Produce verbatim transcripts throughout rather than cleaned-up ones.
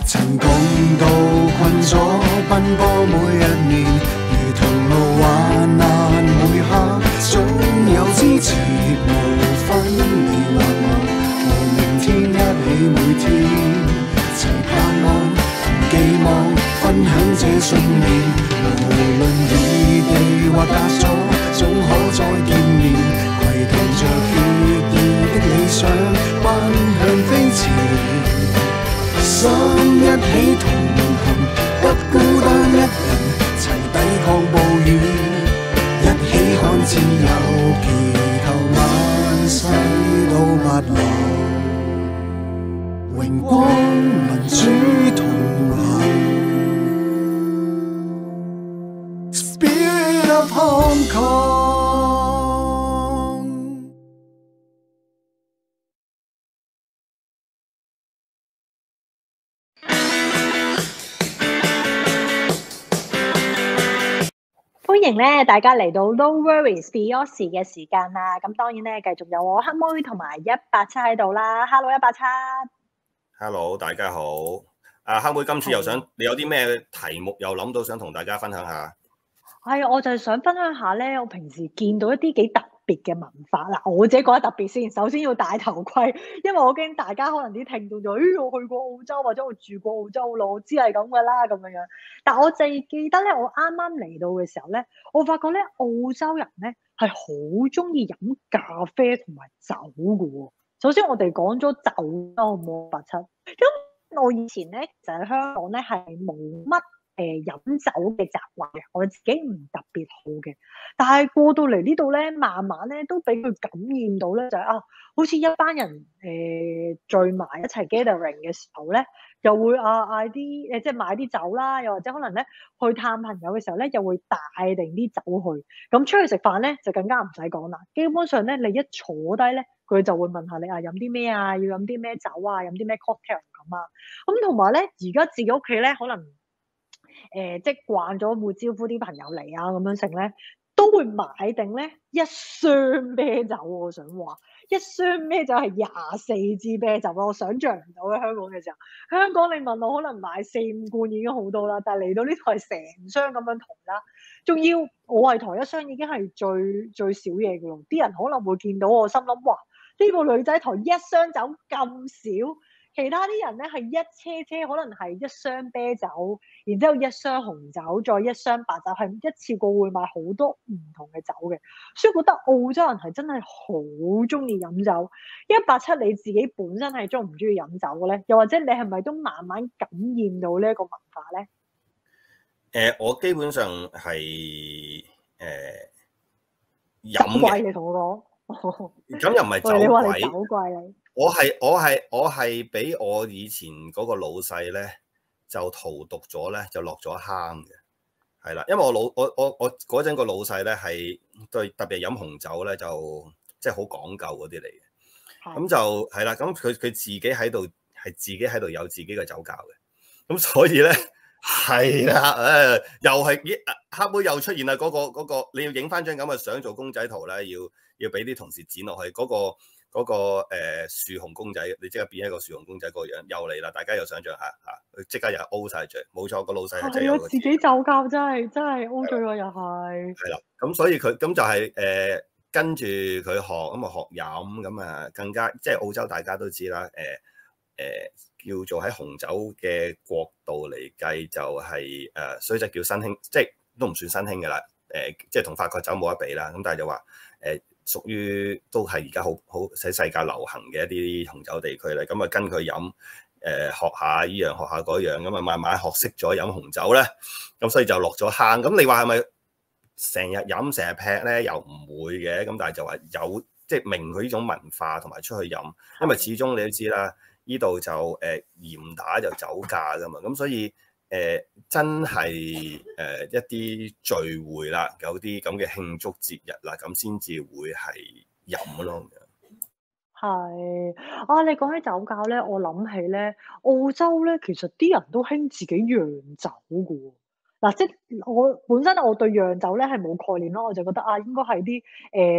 曾共度困阻奔波每一年，如同路患難每刻，總有支持無分離或我和明天一起每天，齊盼望同寄望，分享這信念。無論異地或隔阻，總可再見面，攜同着血意的理想，奔向飛馳。心一起同行，不孤單一人，齊抵抗暴雨，一起看自由，祈求萬世都不老，榮光民主同行。Spirit of Hong Kong。 歡迎咧，大家嚟到 No Worries Be Yours 嘅時間啦。咁當然咧，繼續有我黑妹同埋一八七喺度啦。Hello，一八七。 Hello，大家好。啊，黑妹，今次又想你有啲咩題目又諗到想同大家分享下？ 係啊，我就係想分享下咧，我平時見到一啲幾特別嘅文化啦。我自己覺得特別先，首先要戴頭盔，因為我驚大家可能啲聽眾就，咦，我去過澳洲或者我住過澳洲咯，我知係咁噶啦咁樣樣。但我就記得咧，我啱啱嚟到嘅時候咧，我發覺咧澳洲人咧係好中意飲咖啡同埋酒㗎喎。首先我哋講咗酒啦，好唔好？八七，咁我以前咧就喺香港咧係冇乜。誒、呃、飲酒嘅習慣嘅，我自己唔特別好嘅，但係過到嚟呢度咧，慢慢咧都俾佢感染到咧，就係、是、啊，好似一班人誒、呃、聚埋一齊 gathering 嘅時候咧，又會啊嗌啲誒即係買啲酒啦，又或者可能咧去探朋友嘅時候咧，又會帶定啲酒去，咁出去食飯咧就更加唔使講啦，基本上咧你一坐低咧，佢就會問下你啊飲啲咩啊，要飲啲咩酒啊，飲啲咩 cocktail 咁啊，咁同埋咧而家自己屋企咧可能。誒、呃，即係慣咗會招呼啲朋友嚟啊，咁樣食咧，都會買定咧一箱啤酒。我想話一箱啤酒係廿四支啤酒咯，我想象唔到喺香港嘅時候。香港你問我可能買四五罐已經好多啦，但係嚟到呢度係成箱咁樣抬啦，仲要我係抬一箱已經係最最少嘢嘅咯。啲人可能會見到我心諗，哇！呢、這個女仔抬一箱酒咁少。其他啲人咧係一車車，可能係一箱啤酒，然之後一箱紅酒，再一箱白酒，係一次過會買好多唔同嘅酒嘅，所以覺得澳洲人係真係好中意飲酒。一八七你自己本身係中唔中意飲酒嘅咧？又或者你係咪都慢慢感染到呢一個文化咧？ 誒、呃，我基本上係誒飲嘅。 你同我講， 咁又唔係酒你話鬼， 你酒怪你。 我係我係我係俾我以前嗰個老細咧就荼毒咗咧，就落咗坑嘅，係啦，因為我老我我我嗰陣個老細咧係對特別飲紅酒咧就即係好講究嗰啲嚟嘅，咁就係啦，咁佢佢自己喺度係自己喺度有自己嘅酒窖嘅，咁所以咧係啦，誒又係咦黑妹又出現啦，嗰個嗰個你要影翻張咁嘅相做公仔圖咧，要要俾啲同事剪落去嗰個。嗰、那個誒、呃、樹熊公仔，你即刻變一個樹熊公仔個樣，又嚟啦！大家又想象下嚇，佢即刻又 O 晒嘴，冇錯，個老細係真係有個自己就教真係真係 O 咗喎，又係。係啦，咁所以佢咁就係、是、誒、呃、跟住佢學咁啊學飲咁啊更加即係澳洲大家都知啦，誒、呃、誒、呃、叫做喺紅酒嘅國度嚟計就係誒雖則叫新興，即係都唔算新興嘅啦，誒、呃、即係同法國酒冇得比啦，咁但係就話誒。呃屬於都係而家好好喺世界流行嘅一啲紅酒地區咧，咁啊跟佢飲，誒、呃、學下依樣學下嗰樣，咁啊慢慢學識咗飲紅酒咧，咁所以就落咗坑。咁你話係咪成日飲成日劈咧？又唔會嘅，咁但係就話有即係、就是、明佢呢種文化同埋出去飲，因為始終你都知啦，呢度就誒、呃、嚴打就酒駕噶嘛，咁所以。誒、呃、真係誒、呃、一啲聚會啦，有啲咁嘅慶祝節日啦，咁先至會係飲咯。 係啊，你講起酒窖咧，我諗起咧澳洲咧，其實啲人都興自己釀酒嘅喎。嗱，即係我本身我對釀酒咧係冇概念咯，我就覺得啊，應該係啲誒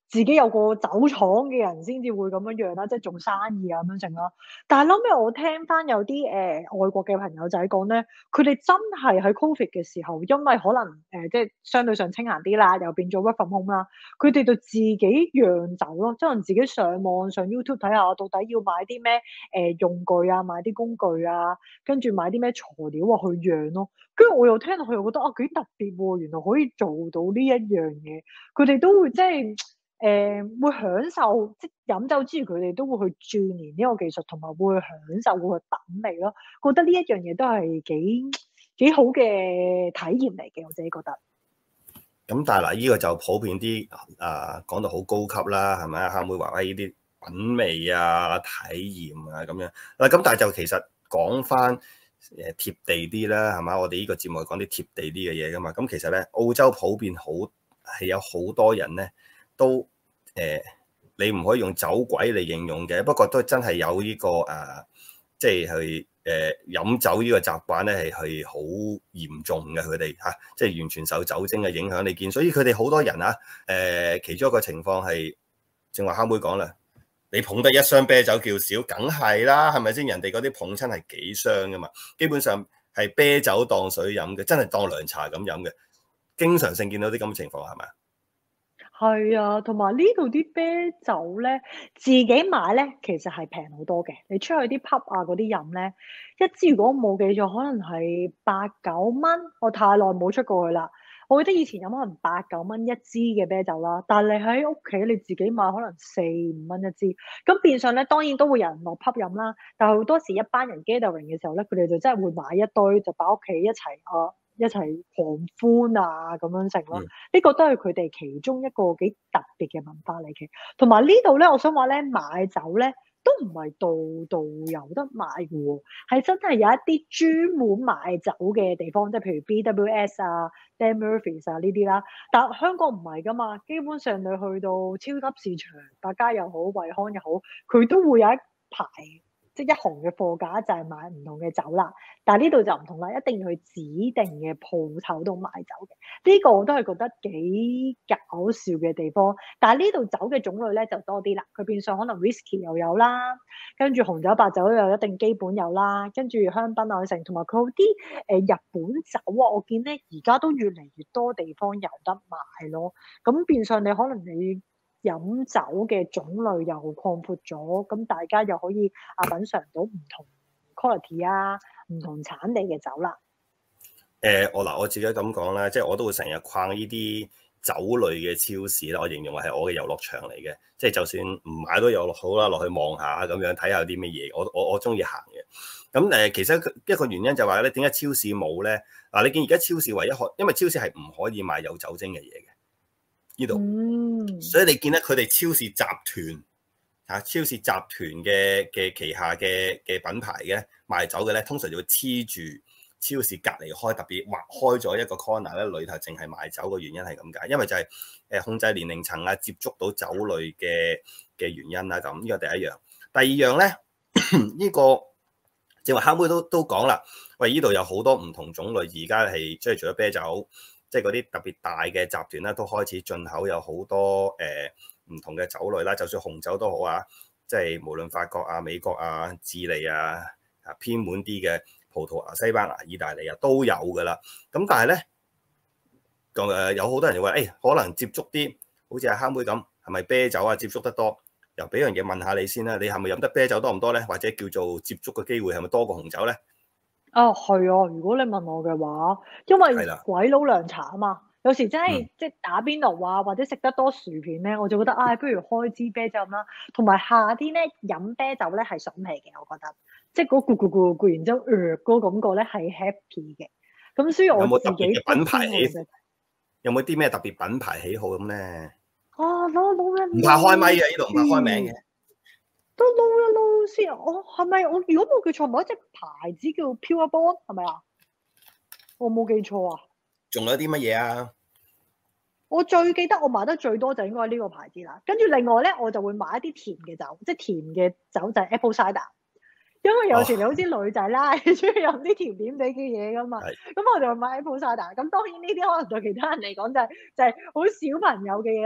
自己有個酒廠嘅人先至會咁樣樣啦，即係做生意啊咁樣成啦。但係後尾我聽翻有啲誒、呃、外國嘅朋友仔講咧，佢哋真係喺 Covid 嘅時候，因為可能誒、呃、即係相對上清閒啲啦，又變咗 work from home 啦，佢哋就自己釀酒咯，即係可能自己上網上 YouTube 睇下到底要買啲咩誒用具啊，買啲工具啊，跟住買啲咩材料啊去釀咯。跟住我又聽到佢又覺得啊幾特別喎，原來可以做到呢一樣嘢。佢哋都會即係。誒、呃、會享受即係飲酒之餘，佢哋都會去鑽研呢個技術，同埋會去享受，會去品味咯。覺得呢一樣嘢都係幾幾好嘅體驗嚟嘅，我自己覺得。 咁但係嗱，呢個就普遍啲啊，講到好高級啦，係咪啊？蝦妹話喂，呢啲品味啊、體驗啊咁樣嗱，咁但係就其實講翻誒貼地啲啦，係嘛？我哋呢個節目係講啲貼地啲嘅嘢噶嘛。咁其實咧，澳洲普遍好係有好多人咧。都誒、呃，你唔可以用酒鬼嚟形容嘅，不過都真係有呢、這個誒、呃，即係去誒飲酒呢個習慣咧，係係好嚴重嘅。佢哋嚇，即係完全受酒精嘅影響。你見，所以佢哋好多人啊，誒、呃，其中一個情況係正話蝦妹講啦，你捧得一箱啤酒叫少，梗係啦，係咪先？人哋嗰啲捧親係幾箱噶嘛，基本上係啤酒當水飲嘅，真係當涼茶咁飲嘅，經常性見到啲咁嘅情況係咪？ 係啊，同埋呢度啲啤酒咧，自己買咧其實係平好多嘅。你出去啲 pub 啊嗰啲飲咧，一支如果我冇記錯，可能係八九蚊。我太耐冇出過去啦。我記得以前飲可能八九蚊一支嘅啤酒啦，但係你喺屋企你自己買可能四五蚊一支。咁變相咧，當然都會有人落 pub 飲啦。但係好多時一班人 gathering 嘅時候咧，佢哋就真係會買一堆，就擺屋企一齊啊。一齊狂歡啊咁樣食咯，呢、嗯、個都係佢哋其中一個幾特別嘅文化嚟嘅。同埋呢度咧，我想話咧，買酒咧都唔係度度有得買嘅喎，係真係有一啲專門買酒嘅地方，即係譬如 B W S 啊、Dan Murphy's 啊呢啲啦。但香港唔係噶嘛，基本上你去到超級市場、百佳又好、惠康又好，佢都會有一排。即係一行嘅貨架就係買唔同嘅酒啦，但係呢度就唔同啦，一定要去指定嘅鋪頭度買酒嘅。呢個我都係覺得幾搞笑嘅地方。但係呢度酒嘅種類咧就多啲啦，佢變相可能 whisky 又有啦，跟住紅酒白酒又一定基本有啦，跟住香檳啊成，同埋佢好啲誒日本酒啊，我見咧而家都越嚟越多地方有得買咯。咁變相你可能你飲酒嘅種類又擴闊咗，咁大家又可以啊品嚐到唔同 quality 啊、唔同產地嘅酒啦。 誒、呃，我嗱我自己咁講啦，即係我都會成日逛呢啲酒類嘅超市啦。我形容為係我嘅遊樂場嚟嘅，即係就算唔買都有好啦，落去望下咁樣睇下有啲乜嘢。我我我中意行嘅。咁誒，其實一個原因就係話咧，點解超市冇咧？嗱，你見而家超市唯一可，因為超市係唔可以賣有酒精嘅嘢嘅。呢度，嗯、所以你見咧，佢哋超市集團嚇，超市集團嘅嘅旗下嘅嘅品牌嘅賣酒嘅咧，通常就會黐住超市隔離開，特別劃開咗一個 corner 咧，裏頭淨係賣酒嘅原因係咁解，因為就係誒控制年齡層啊，接觸到酒類嘅嘅原因啦。咁呢個第一樣，第二樣咧，呢、這個正話蝦妹都都講啦，喂，呢度有好多唔同種類，而家係即係除咗啤酒。即係嗰啲特別大嘅集團咧，都開始進口有好多誒唔、呃、同嘅酒類啦。就算紅酒都好啊，即係無論法國啊、美國啊、智利啊、啊偏門啲嘅葡萄牙、西班牙、意大利啊都有㗎啦。咁但係咧，咁誒有好多人就話誒、欸，可能接觸啲好似阿蝦妹咁，係咪啤酒啊接觸得多？又俾樣嘢問下你先啦，你係咪飲得啤酒多唔多咧？或者叫做接觸嘅機會係咪多過紅酒咧？ 啊，係啊！如果你問我嘅話，因為鬼佬涼茶啊嘛，有時真係、嗯、即係打邊爐啊，或者食得多薯片咧，我就覺得啊、哎，不如開支啤酒啦。同埋夏天咧飲啤酒咧係爽皮嘅，我覺得即係嗰咕咕咕咕，然之後呃嗰個感覺咧係 happy 嘅。咁所以我自己有冇特別嘅品牌喜？有冇啲咩特別品牌喜好咁咧？ 啊，攞攞一唔怕開咪嘅，呢度唔怕開名嘅。 都撈一撈先，我係咪我如果冇記錯，某一隻牌子叫 Pure Bond 係咪啊？我冇記錯啊。 仲有啲乜嘢啊？ 我最記得我買得最多就應該係呢個牌子啦。跟住另外咧，我就會買一啲甜嘅酒，即係甜嘅酒就係 Apple Cider。因為有時你好似女仔啦，你中意飲啲甜點啲嘅嘢噶嘛。咁我就會買 Apple Cider。咁當然呢啲可能對其他人嚟講就係、是、就係、是、好小朋友嘅嘢啦。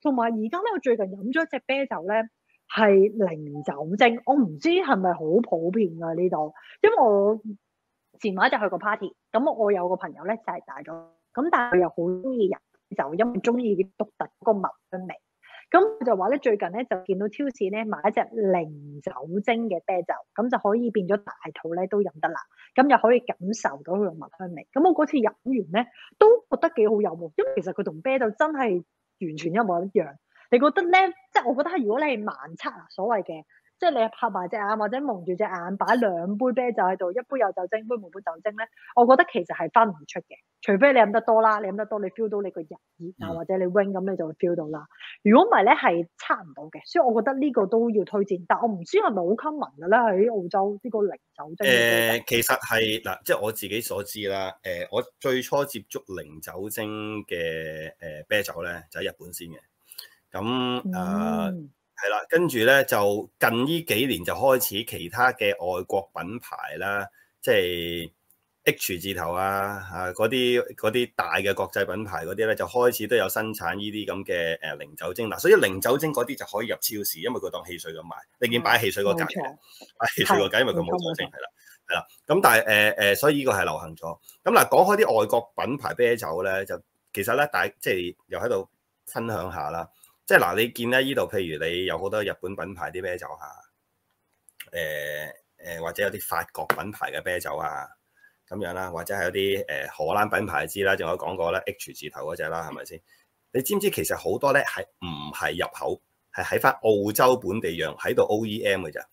同埋而家咧，我最近飲咗一隻啤酒咧，係零酒精，我唔知係咪好普遍㗎呢度，因為我前晚就去個 party，咁我有個朋友咧就係大咗，咁但係佢又好中意飲酒，因為中意獨特嗰個麥香味。咁佢就話咧，最近咧就見到超市咧買一隻零酒精嘅啤酒，咁就可以變咗大肚咧都飲得啦，咁又可以感受到佢個麥香味。咁我嗰次飲完咧都覺得幾好飲喎，因為其實佢同啤酒真係完全一模一樣。你覺得咧？即係我覺得如果你係盲測啊，所謂嘅。即係你合埋隻眼或者蒙住隻眼，擺兩杯啤酒喺度，一杯有酒精，一杯冇杯酒精咧，我覺得其實係分唔出嘅。除非你飲得多啦，你飲得多，你 feel 到你個人熱啊，或者你 wing 咁，你就會 feel 到啦。如果唔係咧，係測唔到嘅。所以我覺得呢個都要推薦，但我唔知係咪好 common 嘅咧喺澳洲呢個零酒精。誒、 呃，其實係嗱，即係我自己所知啦。誒、呃，我最初接觸零酒精嘅誒、呃、啤酒咧，就喺日本先嘅。咁誒。呃嗯係啦，跟住咧就近呢幾年就開始其他嘅外國品牌啦，即係 H 字頭啊，嚇嗰啲嗰啲大嘅國際品牌嗰啲咧，就開始都有生產呢啲咁嘅誒零酒精嗱，所以零酒精嗰啲就可以入超市，因為佢當汽水咁賣，你見擺喺汽水嗰格嘅，擺汽水嗰格，因為佢冇酒精，係啦係啦。咁但係誒誒，所以呢個係流行咗。咁嗱，講開啲外國品牌啤酒咧，就其實咧大即係又喺度分享下啦。即係嗱，你見咧依度，譬如你有好多日本品牌啲啤酒啊，誒、呃、誒或者有啲法國品牌嘅啤酒啊，咁樣啦，或者係有啲誒荷蘭品牌知啦，仲有講過咧 H 字頭嗰隻啦，係咪先？你知唔知其實好多咧係唔係入口，係喺翻澳洲本地釀喺度 O E M 嘅咋？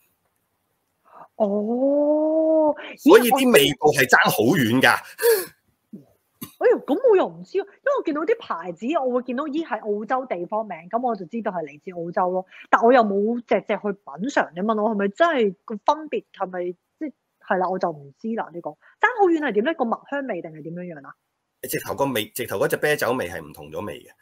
哦， 所以啲味道係爭好遠㗎。 哎呦，咁我又唔知，因為我見到啲牌子，我會見到依係澳洲地方名，咁我就知道係嚟自澳洲咯。但我又冇隻隻去品嚐，你問我係咪真係個分別係咪即係係啦？我就唔知啦。呢個爭好遠係點咧？個麥香味定係點樣樣啊？ 直頭個味，直頭嗰隻啤酒味係唔同咗味嘅。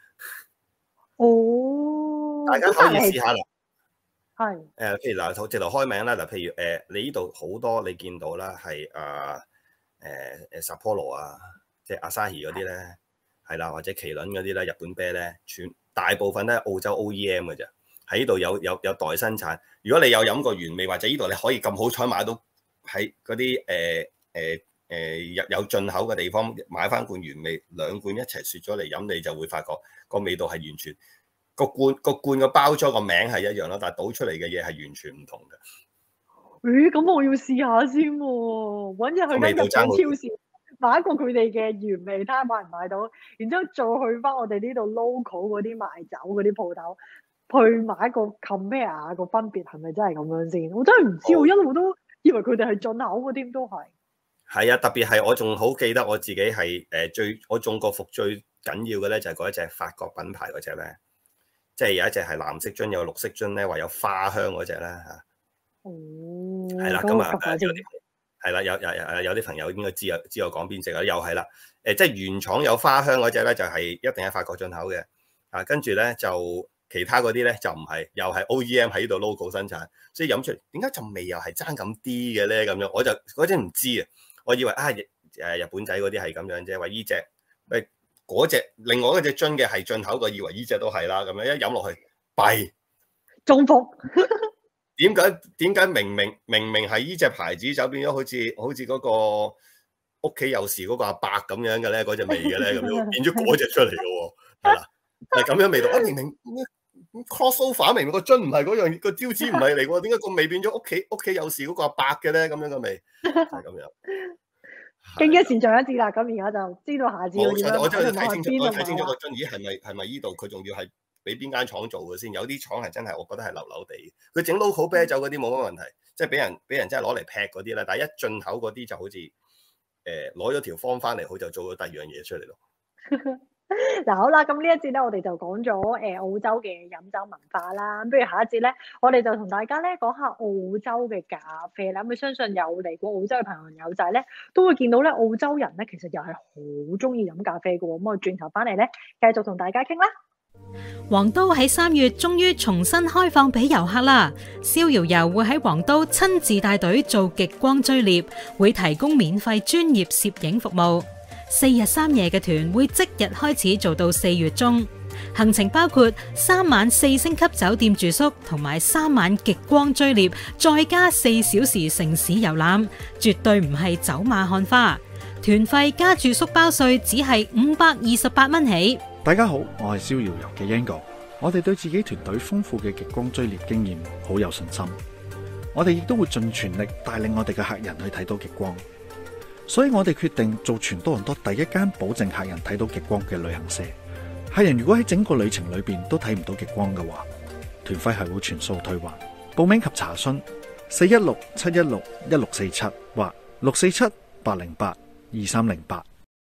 哦， 大家可以試下啦。 係誒、 呃，譬如嗱，直頭開名啦。嗱，譬如誒、呃，你呢度好多你見到啦，係誒誒誒 Sapporo 啊。即係 Asahi 嗰啲咧，係啦，或者麒麟嗰啲咧，日本啤咧，全大部分都係澳洲 O E M 嘅啫。喺呢度有有有代生產。如果你有飲過原味，或者呢度你可以咁好彩買到喺嗰啲誒誒誒有有進口嘅地方買翻罐原味，兩罐一齊雪咗嚟飲，你就會發覺個味道係完全個罐個罐嘅包裝個名係一樣啦，但係倒出嚟嘅嘢係完全唔同嘅。 咦？咁我要試下先喎，揾日去間日本超市。買過佢哋嘅原味，睇下買唔買到，然之後再去翻我哋呢度 local 嗰啲賣酒嗰啲鋪頭，去買個 compare 個分別係咪真係咁樣先？我真係唔知，我一路都以為佢哋係進口嗰啲都係。係啊，特別係我仲好記得我自己係誒最我中過伏最緊要嘅咧，就係嗰一隻法國品牌嗰隻咧，即係有一隻係藍色樽有綠色樽咧，話有花香嗰隻咧嚇。哦。係啦，咁啊係啦，有有有有啲朋友應該知啊，知我講邊隻啦，又係啦，誒即係原廠有花香嗰隻咧，就係一定係法國進口嘅，啊跟住咧就其他嗰啲咧就唔係，又係 O E M 喺度 logo 生產，所以飲出嚟點解陣味又係爭咁啲嘅咧？咁樣我就嗰陣唔知啊，我以為啊誒日本仔嗰啲係咁樣啫，話依隻誒嗰隻另外嗰隻樽嘅係進口嘅，以為依隻都係啦，咁樣一飲落去弊中伏。 點解點解明明明明係依隻牌子酒變咗好似好似嗰個屋企有時嗰個阿伯咁樣嘅咧，嗰隻味嘅咧，咁樣變咗嗰隻出嚟嘅喎，係啦，係咁樣味道。啊明明 crossover 明明個樽唔係嗰樣，個招紙唔係嚟喎，點解個味變咗屋企屋企有時嗰個阿伯嘅咧？咁樣嘅味係咁樣。 經一事長一智啦，咁而家就知道下次要點樣。 我真係睇清楚，我睇清楚個樽，咦係咪係咪依度？佢仲要係。俾邊間廠做嘅先？有啲廠係真係，我覺得係流流地。佢整 local 啤酒嗰啲冇乜問題，即係俾人俾人真係攞嚟劈嗰啲啦。但係一進口嗰啲就好似誒攞咗條方翻嚟，佢就做咗第二樣嘢出嚟咯。 嗱好啦，咁呢一節咧，我哋就講咗誒澳洲嘅飲酒文化啦。不如下一節咧，我哋就同大家咧講下澳洲嘅咖啡啦。咁相信有嚟過澳洲嘅朋友仔咧，都會見到咧澳洲人咧其實又係好中意飲咖啡嘅喎。咁我轉頭翻嚟咧，繼續同大家傾啦。 黃都喺三月終於重新開放俾遊客啦！逍遙遊會喺黃都親自帶隊做極光追獵，會提供免費專業攝影服務。四日三夜嘅團會即日開始做到四月中。 行程包括三晚四星級酒店住宿，同埋三晚極光追獵，再加四小時城市遊覽，絕對唔係走馬看花。團費加住宿包稅只係五百二十八蚊起。 大家好，我係逍遙遊嘅 Yango， 我哋對自己團隊豐富嘅極光追獵經驗好有信心，我哋亦都會盡全力帶領我哋嘅客人去睇到極光，所以我哋決定做全多倫多第一間保證客人睇到極光嘅旅行社。客人如果喺整個旅程裏邊都睇唔到極光嘅話，團費係會全數退還。報名及查詢四一六七一六一六四七或六四七八零八二三零八。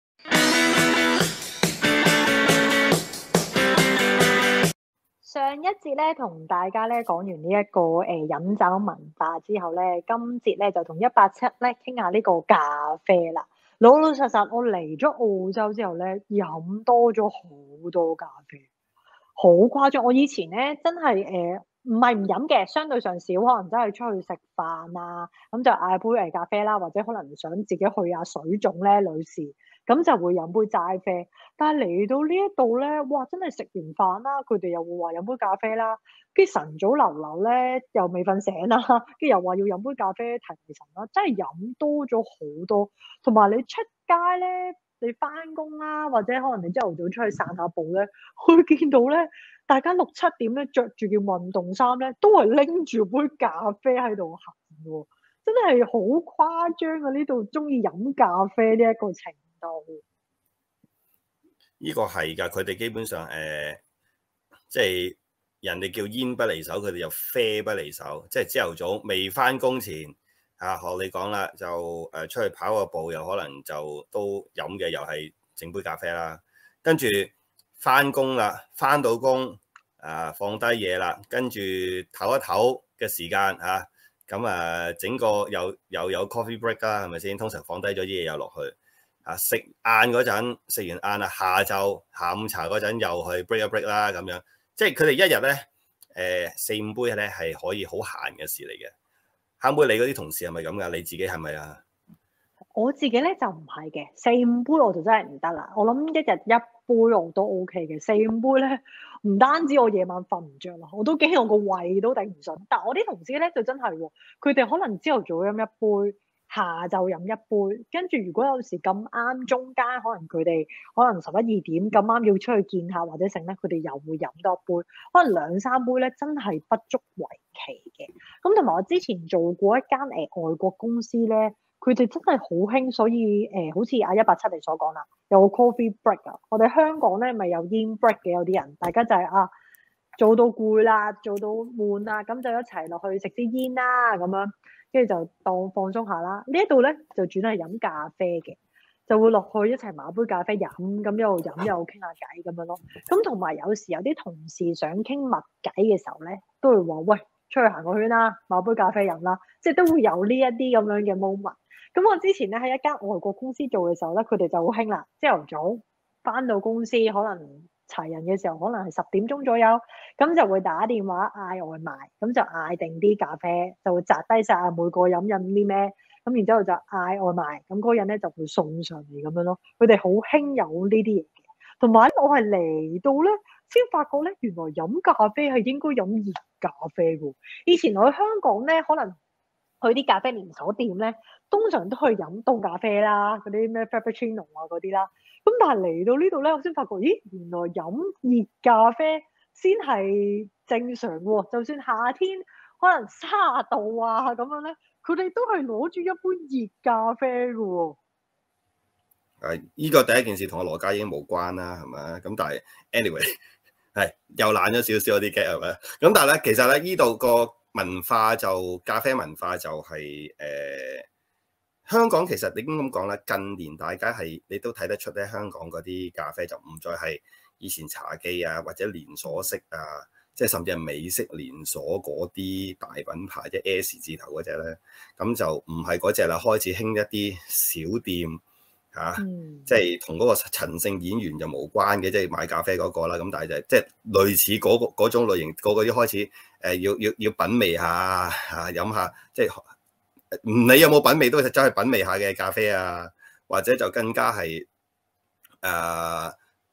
上一節咧同大家咧講完呢、這、一個誒、呃、飲酒文化之後咧，今節咧就同一八七咧傾下呢個咖啡啦。老老實實，我嚟咗澳洲之後咧，飲多咗好多咖啡，好誇張。我以前咧真係誒唔係唔飲嘅，相對上少，可能真係出去食飯啊，咁就嗌杯誒咖啡啦，或者可能想自己去下水種咧，女士咁就會飲杯齋啡。但係嚟到呢一度咧，哇！真係食完飯啦，佢哋又會話飲杯咖啡啦，跟住晨早流流咧又未瞓醒啦，跟住又話要飲杯咖啡提提神啦，真係飲多咗好多。同埋你出街咧，你翻工啦，或者可能你朝頭早出去散下步咧，會見到咧，大家六七點咧着住件運動衫咧，都係拎住杯咖啡喺度行喎，真係好誇張啊！呢度中意飲咖啡呢一個程度。 呢個係㗎，佢哋基本上誒、呃，即係人哋叫煙不離手，佢哋就啡不離手。即係朝頭早未翻工前嚇，學你講啦，就誒出去跑個步，又可能就都飲嘅，又係整杯咖啡啦。跟住翻工啦，翻到工啊放低嘢啦，跟住唞一唞嘅時間嚇，咁啊整個又又有 coffee break 啦，係咪先？通常放低咗啲嘢又落去。啊！食晏嗰陣，食完晏啊，下晝下午茶嗰陣又去 break 一 break 啦，咁樣，即係佢哋一日咧，誒、呃、四五杯咧係可以好閒嘅事嚟嘅。慳妹，你嗰啲同事係咪咁噶？你自己係咪啊？ 我自己咧就唔係嘅，四五杯我就真係唔得啦。我諗一日一杯我都 OK 嘅，四五杯咧唔單止我夜晚瞓唔着啦，我都驚我個胃都頂唔順。但我啲同事咧就真係喎，佢哋可能朝頭早飲一杯。下晝飲一杯，跟住如果有時咁啱中間，可能佢哋可能十一二點咁啱要出去見客或者剩咧，佢哋又會飲多杯，可能兩三杯咧真係不足為奇嘅。咁同埋我之前做過一間誒、呃、外國公司咧，佢哋真係好興，所以誒、呃、好似阿一八七你所講啦，有個 coffee break 啊。我哋香港咧咪有煙 break 嘅，有啲人大家就係、是、啊做到攰啦，做到悶啦，咁就一齊落去食啲煙啦咁樣。跟住就當放鬆下啦。呢一度咧就轉係飲咖啡嘅，就會落去一齊買杯咖啡飲，咁一路飲一路傾下偈咁樣咯。咁同埋有時有啲同事想傾密偈嘅時候咧，都會話喂，出去行個圈啦，買杯咖啡飲啦，即係都會有呢一啲咁樣嘅 moment。咁我之前咧喺一間外國公司做嘅時候咧，佢哋就好興啦，朝頭早返到公司可能齊人嘅時候，可能係十點鐘左右，咁就會打電話嗌外賣，咁就嗌定啲咖啡，就會摘低晒每個飲飲啲咩，咁然之後就嗌外賣，咁嗰個人咧就會送上嚟咁樣咯。佢哋好興有呢啲嘢嘅，同埋我係嚟到咧先發覺咧，原來飲咖啡係應該飲熱咖啡喎。以前我喺香港咧，可能去啲咖啡連鎖店咧，通常都去飲凍咖啡啦，嗰啲咩 Frappuccino 啊嗰啲啦。咁但係嚟到呢度咧，我先發覺，咦，原來飲熱咖啡先係正常喎。就算夏天可能卅度啊咁樣咧，佢哋都係攞住一杯熱咖啡嘅喎。 係，依個第一件事同我羅家英無關啦，係咪？咁但係 anyway 係又懶咗少少嗰啲嘅係咪？咁但係咧，其實咧依度個文化就咖啡文化就係、是、誒。呃香港其實你咁講啦，近年大家係你都睇得出咧，香港嗰啲咖啡就唔再係以前茶記啊或者連鎖式啊，即係甚至係美式連鎖嗰啲大品牌，即係 S 字頭嗰隻咧，咁就唔係嗰隻啦，開始興一啲小店嚇，啊嗯、即係同嗰個陳姓演員就無關嘅，即係買咖啡嗰個啦。咁但係就即係類似嗰、嗰個嗰種類型，個個都開始誒、呃、要要要品味下嚇，飲下即係。唔理有冇品味都走去品味下嘅咖啡啊，或者就更加係誒、呃、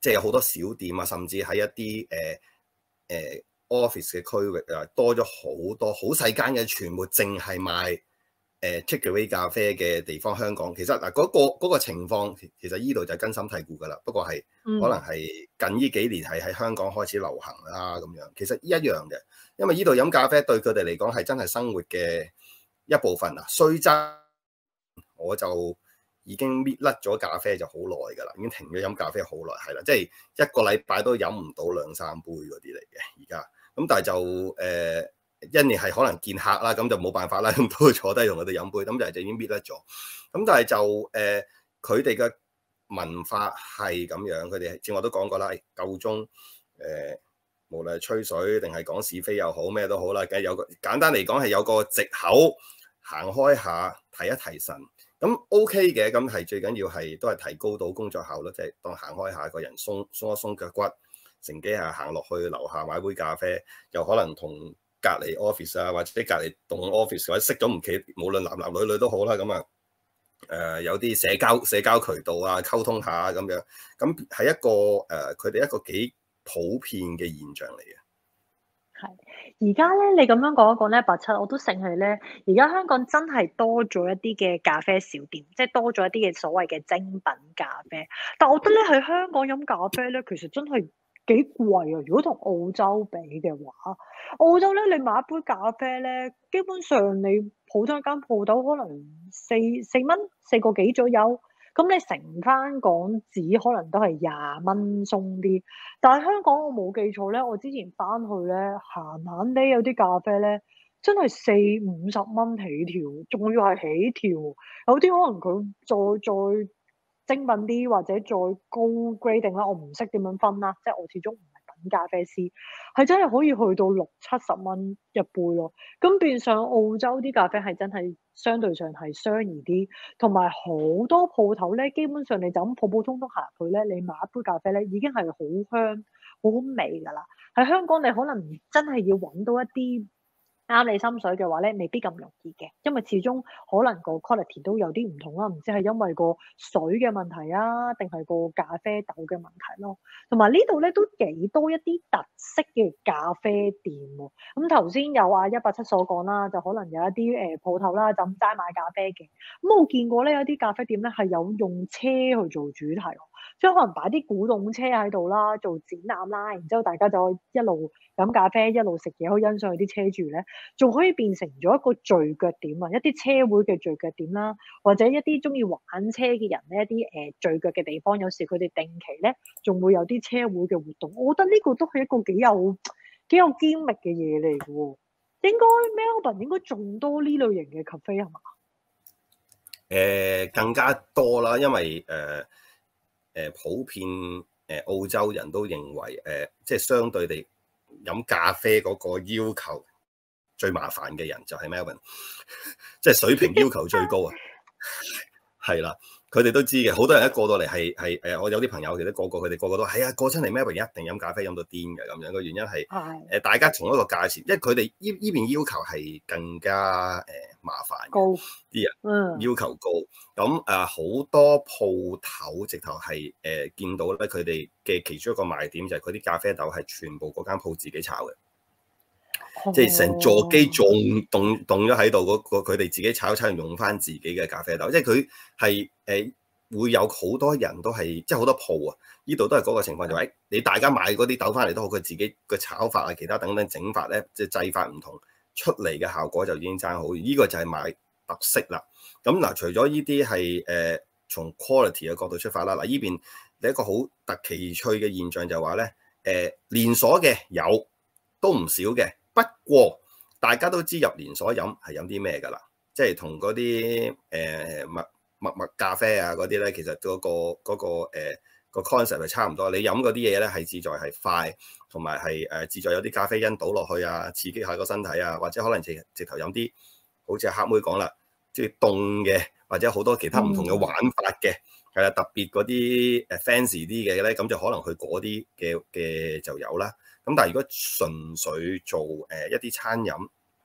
即係有好多小店啊，甚至喺一啲誒誒 office 嘅區域啊，多咗好多好細間嘅，全部淨係賣誒 takeaway 咖啡嘅地方。香港其實嗱嗰、嗰個嗰個情況，其實依度就根深蒂固㗎啦。不過係可能係近呢幾年係喺香港開始流行啦咁樣。其實一樣嘅，因為依度飲咖啡對佢哋嚟講係真係生活嘅一部分啊。雖則我就已經搣甩咗咖啡就好耐㗎啦，已經停咗飲咖啡好耐，係啦，即係一個禮拜都飲唔到兩三杯嗰啲嚟嘅而家。咁但係就誒、呃，因為係可能見客啦，咁就冇辦法啦，咁都會坐低同佢哋飲杯，咁就就已經搣甩咗。咁但係就誒，佢哋嘅文化係咁樣，佢哋正話都講過啦，夠鐘誒，無論係吹水定係講是非又好，咩都好啦，梗係有個簡單嚟講係有個藉口行開下，提一提神。咁 OK 嘅，咁係最緊要係都係提高到工作效率，即係當行開下個人鬆鬆一鬆腳骨，乘機下行落去樓下買杯咖啡，又可能同隔離 office 啊，或者隔離棟 office 或者識咗唔企，無論男男女女都好啦，咁啊誒有啲社交社交渠道啊，溝通下咁樣，咁係一個誒佢哋一個幾普遍嘅現象嚟嘅。 係，而家咧你咁樣講一講咧，八七我都醒起咧，而家香港真係多咗一啲嘅咖啡小店，即係多咗一啲嘅所謂嘅精品咖啡。但我覺得咧喺香港飲咖啡咧，其實真係幾貴啊！如果同澳洲比嘅話，澳洲咧你買一杯咖啡咧，基本上你普通一間鋪頭可能四四蚊四個幾左右。咁你乘翻港紙可能都係廿蚊鬆啲，但係香港我冇記錯咧，我之前翻去咧閒閒地有啲咖啡咧，真係四五十蚊起跳，仲要係起跳，有啲可能佢再再精品啲或者再高 grading 啦，我唔識點樣分啦，即係我始終唔係品咖啡師，係真係可以去到六七十蚊一杯咯。咁變相澳洲啲咖啡係真係相對上係相宜啲，同埋好多鋪頭咧，基本上你就咁普普通通行去咧，你買一杯咖啡咧已經係好香、好好味㗎啦。喺香港你可能真係要揾到一啲啱你心水嘅話咧，未必咁容易嘅，因為始終可能個 quality 都有啲唔同啦，唔知係因為個水嘅問題啊，定係個咖啡豆嘅問題咯。同埋呢度咧都幾多一啲特色嘅咖啡店喎。咁頭先有啊一八七所講啦，就可能有一啲誒鋪頭啦，就咁齋買咖啡嘅。咁我見過咧有啲咖啡店咧係有用車去做主題喎，即係可能擺啲古董車喺度啦，做展覽啦，然之後大家就一路飲咖啡一路食嘢，可以欣賞佢啲車住咧，仲可以變成咗一個聚腳點啊！一啲車會嘅聚腳點啦，或者一啲中意玩車嘅人咧，一啲誒、呃、聚腳嘅地方，有時佢哋定期咧仲會有啲車會嘅活動。我覺得呢個都係一個幾有幾有堅力嘅嘢嚟嘅喎。應該 Melbourne 應該仲多呢類型嘅咖啡係嘛？ 誒、呃、更加多啦，因為誒誒、呃呃、普遍誒、呃、澳洲人都認為誒、呃，即係相對地飲咖啡嗰個要求最麻煩嘅人就係 Melbourne， 即係水平要求最高啊，係啦，佢哋都知嘅，好多人一過到嚟係係誒，我有啲朋友其實個個佢哋個個都係啊，過親嚟 Melbourne 一定飲咖啡飲到癲嘅咁樣，個原因係誒的大家同一個價錢，因為佢哋依依邊要求係更加誒、呃、麻煩高啲人，要求高，咁誒好多鋪頭直頭係誒見到咧，佢哋嘅其中一個賣點就係佢啲咖啡豆係全部嗰間鋪自己炒嘅。即係成座機仲凍凍咗喺度，嗰個佢哋自己炒炒完用翻自己嘅咖啡豆，即係佢係誒會有好多人都係即係好多鋪啊，呢度都係嗰個情況就係、是、你大家買嗰啲豆翻嚟都好，佢自己嘅炒法啊、其他等等整法咧，即係製法唔同，出嚟嘅效果就已經爭好遠。呢、這個就係買特色啦。咁嗱，除咗呢啲係誒從 quality 嘅角度出發啦，嗱呢邊有一個好特奇趣嘅現象就係話咧，誒、呃、連鎖嘅有都唔少嘅。不過大家都知入連鎖飲係飲啲咩㗎啦，即係同嗰啲誒麥麥麥咖啡啊嗰啲咧，其實嗰、嗰個嗰、嗰個誒、呃嗰個 concept 係差唔多。你飲嗰啲嘢咧係志在係快，同埋係誒志在有啲咖啡因倒落去啊，刺激下個身體啊，或者可能直直頭飲啲好似黑妹講啦，即係凍嘅，或者好多其他唔同嘅玩法嘅，係啦、嗯，特別嗰啲誒 fancy 啲嘅咧，咁就可能去嗰啲嘅嘅就有啦。咁但係如果純粹做誒一啲餐飲，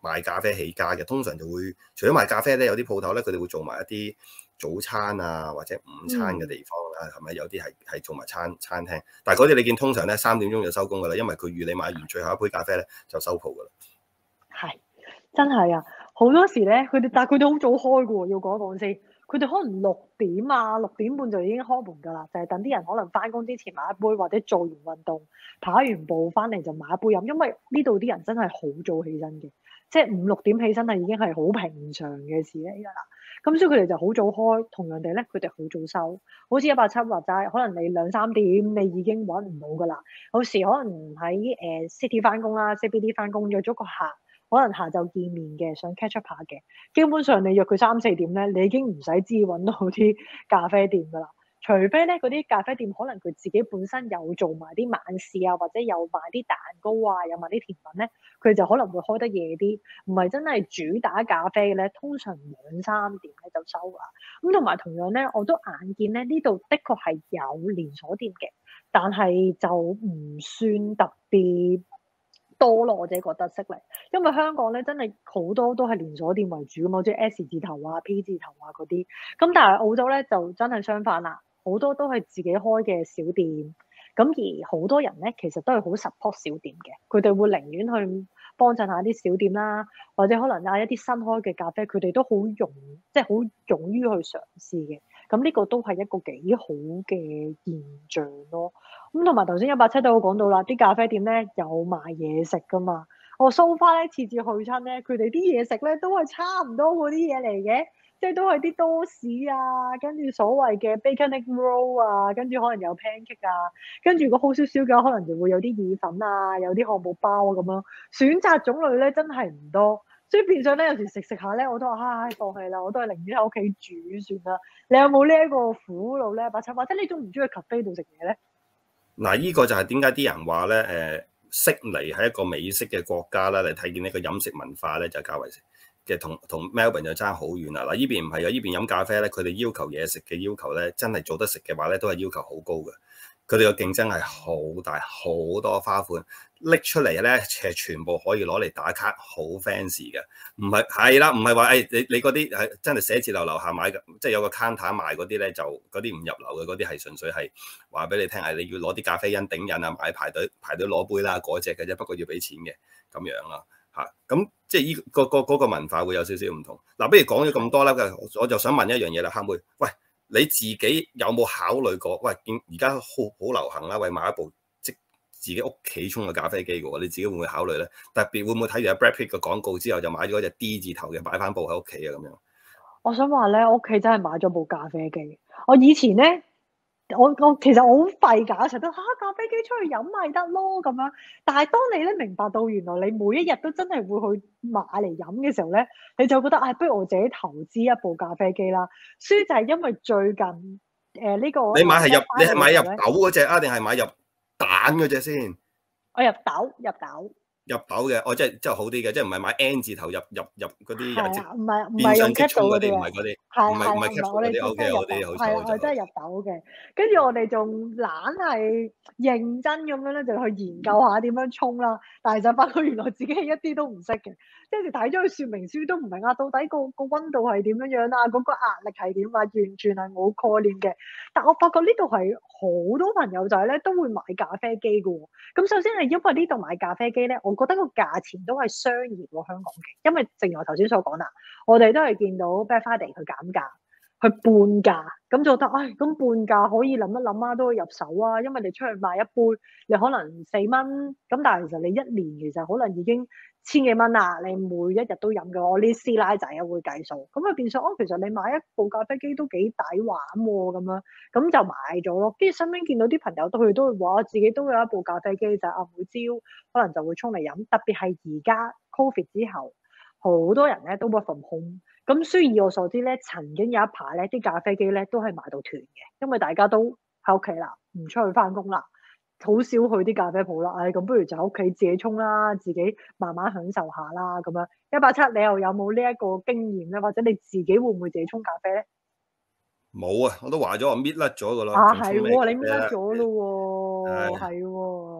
賣咖啡起家嘅，通常就會除咗賣咖啡咧，有啲鋪頭咧佢哋會做埋一啲早餐啊或者午餐嘅地方啦，係咪、嗯？有啲係係做埋餐餐廳，但係嗰啲你見通常咧三點鐘就收工㗎啦，因為佢預你買完最後一杯咖啡咧就收鋪㗎啦。 係真係啊！好多時咧，佢哋但係佢哋好早開㗎喎，要講一講先。佢哋可能六點啊、六點半就已經開門㗎啦，就係、是、等啲人可能翻工之前買一杯，或者做完運動跑完步翻嚟就買一杯飲。因為呢度啲人真係好早起身嘅，即係五六點起身係已經係好平常嘅事嚟㗎啦。咁所以佢哋就好早開，同樣地咧，佢哋好早收。好似一八七話齋，可能你兩三點你已經揾唔到㗎啦。有時可能喺誒、呃、City 翻工啦 ，C B D 翻工約咗個客。可能下晝見面嘅，想 catch up 下嘅，基本上你約佢三四點咧，你已經唔使知揾到啲咖啡店㗎啦。除非咧嗰啲咖啡店可能佢自己本身有做埋啲晚市啊，或者有賣啲蛋糕啊，有賣啲甜品咧，佢就可能會開得夜啲。唔係真係主打咖啡嘅咧，通常兩三點咧就收啦。咁同埋同樣咧，我都眼見咧呢度的確係有連鎖店嘅，但係就唔算特別多咯，我自己覺得識嚟，因為香港咧真係好多都係連鎖店為主㗎嘛，即係 S 字頭啊、P 字頭啊嗰啲。咁但係澳洲咧就真係相反啦，好多都係自己開嘅小店。咁而好多人咧其實都係好 support 小店嘅，佢哋會寧願去幫襯下啲小店啦，或者可能啊一啲新開嘅咖啡，佢哋都好勇，即係好勇於去嘗試嘅。咁呢個都係一個幾好嘅現象咯。咁同埋頭先一八七都有講到啦，啲咖啡店咧有賣嘢食噶嘛。我 so far 咧次次去親咧，佢哋啲嘢食咧都係差唔多嗰啲嘢嚟嘅，即係都係啲多士啊，跟住所謂嘅 bacon egg roll 啊，跟住可能有 pancake 啊，跟住如果好少少嘅可能就會有啲意粉啊，有啲漢堡包啊咁樣，選擇種類咧真係唔多。所以變相咧，有時食食下咧，我都話唉放棄啦，我都係寧願喺屋企煮算啦。你有冇呢一個苦惱咧？八七或者你中唔中意 cafe 度食嘢咧？ 嗱，依個就係點解啲人話咧，誒悉尼係一個美式嘅國家啦，嚟睇見呢個飲食文化咧就較為嘅同同 Melbourne 就爭好遠啦。嗱，依邊唔係嘅，依邊飲咖啡咧，佢哋要求嘢食嘅要求咧，真係做得食嘅話咧，都係要求好高嘅。佢哋嘅競爭係好大，好多花款拎出嚟咧，其實全部可以攞嚟打卡，好 fancy 嘅。唔係係啦，唔係話誒你你嗰啲係真係寫字樓樓下買嘅，即係有個 counter 賣嗰啲咧，就嗰啲唔入流嘅，嗰啲係純粹係話俾你聽係你要攞啲咖啡因頂癮啊，買排隊排隊攞杯啦嗰隻嘅啫，不過要俾錢嘅咁樣啦嚇。咁即係依個個嗰個文化會有少少唔同。嗱，不如講咗咁多啦，我就想問一樣嘢啦，黑妹，喂。你自己有冇考慮過？喂，見而家好好流行啦，為買一部即自己屋企沖嘅咖啡機嘅喎，你自己會唔會考慮咧？特別會唔會睇住阿 Brad Pitt 嘅廣告之後就買咗隻 D 字頭嘅擺翻部喺屋企啊？咁樣， 我想話咧，我屋企真係買咗部咖啡機。我以前咧，我我其實我好廢㗎，成日都嚇咖啡機出去飲咪得咯咁樣。但係當你咧明白到原來你每一日都真係會去買嚟飲嘅時候咧，你就覺得唉、哎，不如我自己投資一部咖啡機啦。所以就係因為最近誒呢、呃這個你買係入你係買入豆嗰隻啊，定係買入蛋嗰隻先？ 我入豆入豆。 入豆嘅，哦，即係即係好啲嘅，即係唔係買 N 字頭入入入嗰啲係啊，唔係唔係用 cap 到嗰啲， 唔係嗰啲， 係唔係唔係係 cap 我哋嗰啲，O K O K，好係啊，我真係入豆嘅。跟住我哋仲懶係認真咁樣咧，就去研究下點樣沖啦。但係就發覺原來自己係一啲都唔識嘅，即係睇咗佢說明書都唔明啊，到底個個溫度係點樣樣啊，嗰個壓力係點啊，完全係冇概念嘅。但我發覺呢度係好多朋友仔咧都會買咖啡機嘅喎。咁首先係因為呢度買咖啡機咧，我覺得個價錢都係相宜喎香港嘅，因為正如我頭先所講啦，我哋都係見到 Black Friday 佢減價，佢半價，咁就覺得唉，咁半價可以諗一諗啊，都可以入手啊，因為你出去買一杯，你可能四蚊，咁但係其實你一年其實可能已經千幾蚊啦，你每一日都飲嘅，我呢師奶仔啊會計數，咁佢變相哦，其實你買一部咖啡機都幾抵玩喎，咁樣，咁就買咗咯。跟住身邊見到啲朋友都佢都會話，自己都有一部咖啡機，就係啊每朝可能就會沖嚟飲，特別係而家 Covid 之後，好多人咧都 work from home。咁雖然以我所知咧，曾經有一排咧啲咖啡機咧都係賣到斷嘅，因為大家都喺屋企啦，唔出去翻工啦。好少去啲咖啡鋪啦，唉、哎，咁不如就喺屋企自己沖啦，自己慢慢享受下啦，咁樣。一八七，你又有冇呢一個經驗咧？或者你自己會唔會自己沖咖啡咧？ 冇啊，我都話咗我搣甩咗噶啦。 啊，係喎，你搣甩咗咯喎，係喎。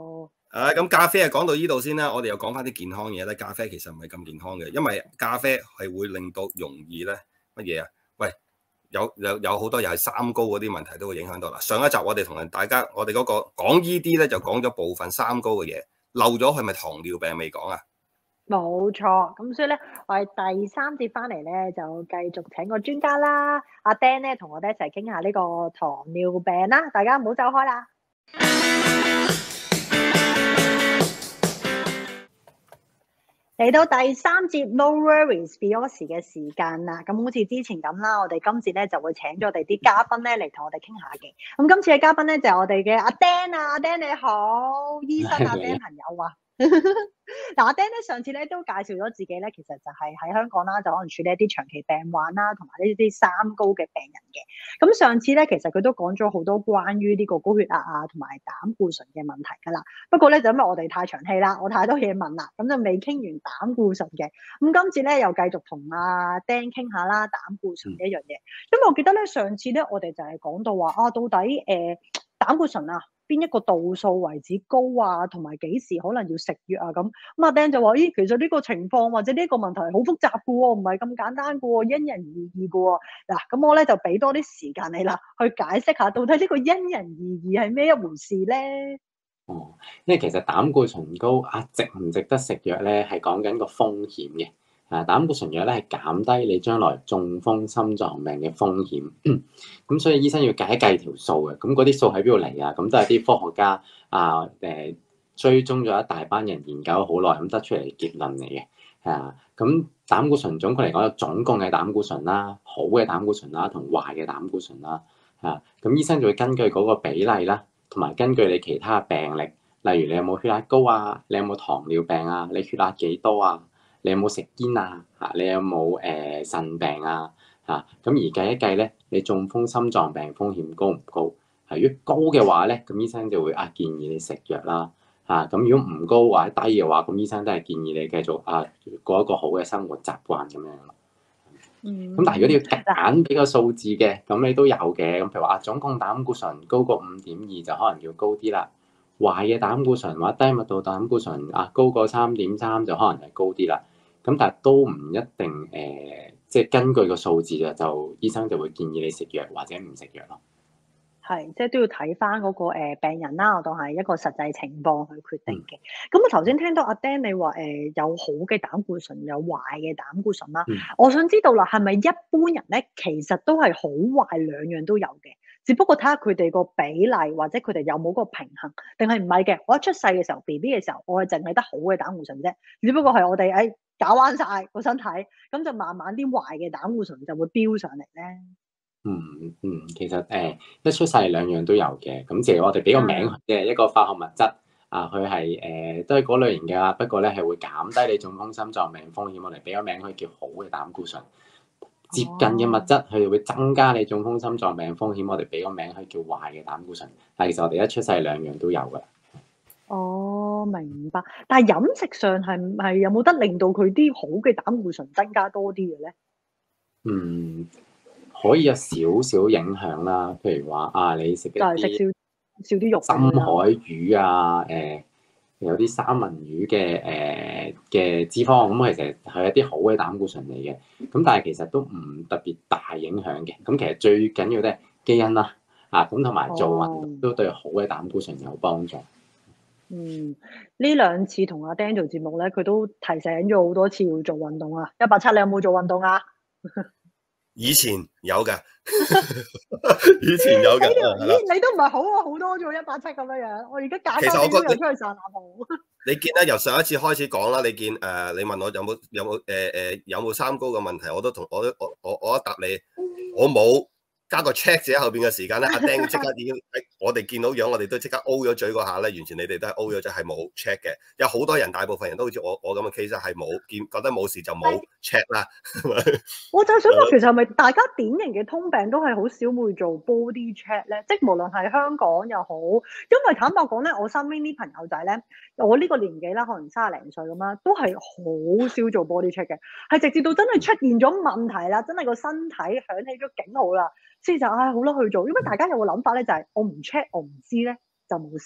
啊，咁咖啡啊講到呢度先啦，我哋又講翻啲健康嘢咧。咖啡其實唔係咁健康嘅，因為咖啡係會令到容易咧乜嘢啊？喂，有有有好多又係三高嗰啲問題都會影響到啦。上一集我哋同人大家，我哋嗰個講呢啲咧就講咗部分三高嘅嘢，漏咗係咪糖尿病未講啊？ 冇錯，咁所以咧，我哋第三節翻嚟咧就繼續請個專家啦，阿 Dan 咧同我哋一齊傾下呢個糖尿病啦，大家唔好走開啦。嚟到第三節 No Worries Beyond 嘅時間啦，咁好似之前咁啦，我哋今次咧就會請咗我哋啲嘉賓咧嚟同我哋傾下嘅。咁今次嘅嘉賓咧就係我哋嘅阿 Dan 啊，阿 Dan 你好，醫生阿 Dan 朋友啊。嗱，阿 Dan 咧上次咧都介紹咗自己咧，其實就係喺香港啦，就可能處理一啲長期病患啦，同埋呢啲三高嘅病人嘅。咁上次咧，其實佢都講咗好多關於呢個高血壓啊，同埋膽固醇嘅問題㗎啦。不過咧，就因為我哋太長氣啦，我太多嘢問啦，咁就未傾完膽固醇嘅。咁今次咧又繼續同阿 Dan 傾下啦，膽固醇呢一樣嘢。因為我記得咧上次咧，我哋就係講到話啊，到底誒、呃、膽固醇啊，邊一個度數為止高啊，同埋幾時可能要食藥啊咁。咁阿 Dan 就話：咦，其實呢個情況或者呢個問題好複雜嘅喎，唔係咁簡單嘅喎，因人而異嘅喎。嗱，咁我咧就俾多啲時間你啦，去解釋下到底呢個因人而異係咩一回事咧？ 哦，因為其實膽固醇高啊，值唔值得食藥咧，係講緊個風險嘅。啊，膽固醇藥咧係減低你將來中風心臟病嘅風險。咁、嗯、所以醫生要計一計條數嘅。咁嗰啲數喺邊度嚟啊？咁都係啲科學家啊，誒、呃、追蹤咗一大班人研究好耐，咁得出嚟結論嚟嘅。啊，咁膽固醇總括嚟講，有總共嘅膽固醇啦，好嘅膽固醇啦，同壞嘅膽固醇啦。啊，咁醫生就會根據嗰個比例啦，同埋根據你其他嘅病歷，例如你有冇血壓高啊，你有冇糖尿病啊，你血壓幾多啊？你有冇食煙啊？嚇，你有冇誒腎病啊？嚇，咁而計一計咧，你中風心臟病風險高唔高？係如果高嘅話咧，咁醫生就會啊建議你食藥啦。嚇，咁如果唔高或者低嘅話，咁醫生都係建議你繼續啊過一個好嘅生活習慣咁樣。 嗯。 咁但係如果你要揀俾個數字嘅，咁你都有嘅。咁譬如話啊，總共膽固醇高過五點二就可能要高啲啦。壞嘅膽固醇或者低密度膽固醇啊，高過三點三就可能係高啲啦。咁但係都唔一定誒、呃，即係根據個數字就就醫生就會建議你食藥或者唔食藥咯。 係，即係都要睇翻嗰個、呃、病人啦，我當係一個實際情況去決定嘅。咁、嗯、我頭先聽到阿 Dan 你話誒、呃、有好嘅膽固醇，有壞嘅膽固醇啦。嗯、我想知道啦，係咪一般人咧其實都係好壞兩樣都有嘅？只不過睇下佢哋個比例或者佢哋有冇嗰個平衡，定係唔係嘅？我一出世嘅時候 B B 嘅時候，我係淨係得好嘅膽固醇啫，只不過係我哋誒搞彎晒個身體，咁就慢慢啲壞嘅膽固醇就會飆上嚟咧。 嗯嗯，其實誒、呃、一出世兩樣都有嘅，咁即係我哋俾個名嘅一個化學物質啊，佢係誒都係嗰類型嘅，不過咧係會減低你中風心臟病風險，我哋俾個名佢叫好嘅膽固醇。接近嘅物質，佢哋會增加你中風心臟病風險。我哋俾個名佢叫壞嘅膽固醇。但係其實我哋一出世兩樣都有㗎。 哦，明白。但係飲食上係唔係有冇得令到佢啲好嘅膽固醇增加多啲嘅咧？ 嗯，可以有少少影響啦。譬如話啊，你食一啲食少少啲肉， 深海魚啊，誒、呃。有啲三文魚嘅誒嘅脂肪，咁其實係一啲好嘅膽固醇嚟嘅，咁但係其實都唔特別大影響嘅。咁其實最緊要都係基因啦，啊咁同埋做運動都對好嘅膽固醇有幫助。 嗯，呢兩次同阿 Dan 做節目咧，佢都提醒咗好多次要做運動啊。一八七，你有冇做運動啊？ 以前有嘅，以前有嘅。 咦，你都唔係好啊，好多做一八七咁樣樣。我而家揀翻你都又出去散下步。 你見咧，由上一次開始講啦，你見誒、呃，你問我有冇有冇誒誒有冇、呃、三高嘅問題，我都同我都我我我一答你，我冇。加個 check 字喺後邊嘅時間咧，阿 Dan 即刻已經喺我哋見到樣，我哋都即刻 O 咗嘴嗰下咧，完全你哋都係 O 咗嘴，係冇 check 嘅。有好多人，大部分人都好似我我咁嘅 case 係冇見，覺得冇事就冇 check 啦。 我就想問，其實係咪大家典型嘅通病都係好少會做 body check 咧？即係無論係香港又好，因為坦白講咧，我身邊啲朋友仔咧，我呢個年紀啦，可能三十零歲咁啦，都係好少做 body check 嘅，係直至到真係出現咗問題啦，真係個身體響起咗警號啦。先就唉好啦去做，因為大家有個諗法咧，就係我唔 check 我唔知咧就冇事。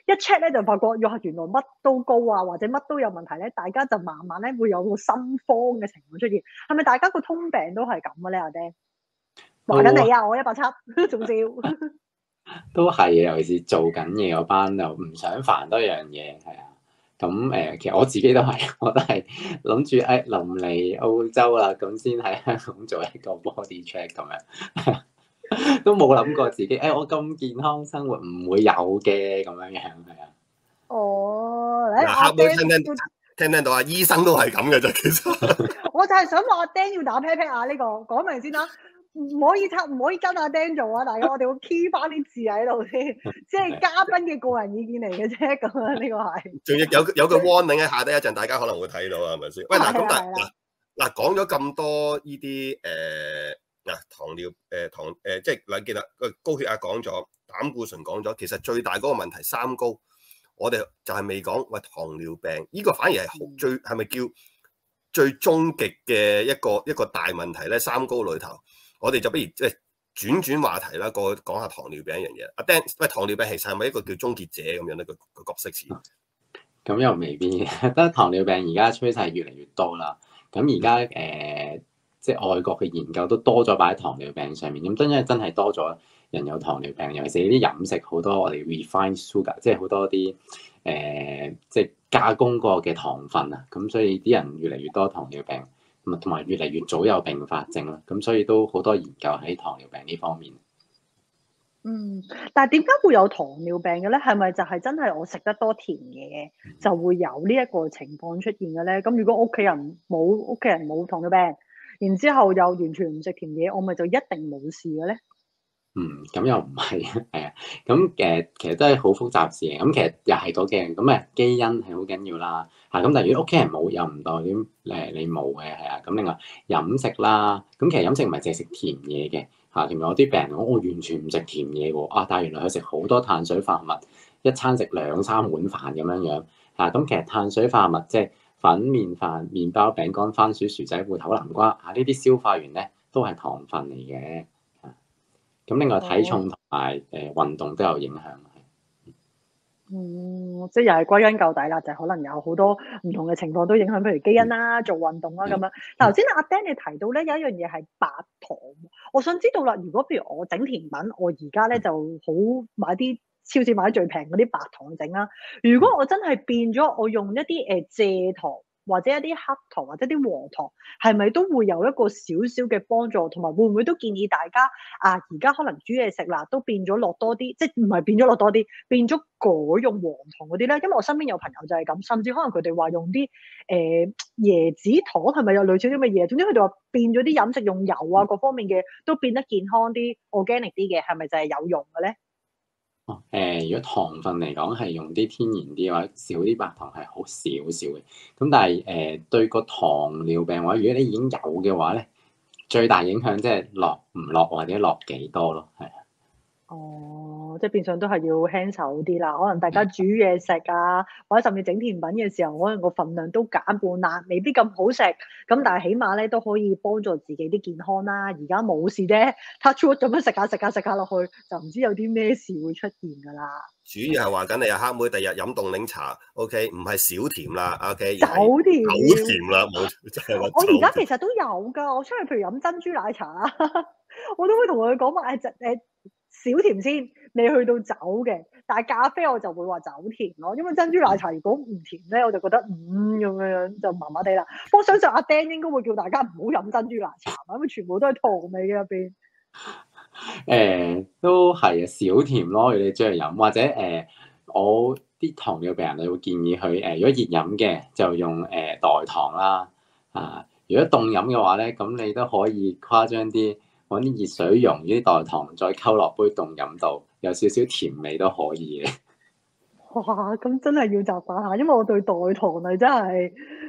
一 check 咧就發覺，哇！原來乜都高啊，或者乜都有問題咧，大家就慢慢咧會有個心慌嘅情況出現。係咪大家個通病都係咁嘅咧？阿爹話緊你啊，我一百七仲笑。 都係嘅，尤其是做緊嘢嗰班就唔想煩多樣嘢，係啊。咁誒、呃，其實我自己都係，我都係諗住誒臨嚟澳洲啦，咁先喺香港做一個 body check 咁樣，都冇諗過自己誒、哎、我咁健康生活唔會有嘅咁樣樣，係啊。 哦， 嗱， 阿黑妹 Dan 聽聽聽唔聽到啊？醫生都係咁嘅啫，其實。 我就係想話阿 Dan 要打 pat pat 啊！呢、這個講明先啦。唔可以插，唔可以跟阿 Dan 做啊！大家我哋會 key 翻啲字喺度先，即係嘉賓嘅個人意見嚟嘅啫。咁樣呢個係。仲要有有個 warning 喺下低一陣，大家可能會睇到啊，係咪先？喂，嗱咁但嗱嗱講咗咁多呢啲誒嗱糖尿誒糖誒，即係你記得個高血壓講咗，膽固醇講咗，其實最大嗰個問題三高，我哋就係未講喂糖尿病，呢、這個反而係好最係咪叫最終極嘅一個一個大問題咧？三高裏頭。我哋就不如即係轉轉話題啦，過去講下糖尿病一樣嘢。阿 Dan，喂，糖尿病其實係咪一個叫終結者咁樣咧？個個角色詞？ 咁又未必，得糖尿病而家趨勢越嚟越多啦。咁而家誒，即係外國嘅研究都多咗擺喺糖尿病上面。咁真係真係多咗人有糖尿病，尤其是啲飲食好多我哋 refined sugar，即係好多啲誒、呃，即係加工過嘅糖分啊。咁所以啲人越嚟越多糖尿病。同埋越嚟越早有併發症啦，咁所以都好多研究喺糖尿病呢方面。 嗯，但係點解會有糖尿病嘅咧？係咪就係真係我食得多甜嘢就會有呢一個情況出現嘅咧？咁如果屋企人冇屋企人冇糖尿病，然之後又完全唔食甜嘢，我咪就一定冇事嘅咧？ 嗯，咁又唔係，係啊，咁誒其實都係好複雜事嘅。咁其實又係嗰嘅，咁誒基因係好緊要啦。嚇，咁但係如果屋企人冇，又唔代表誒你冇嘅，係啊。咁另外飲食啦，咁其實飲食唔係淨係食甜嘢嘅嚇。譬如有啲病人講我完全唔食甜嘢喎，啊，但係原來佢食好多碳水化合物，一餐食兩三碗飯咁樣樣嚇。咁其實碳水化合物即係粉、麵飯、麵包、餅乾、番薯、薯仔、芋頭、南瓜嚇，呢啲消化完咧都係糖分嚟嘅。咁另外體重同埋誒運動都有影響。 嗯，即係又係歸根究底啦，就係、可能有好多唔同嘅情況都影響，譬如基因啦、做運動啦咁樣。頭先阿 Dan 你提到咧有一樣嘢係白糖，我想知道啦。如果譬如我整甜品，我而家咧就好買啲超市買啲最平嗰啲白糖整啦。如果我真係變咗，我用一啲誒蔗糖，或者一啲黑糖或者啲黃糖，係咪都會有一個少少嘅幫助？同埋會唔會都建議大家啊？而家可能煮嘢食啦，都變咗落多啲，即係唔係變咗落多啲，變咗改用黃糖嗰啲咧？因為我身邊有朋友就係咁，甚至可能佢哋話用啲誒、呃、椰子糖，係咪有類似啲咁嘅嘢？總之佢哋話變咗啲飲食用油啊，各方面嘅都變得健康啲、organic 啲嘅，係咪就係有用嘅咧？ 誒、呃，如果糖分嚟講係用啲天然啲或者少啲白糖係好少少嘅，咁但係誒、呃、對個糖尿病話，如果你已經有嘅話咧，最大影響即係落唔落或者落幾多咯，係啊。 哦，即係變相都係要輕手啲啦。可能大家煮嘢食啊，或者甚至整甜品嘅時候，可能個份量都減半啦，未必咁好食。咁但係起碼咧都可以幫助自己啲健康啦。而家冇事啫 ，touch wood 咁樣食下食下食下落去，就唔知有啲咩事會出現㗎啦。 主要係話緊你啊，黑妹第日飲凍檸茶 ，OK， 唔係少甜啦 ，OK， 酒甜， 酒甜啦，冇即係話。 我而家其實都有㗎，我出去譬如飲珍珠奶茶啊，我都會同佢講話誒誒。少甜先，未去到酒嘅，但係咖啡我就會話酒甜咯，因為珍珠奶茶如果唔甜咧，我就覺得嗯咁樣就麻麻地啦。不過我相信阿 Dan 應該會叫大家唔好飲珍珠奶茶，因為全部都係糖味嘅入邊。 誒、呃，都係啊，少甜咯，如果你中意飲，或者誒、呃，我啲糖尿病人你會建議佢誒、呃，如果熱飲嘅就用誒、呃、代糖啦，啊，如果凍飲嘅話咧，咁你都可以誇張啲。揾啲熱水溶啲代糖，再溝落杯凍飲度，有少少甜味都可以嘅。 哇！咁真係要習慣下，因為我對代糖係真係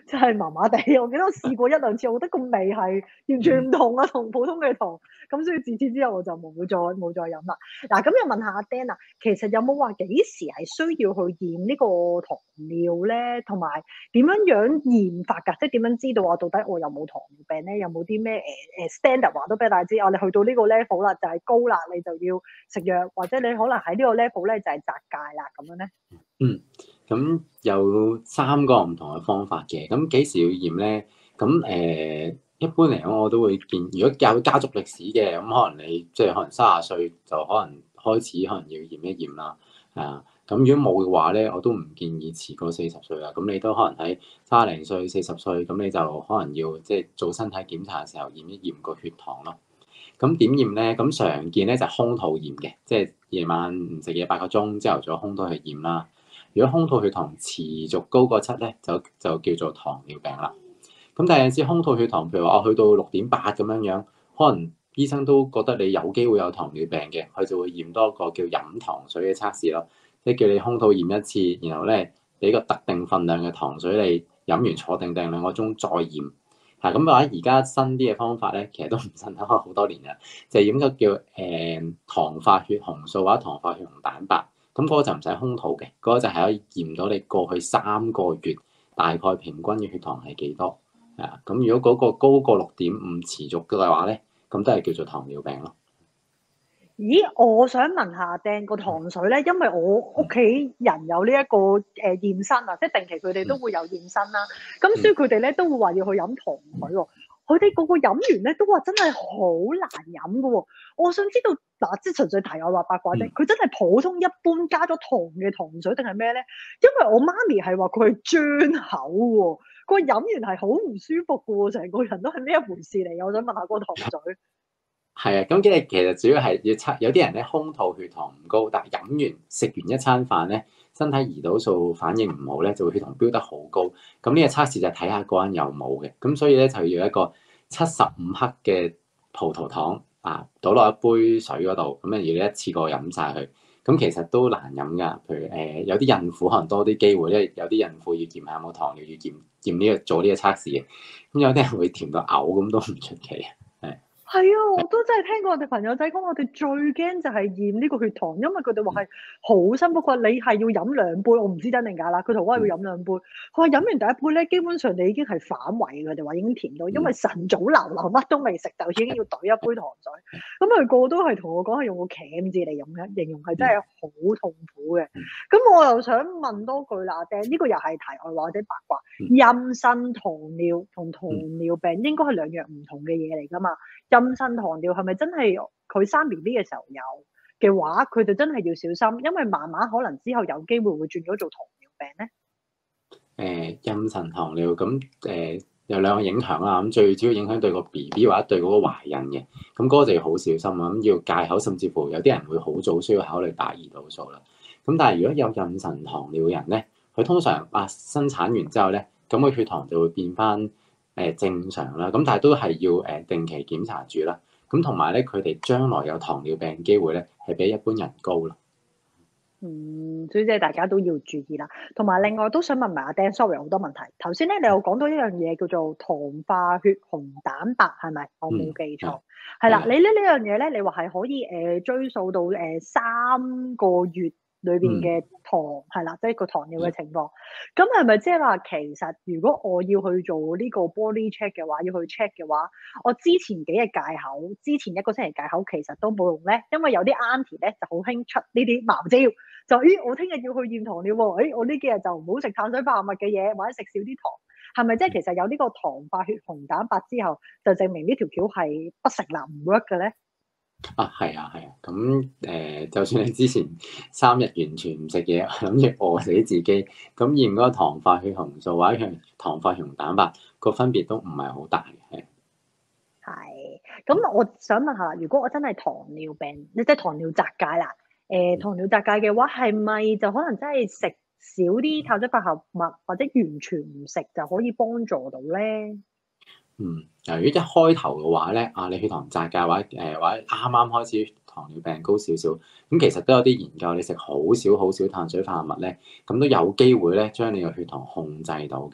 真係麻麻地。我記得我試過一兩次，我覺得個味係完全唔同啊，同普通嘅糖。咁所以自此之後我就冇再冇再飲啦。嗱，咁又問下阿 Dan 啊，其實有冇話幾時係需要去驗呢個糖尿咧？同埋點樣樣驗法㗎？即係點樣知道我到底我有冇糖尿病咧？有冇啲咩誒誒 standard 話都俾大家知？我、啊、你去到呢個 level 啦，就係、是、高啦，你就要食藥，或者你可能喺呢個 level 咧就係擇戒啦咁樣咧。 嗯，咁有三個唔同嘅方法嘅。咁幾時要驗咧？咁誒、呃，一般嚟講我都會見，如果有家族歷史嘅，咁可能你即係可能三十歲就可能開始可能要驗一驗啦。啊，咁如果冇嘅話咧，我都唔建議遲過四十歲啦。咁你都可能喺三十零歲、四十歲，咁你就可能要即係做身體檢查嘅時候驗一驗個血糖咯。咁點驗咧？咁常見咧就係空肚驗嘅，即係夜晚唔食嘢八個鐘，朝頭早空肚去驗啦。如果空肚血糖持續高過七咧，就就叫做糖尿病啦。咁但係有陣時空肚血糖，譬如話我去到六點八咁樣樣，可能醫生都覺得你有機會有糖尿病嘅，佢就會驗多一個叫飲糖水嘅測試咯，即係叫你空肚驗一次，然後咧俾個特定份量嘅糖水你飲完坐定定兩個鐘再驗。嚇咁嘅話，而家新啲嘅方法咧，其實都唔新啦，好多年啦，就係驗咗叫誒、呃、糖化血紅素或者糖化血紅蛋白。咁嗰個就唔使空肚嘅，嗰、那個就係可以驗到你過去三個月大概平均嘅血糖係幾多啊？咁如果嗰個高過六點五持續嘅話咧，咁都係叫做糖尿病咯。 咦，我想問下掟個糖水咧，因為我屋企人有呢、這、一個誒、呃、驗身啊，即係定期佢哋都會有驗身啦。咁、嗯、所以佢哋咧都會話要去飲糖水喎。佢哋個個飲完咧都話真係好難飲㗎喎。我想知道嗱，即係純粹題外話八卦啫。佢、嗯、真係普通一般加咗糖嘅糖水定係咩咧？因為我媽咪係話佢係張口喎，佢飲完係好唔舒服㗎喎，成個人都係咩一回事嚟？我想問下個糖水。 係啊，咁即係其實主要係要測，有啲人咧空肚血糖唔高，但係飲完食完一餐飯咧，身體胰島素反應唔好咧，就會血糖飆得好高。咁呢個測試就睇下嗰人有冇嘅。咁所以咧就要一個七十五克嘅葡萄糖啊，倒落一杯水嗰度，咁咧要一次過飲晒佢。咁其實都難飲㗎。譬如誒、呃，有啲孕婦可能多啲機會，因為有啲孕婦要驗下有冇糖尿，要驗驗呢、這個做呢個測試嘅。咁有啲人會甜到嘔，咁都唔出奇。 係啊，我都真係聽過我哋朋友仔講，我哋最驚就係驗呢個血糖，因為佢哋話係好辛苦。佢話你係要飲兩杯，我唔知真定假啦。佢同我話要飲兩杯，佢話飲完第一杯咧，基本上你已經係反胃。佢哋話已經甜到，因為晨早流流乜都未食，就已經要懟一杯糖水。咁佢個個都係同我講係用個鉗字嚟用嘅，形容係真係好痛苦嘅。咁我又想問多句啦，阿呢個又係題外話或者八卦。妊娠糖尿同糖尿病應該係兩樣唔同嘅嘢嚟㗎嘛？妊娠糖尿係咪真係佢生 B B 嘅時候有嘅話，佢就真係要小心，因為慢慢可能之後有機會會轉咗做糖尿病咧。 誒、呃，妊娠糖尿咁誒、呃、有兩個影響啦。咁最主要影響對個 B B 或者對嗰個懷孕嘅，咁嗰個就要好小心啊。咁要戒口，甚至乎有啲人會好早需要考慮打胰島素啦。咁但係如果有妊娠糖尿嘅人咧，佢通常啊生產完之後咧，咁個血糖就會變翻誒正常啦，咁但係都係要誒定期檢查住啦。咁同埋咧，佢哋將來有糖尿病機會咧，係比一般人高咯。 嗯，所以即係大家都要注意啦。同埋另外都想問埋阿 Dan，sorry 好多問題。頭先咧你有講到一樣嘢叫做糖化血紅蛋白，係咪？我冇記錯。係啦、嗯，你咧呢樣嘢咧，你話係可以誒、呃、追溯到誒、呃、三個月裏邊嘅糖係啦，即係個糖尿嘅情況。咁係咪即係話其實如果我要去做呢個 body check 嘅話，要去 check 嘅話，我之前幾日戒口，之前一個星期戒口，其實都冇用咧，因為有啲 auntie 咧就好興出呢啲茅招，就咦我聽日要去驗糖尿喎，誒我呢幾日就唔好食碳水化合物嘅嘢，或者食少啲糖，係咪即係其實有呢個糖化血紅蛋白之後，就證明呢條橋係不成立唔 work 嘅咧？ 啊，係啊，係啊，咁誒、呃，就算你之前三日完全唔食嘢，諗住餓死自己，咁驗嗰個糖化血紅素或者糖化血紅蛋白個分別都唔係好大嘅。係。 係，咁我想問下，如果我真係糖尿病，你即係糖尿擇戒啦，誒、呃，糖尿擇戒嘅話，係咪就可能真係食少啲碳水化合物，或者完全唔食就可以幫助到咧？ 嗯，由於一開頭嘅話咧，啊，你血糖擇戒或者誒、呃、或者啱啱開始糖尿病高少少，咁其實都有啲研究，你食好少好少碳水化合物咧，咁都有機會咧將你個血糖控制到嘅。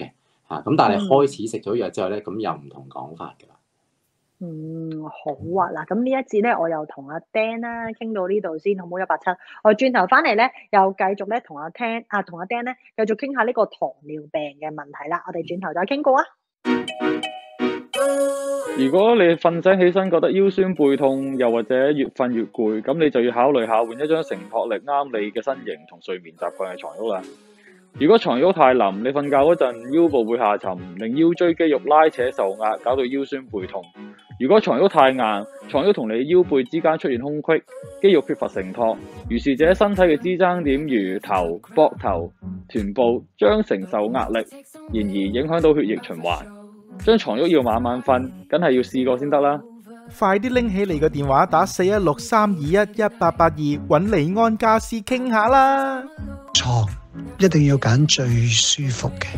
嚇。咁但係開始食咗藥之後咧，咁又唔同講法㗎啦。 嗯，好啊，嗱，咁呢一節咧，我又同阿 Dan 啦傾到呢度先，好唔好？一八七，我轉頭翻嚟咧，又繼續咧同阿 Dan 啊，同阿 Dan 咧繼續傾下呢個糖尿病嘅問題啦。我哋轉頭再傾過啊。 如果你瞓醒起身覺得腰酸背痛，又或者越瞓越攰，咁你就要考慮下換一張承托力啱你嘅身形同睡眠習慣嘅床褥啦。如果床褥太腍，你瞓覺嗰陣腰部會下沉，令腰椎肌肉拉扯受壓，搞到腰酸背痛。如果床褥太硬，床褥同你腰背之間出現空隙，肌肉缺乏承托，如是者身體嘅支撐點如頭、膊頭、臀部將承受壓力，然而影響到血液循環。張床褥要晚晚瞓，梗係要試過先得啦。 快啲拎起你個電話打四一六三二一一八八二揾李安家私傾下啦。 床一定要揀最舒服嘅。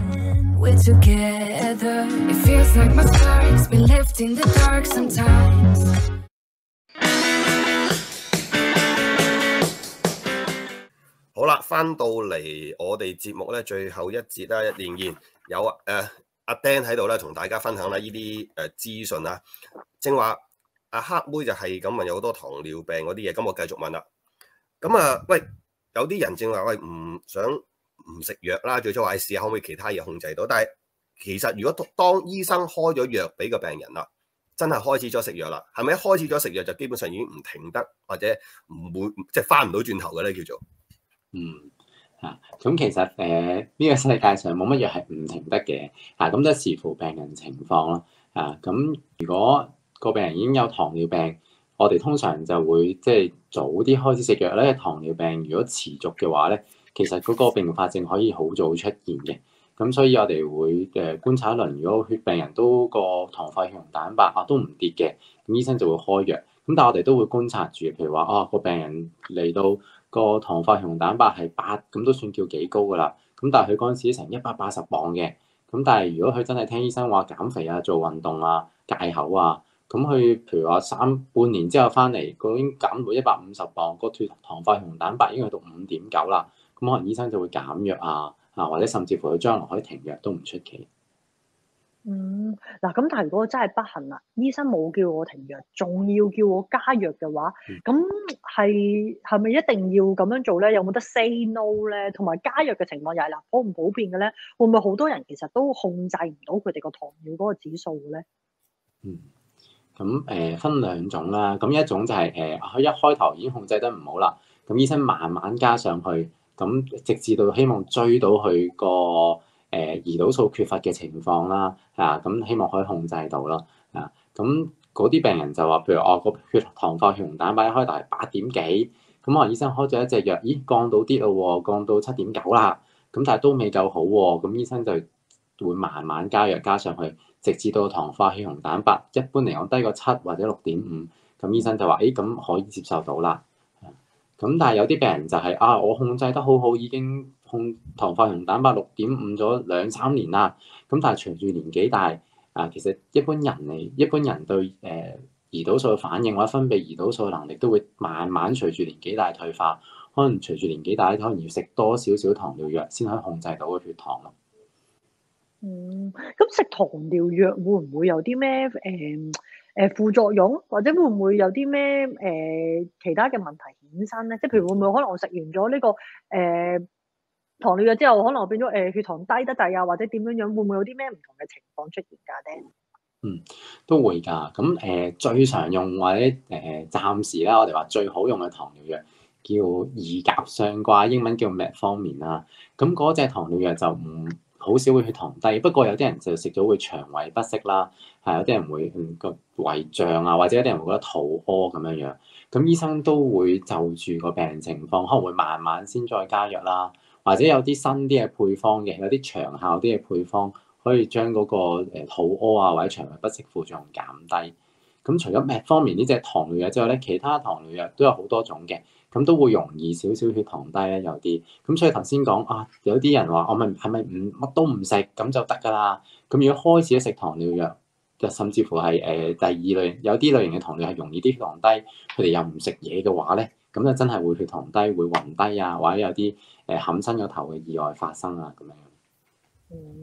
好啦，翻到嚟我哋節目咧最後一節啦，仍然有誒。呃阿 Dan 喺度咧，同大家分享啦呢啲誒資訊啦。正話阿黑妹就係咁問，有好多糖尿病嗰啲嘢，咁我繼續問啦。咁啊，喂，有啲人正話喂唔想唔食藥啦，最初話試下可唔可以其他嘢控制到。但係其實如果當醫生開咗藥俾個病人啦，真係開始咗食藥啦，係咪一開始咗食藥就基本上已經唔停得，或者唔會即係翻唔到轉頭嘅咧？叫做嗯。啊，咁其實誒呢、呃這個世界上冇乜藥係唔停得嘅，啊咁都視乎病人情況咯，啊咁如果個病人已經有糖尿病，我哋通常就會即係早啲開始食藥咧。糖尿病如果持續嘅話咧，其實嗰個併發症可以好早出現嘅，咁所以我哋會誒、呃、觀察一輪，如果血病人都個糖化血紅蛋白啊都唔跌嘅，咁醫生就會開藥。咁但係我哋都會觀察住，譬如話啊個病人嚟到個糖化血紅蛋白係八，咁都算叫幾高噶啦。咁但係佢嗰陣時成一百八十磅嘅，咁但係如果佢真係聽醫生話減肥啊、做運動啊、戒口啊，咁佢譬如話三半年之後翻嚟，佢已經減到一百五十磅，個血糖化血紅蛋白已經去到五點九啦。咁可能醫生就會減藥啊，啊或者甚至乎佢將來可以停藥都唔出奇。 嗯，嗱咁，但係如果真係不幸啦，醫生冇叫我停藥，仲要叫我加藥嘅話，咁係係咪一定要咁樣做咧？有冇得 say no 咧？同埋加藥嘅情況又係嗱，普唔普遍嘅咧？會唔會好多人其實都控制唔到佢哋個糖尿嗰個指數咧？ 嗯，咁誒、呃、分兩種啦。咁一種就係誒佢一開頭已經控制得唔好啦，咁醫生慢慢加上去，咁直至到希望追到佢個誒胰島素缺乏嘅情況啦，啊咁希望可以控制到啦，啊咁嗰啲病人就話，譬如我個血糖化血紅蛋白一開頭係八點幾，咁我醫生開咗一隻藥，咦降到啲咯，降到七點九啦，咁但係都未夠好喎，咁醫生就會慢慢加藥加上去，直至到糖化血紅蛋白一般嚟講低過七或者六點五，咁醫生就話，誒咁可以接受到啦。咁但係有啲病人就係、是、啊，我控制得好好，已經控糖化血紅蛋白六點五咗兩三年啦。咁但係隨住年紀大，啊其實一般人嚟，一般人對誒、呃、胰島素嘅反應或者分泌胰島素嘅能力都會慢慢隨住年紀大退化。可能隨住年紀大，可能要食多少少糖尿藥先可以控制到個血糖咯。 嗯，咁食糖尿藥會唔會有啲咩誒誒副作用，或者會唔會有啲咩誒其他嘅問題衍生咧？即係譬如會唔會可能我食完咗呢、這個誒、呃、糖尿藥之後，可能我變咗誒、呃、血糖低得滯啊，或者點樣樣，會唔會有啲咩唔同嘅情況出現㗎咧？ 嗯，都會㗎。咁誒、呃、最常用或者誒、呃、暫時咧，我哋話最好用嘅糖尿藥叫二甲雙胍，英文叫 Metformin 啦。咁嗰隻糖尿藥就唔好少會血糖低，不過有啲人就食咗會腸胃不適啦，係有啲人會個胃脹啊，或者有啲人會覺得肚屙咁樣樣。咁醫生都會就住個病人情況，可能會慢慢先再加藥啦，或者有啲新啲嘅配方嘅，有啲長效啲嘅配方，可以將嗰個誒肚屙啊或者腸胃不適副作用減低。咁除咗 Metformin 呢隻糖尿藥之外咧，其他糖尿藥都有好多種嘅。咁都會容易少少血糖低咧，有啲咁，所以頭先講啊，有啲人話我咪係咪唔乜都唔食咁就得㗎啦？咁如果開始食糖尿藥，就甚至乎係誒、呃、第二類有啲類型嘅糖尿係容易啲血糖低，佢哋又唔食嘢嘅話咧，咁就真係會血糖低，會暈低啊，或者有啲誒冚親個頭嘅意外發生啊咁樣。 哦。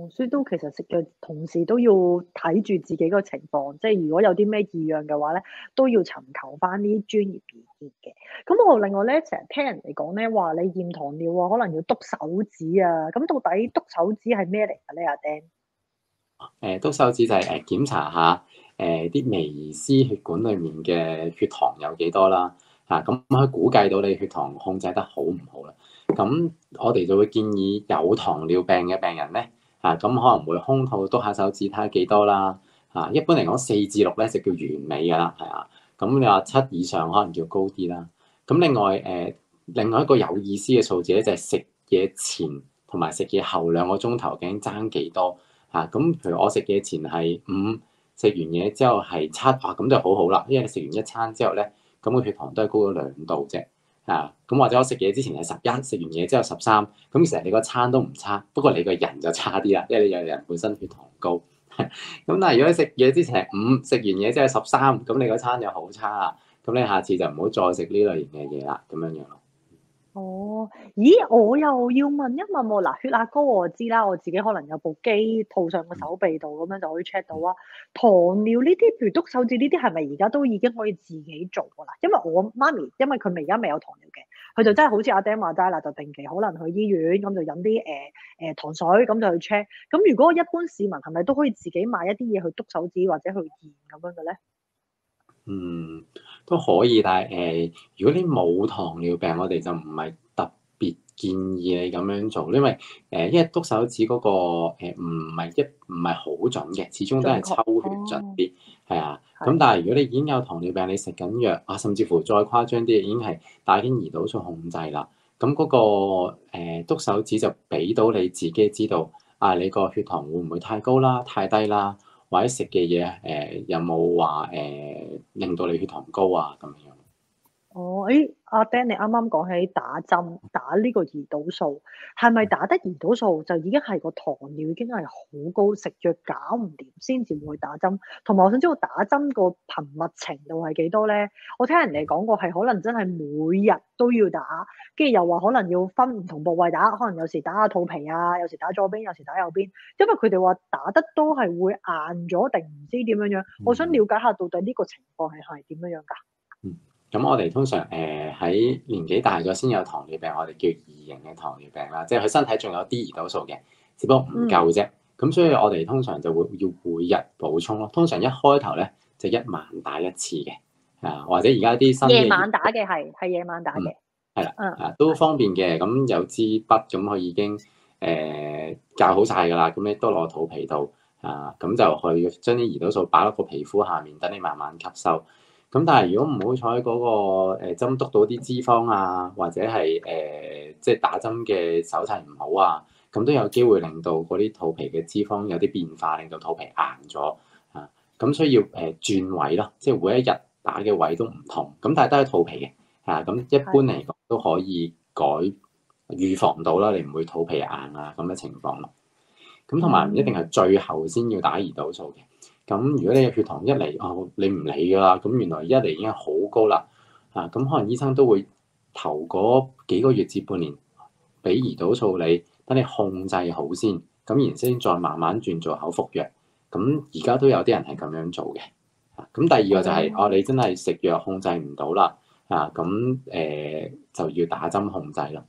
哦，所以都其實食嘅同時都要睇住自己個情況，即係如果有啲咩異樣嘅話咧，都要尋求翻啲專業意見嘅。咁我另外咧，成日聽人哋講咧話你驗糖尿啊，可能要篤手指啊，咁到底篤手指係咩嚟嘅咧？阿 Dan？ 誒篤手指就係誒檢查下誒啲微絲血管裡面嘅血糖有幾多啦，嚇咁可以估計到你血糖控制得好唔好啦。咁我哋就會建議有糖尿病嘅病人咧，嚇咁可能會空肚篤下手指睇下幾多啦，嚇一般嚟講四至六咧就叫完美㗎啦，係啊。咁你話七以上可能叫高啲啦。咁另外誒、呃、另外一個有意思嘅數字咧就係食嘢前同埋食嘢後兩個鐘頭究竟爭幾多嚇？咁、啊、譬如我食嘢前係五，食完嘢之後係七，哇咁就好好啦，因為你食完一餐之後咧，咁個血糖都係高咗兩度啫。啊，咁或者我食嘢之前係十一，食完嘢之後十三，咁其實你個餐都唔差，不過你個人就差啲啦，因為你有人本身血糖高。咁但係如果你食嘢之前係五，食完嘢之後十三，咁你個餐就好差啦。咁你下次就唔好再食呢類型嘅嘢啦，咁樣樣咯。 哦，咦，我又要問一問喎，嗱，血壓高我知啦，我自己可能有部機套上個手臂度，咁樣就可以 check 到啊。糖尿呢啲，譬如篤手指呢啲，係咪而家都已經可以自己做㗎啦？因為我媽咪，因為佢而家未有糖尿嘅，佢就真係好似阿 Dan 話齋啦，就定期可能去醫院咁就飲啲誒誒糖水，咁就去 check。咁如果一般市民係咪都可以自己買一啲嘢去篤手指或者去驗咁樣嘅咧？ 嗯，都可以，但係誒、呃，如果你冇糖尿病，我哋就唔係特別建議你咁樣做，因為誒、呃，因為篤手指嗰、那個唔係、呃、一唔係好準嘅，始終都係抽血準啲，係、哦、啊。咁但係如果你已經有糖尿病，你食緊藥啊，甚至乎再誇張啲，已經係打緊胰島素控制啦。咁嗰、那個誒篤、呃、手指就俾到你自己知道啊，你個血糖會唔會太高啦、太低啦？或者食嘅嘢誒有冇話誒令到你血糖高啊咁樣？ 哦，誒，阿 Dan，你啱啱講起打針打呢個胰島素，係咪打得胰島素就已經係個糖尿已經係好高，食藥搞唔掂先至會打針？同埋我想知道打針個頻密程度係幾多咧？我聽人哋講過係可能真係每日都要打，跟住又話可能要分唔同部位打，可能有時打下肚皮啊，有時打左邊，有時打右邊，因為佢哋話打得都係會硬咗定唔知點樣樣。我想了解下到底呢個情況係係點樣樣㗎？ 嗯。咁我哋通常誒喺、呃、年紀大咗先有糖尿病，我哋叫二型嘅糖尿病啦，即係佢身體仲有啲胰島素嘅，只不過唔夠啫。咁、嗯、所以我哋通常就會要每日補充咯。通常一開頭咧就一晚打一次嘅，啊或者而家啲新嘅夜晚打嘅係係夜晚打嘅， 係啦、 嗯， 啊都方便嘅。咁有支筆咁佢已經誒校好晒㗎啦，咁你都落肚皮度啊，咁就去將啲胰島素擺落個皮膚下面，等你慢慢吸收。咁但係如果唔好彩嗰個誒針篤到啲脂肪啊，或者係誒即係打針嘅手勢唔好啊，咁都有機會令到嗰啲肚皮嘅脂肪有啲變化，令到肚皮硬咗啊。咁需要誒轉位咯，即係每一日打嘅位都唔同。咁但係都係肚皮嘅啊。咁一般嚟講都可以改預防到啦，你唔會肚皮硬啊咁嘅情況咯。咁同埋唔一定係最後先要打胰島素嘅。咁如果你嘅血糖一嚟哦，你唔理㗎啦，咁原來一嚟已經好高啦，啊咁可能醫生都會頭嗰幾個月至半年俾胰島素你，等你控制好先，咁然先再慢慢轉做口服藥。咁而家都有啲人係咁樣做嘅，啊咁第二個就係、是、哦，你真係食藥控制唔到啦，啊咁誒、呃、就要打針控制啦。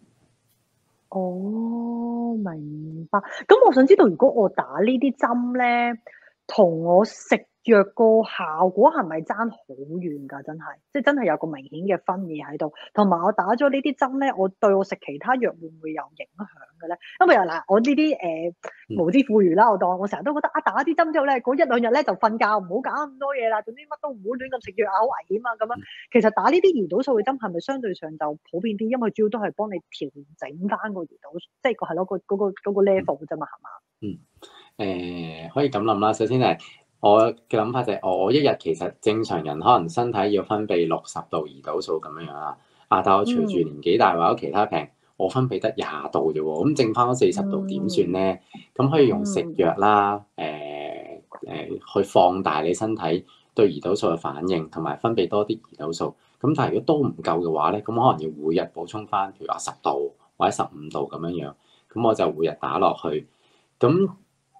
哦，明白。咁我想知道，如果我打呢啲針咧，同我食藥個效果係咪爭好遠㗎？真係，即係真係有個明顯嘅分野喺度。同埋我打咗呢啲針咧，我對我食其他藥會唔會有影響嘅咧？因為嗱，我呢啲誒無知婦孺啦，我當我成日都覺得啊，打啲針之後咧，嗰一兩日咧就瞓覺，唔好搞咁多嘢啦。總之乜都唔好亂咁食藥啊，好危險啊咁樣。其實打呢啲胰島素嘅針係咪相對上就普遍啲？因為主要都係幫你調整翻個胰島素，即係個係咯個嗰個嗰個 level 啫嘛，係嘛？ 嗯。誒、呃、可以咁諗啦，首先係我嘅諗法就係、是，我一日其實正常人可能身體要分泌六十度胰島素咁樣樣啦，啊，但我隨住年紀大或者其他病，我分泌得廿度啫喎，咁剩翻嗰四十度點算咧？咁可以用食藥啦，誒、呃、誒、呃、去放大你身體對胰島素嘅反應，同埋分泌多啲胰島素。咁但係如果都唔夠嘅話咧，咁可能要每日補充翻，譬如話十度或者十五度咁樣樣，咁我就每日打落去。咁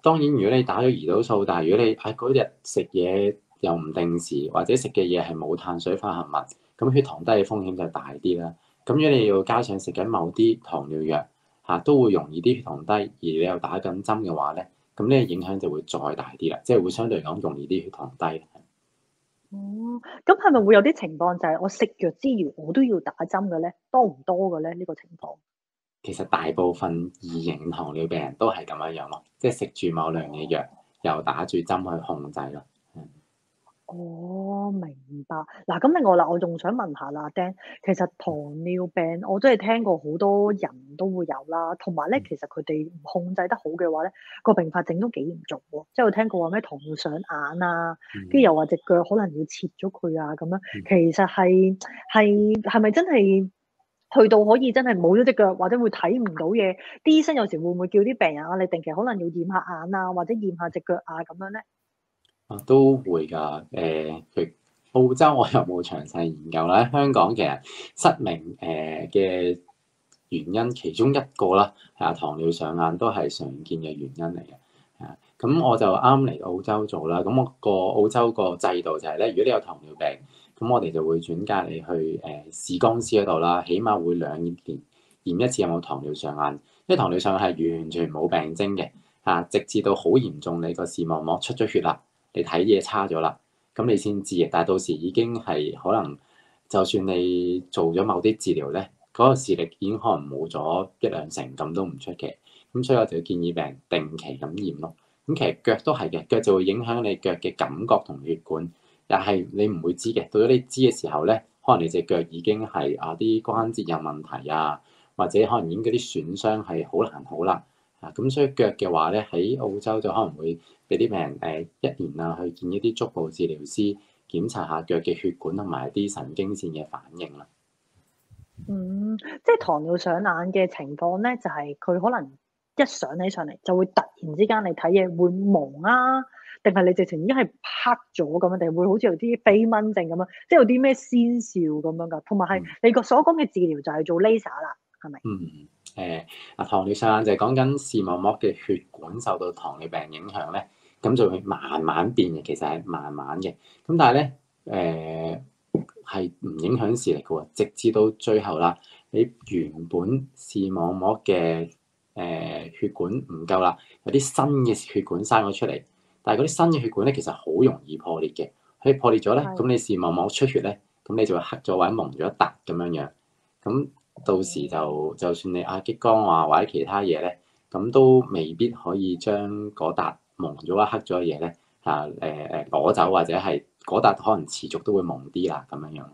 當然如果你打咗胰島素，但係如果你喺嗰日食嘢又唔定時，或者食嘅嘢係冇碳水化合物，咁血糖低嘅風險就大啲啦。咁如果你要加上食緊某啲糖尿藥嚇、啊，都會容易啲血糖低，而你又打緊針嘅話咧，咁呢個影響就會再大啲啦，即係會相對嚟講容易啲血糖低。 哦，咁係咪會有啲情況就係我食藥之餘，我都要打針嘅咧？多唔多嘅咧？呢、呢個情況？ 其實大部分二型糖尿病人都係咁樣樣咯，即係食住某類嘅藥，又打住針去控制咯。 哦，明白。嗱，咁另外啦，我仲想問下啦，阿 Dan，其實糖尿病我真係聽過好多人都會有啦，同埋咧，其實佢哋唔控制得好嘅話咧，個併發症都幾嚴重喎。即係我聽過話咩糖尿上眼啊，跟住又話隻腳可能要切咗佢啊咁樣。其實係係係咪真係去到可以真係冇咗隻腳，或者會睇唔到嘢？啲醫生有時會唔會叫啲病人啊，你定期可能要驗下眼啊，或者驗下隻腳啊咁樣咧？ 啊，都會㗎。誒、呃，譬如澳洲我又冇詳細研究啦。香港其實失明誒嘅、呃、原因其中一個啦，係啊，糖尿上眼都係常見嘅原因嚟嘅。係啊，咁我就啱嚟澳洲做啦。咁我個澳洲個制度就係咧，如果你有糖尿病，咁我哋就會轉介你去誒視光師嗰度啦，起碼會兩年驗一次有冇糖尿上眼。因為糖尿上眼係完全冇病徵嘅，啊，直至到好嚴重，你個視網膜出咗血啦。你睇嘢差咗啦，咁你先知嘅。但係到時已經係可能，就算你做咗某啲治療咧，嗰、那個視力已經可能冇咗一兩成，咁都唔出奇。咁所以我就建議病人定期咁驗咯。咁其實腳都係嘅，腳就會影響你腳嘅感覺同血管，又係你唔會知嘅。到咗你知嘅時候咧，可能你隻腳已經係啊啲關節有問題啊，或者可能已經嗰啲損傷係好難好啦。啊，咁所以腳嘅話咧，喺澳洲就可能會俾啲病人誒一年啊去見一啲足部治療師檢查下腳嘅血管同埋啲神經線嘅反應啦。 嗯，即係糖尿上眼嘅情況咧，就係、是、佢可能一上起上嚟就會突然之間你睇嘢會蒙啊，定係你直情已經係黑咗咁樣，定係會好似有啲飛蚊症咁樣，即係有啲咩先兆咁樣噶？同埋係你個所講嘅治療就係做 laser 啦，係咪？ 嗯。誒啊，糖尿上眼就係講緊視網膜嘅血管受到糖尿病影響咧，咁就會慢慢變嘅，其實係慢慢嘅。咁但係咧，誒係唔影響視力嘅喎，直至到最後啦，你原本視網膜嘅誒、呃、血管唔夠啦，有啲新嘅血管生咗出嚟，但係嗰啲新嘅血管咧，其實好容易破裂嘅。佢破裂咗咧，咁的你視網膜出血咧，咁你就會黑咗或者蒙咗一笪咁樣樣，咁。到時就就算你啊激光啊或者其他嘢咧，咁都未必可以將嗰笪蒙咗或黑咗嘅嘢咧嚇誒誒攞走，或者係嗰笪可能持續都會蒙啲啦咁樣樣。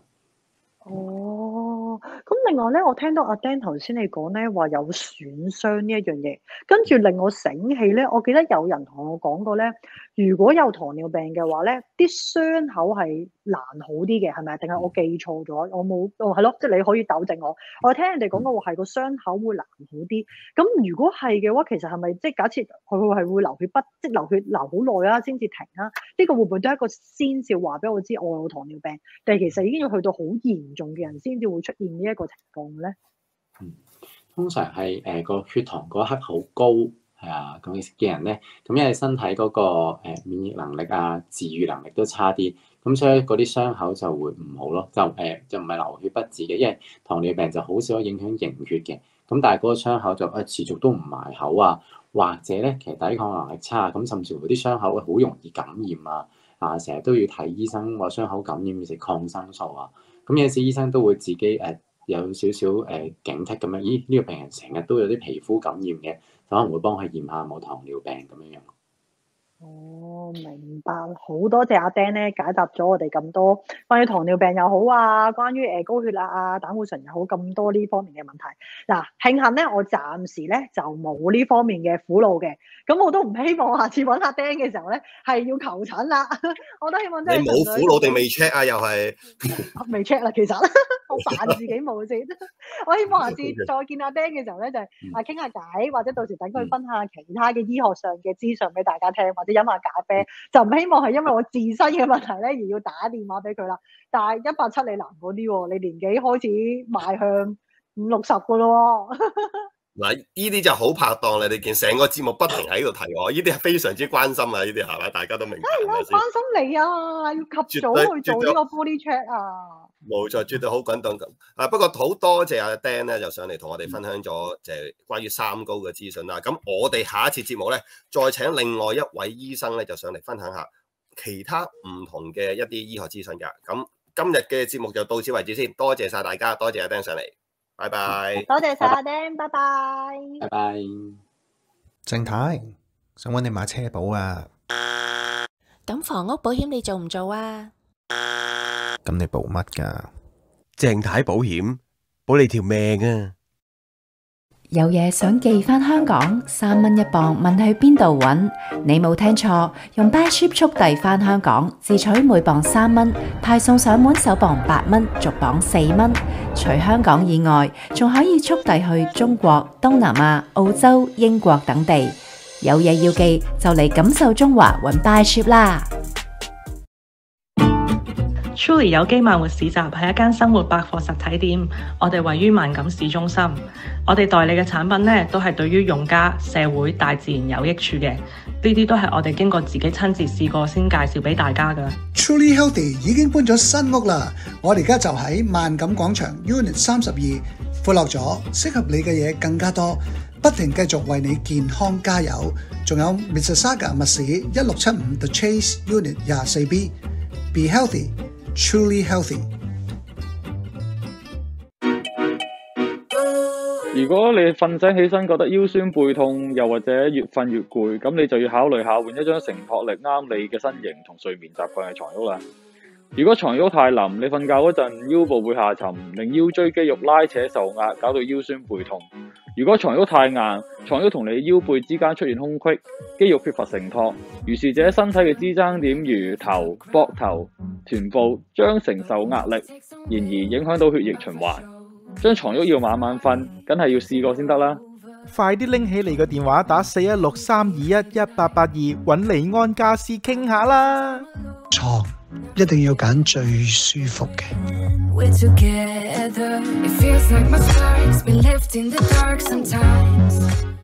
哦，咁另外咧，我聽到阿 Dan 頭先你講咧話有損傷呢一樣嘢，跟住令我醒起咧，我記得有人同我講過咧，如果有糖尿病嘅話咧，啲傷口係難好啲嘅，係咪？定係我記錯咗？我冇，哦係咯，即係你可以糾正我。我聽人哋講過話係個傷口會難好啲。咁如果係嘅話，其實係咪即係假設佢係會流血不即係流血流好耐啊先至停啊？呢個會唔會都係一個先兆話俾我知我有糖尿病？定係其實已經要去到好嚴重嘅人先至會出現呢一個情況咧？ 嗯，通常係誒個血糖嗰刻好高，係啊咁嘅人咧，咁因為身體嗰個誒免疫能力啊、自愈能力都差啲，咁所以嗰啲傷口就會唔好咯，就誒就唔係流血不止嘅，因為糖尿病就好少影響凝血嘅，咁但係嗰個傷口就誒持續都唔埋口啊，或者咧其實抵抗能力差，咁甚至乎啲傷口會好容易感染啊，啊成日都要睇醫生話傷口感染要食抗生素啊。咁有陣時醫生都會自己誒、呃、有少少誒、呃、警惕咁樣，咦呢、這個病人成日都有啲皮膚感染嘅，可能會幫佢驗下有冇糖尿病咁樣樣。 哦，明白，好多謝阿 Dan 咧解答咗我哋咁多關於糖尿病又好啊，關於誒高血壓啊、膽固醇又好咁多呢方面嘅問題。嗱，慶幸咧我暫時咧就冇呢方面嘅苦惱嘅，咁我都唔希望下次揾阿 Dan 嘅時候咧係要求診啦。我都希望真係你冇苦惱定未 check 啊？又係未 check 啦，其實我扮自己冇先。我希望下次再見阿 Dan 嘅時候咧，就係啊傾下偈，或者到時等佢分享其他嘅醫學上嘅資訊俾大家聽，或者飲下咖啡，就唔希望係因為我自身嘅問題咧而要打電話俾佢啦。但係一八七你難嗰啲喎，你年紀開始邁向五六十個咯喎。 嗱，呢啲就好拍檔啦！你見成個節目不停喺度提我，呢啲係非常之關心啊！呢啲係咪？大家都明白係咪先？ 關心你啊，要及早去做呢個 body check 啊！ 冇錯，絕對好滾動咁。啊，不過好多謝阿 Dan 咧，就上嚟同我哋分享咗就係關於三高嘅資訊啦。咁我哋下一次節目咧，再請另外一位醫生咧，就上嚟分享下其他唔同嘅一啲醫學資訊㗎。咁今日嘅節目就到此為止先，多謝晒大家，多謝阿 Dan 上嚟，拜拜。 多謝晒阿 Dan，拜拜。 拜拜。 鄭太，想揾你買車保啊！ 咁房屋保險你做唔做啊？ 咁你保乜㗎？ 鄭太保險保你條命啊！ 有嘢想寄返香港，三蚊一磅，問去邊度揾？你冇聽錯，用 Buy Ship 速遞返香港，自取每磅三蚊，派送上門首磅八蚊，逐磅四蚊。除香港以外，仲可以速遞去中國、東南亞、澳洲、英國等地。有嘢要寄就嚟感受中華，揾 Buy Ship 啦！ Truly 有機慢活市集係一間生活百貨實體店，我哋位於萬錦市中心。我哋代理嘅產品呢，都係對於用家、社會、大自然有益處嘅。呢啲都係我哋經過自己親自試過先介紹俾大家㗎。 Truly Healthy 已經搬咗新屋啦，我哋而家就喺萬錦廣場 Unit 三十二，闊落咗，適合你嘅嘢更加多，不停繼續為你健康加油。仲有 Mississauga 密市一六七五 The Chase Unit 廿四 B，Be Healthy。Truly healthy。 如果你瞓醒起身覺得腰酸背痛，又或者越瞓越攰，咁你就要考慮下換一張承托力啱你嘅身形同睡眠習慣嘅床褥啦。如果床褥太腍，你瞓覺嗰陣腰部會下沉，令腰椎肌肉拉扯受壓，搞到腰酸背痛。如果床褥太硬，床褥同你腰背之間出現空隙，肌肉缺乏承托，如是者身體嘅支撐點如頭、膊頭、臀部將承受壓力，然而影響到血液循環。張床褥要晚晚瞓，梗係要試過先得啦。 快啲拎起你個電話打四一六三二一一八八二揾李安家私傾下啦。 床一定要揀最舒服嘅。 We're together. It feels like my sparks been left in the dark sometimes.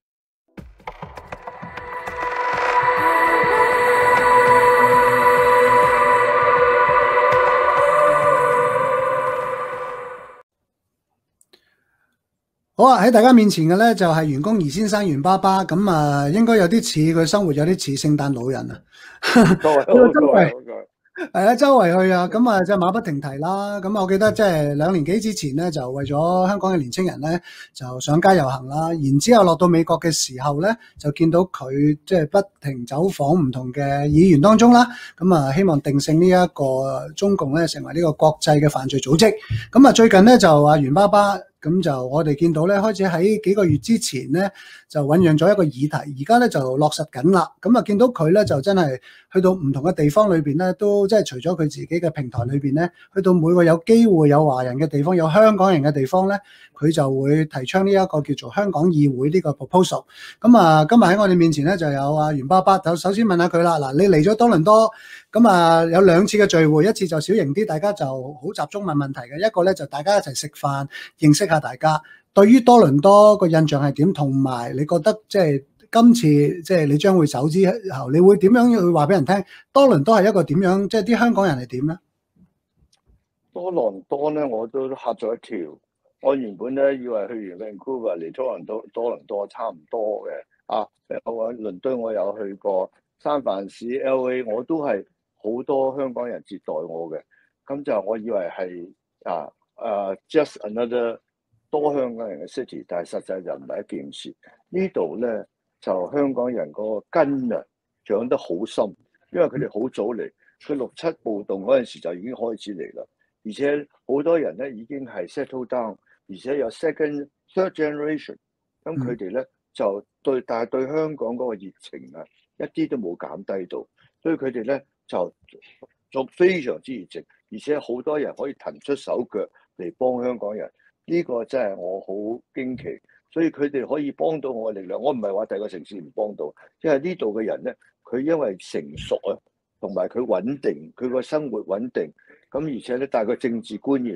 好啊！喺大家面前嘅咧就係袁弓夷先生袁爸爸，咁啊應該有啲似佢生活有啲似聖誕老人啊。 各位，各位， 係啦，周圍去啊，咁啊即係馬不停蹄啦。咁我記得即係兩年幾之前咧，就為咗香港嘅年青人咧，就上街遊行啦。然之後落到美國嘅時候咧，就見到佢即係不停走訪唔同嘅議員當中啦。咁啊，希望定性呢一個中共咧成為呢個國際嘅犯罪組織。咁啊，最近咧就話袁爸爸。咁就我哋見到咧，開始喺幾個月之前咧，就醖釀咗一個議題，而家咧就落實緊啦。咁啊，見到佢咧就真係去到唔同嘅地方裏邊咧，都即係除咗佢自己嘅平台裏邊咧，去到每個有機會有華人嘅地方、有香港人嘅地方咧，佢就會提倡呢一個叫做香港議會呢個 proposal。咁啊，今日喺我哋面前咧就有阿袁爸爸，就首先問下佢啦。嗱，你嚟咗多倫多，咁啊有兩次嘅聚會，一次就小型啲，大家就好集中問問題嘅；一個咧就大家一齊食飯，認識下大家。對於多倫多個印象係點？同埋你覺得即係今次即係你將會走之後，你會點樣去話俾人聽？多倫多係一個點樣？即係啲香港人係點咧？ 多倫多咧，我都嚇咗一跳。我原本咧以為去完 Vancouver 嚟多倫多，多倫多差唔多嘅。啊，我喺倫敦我有去過，三藩市 L A 我都係好多香港人接待我嘅。咁就我以為係啊啊 just another 多香港人嘅 city， 但係實際就唔係一件事。呢度咧就香港人嗰個根啊長得好深，因為佢哋好早嚟，佢六七暴動嗰陣時就已經開始嚟啦。而且好多人咧已經係 settle down， 而且有 second third generation， 咁佢哋咧就對，但係對香港嗰個熱情啊一啲都冇減低到，所以佢哋咧就做非常之熱情，而且好多人可以騰出手腳嚟幫香港人。呢個真係我好驚奇，所以佢哋可以幫到我嘅力量。我唔係話第二個城市唔幫到，因為呢度嘅人咧，佢因為成熟啊，同埋佢穩定，佢個生活穩定，咁而且咧，但係個政治觀念咧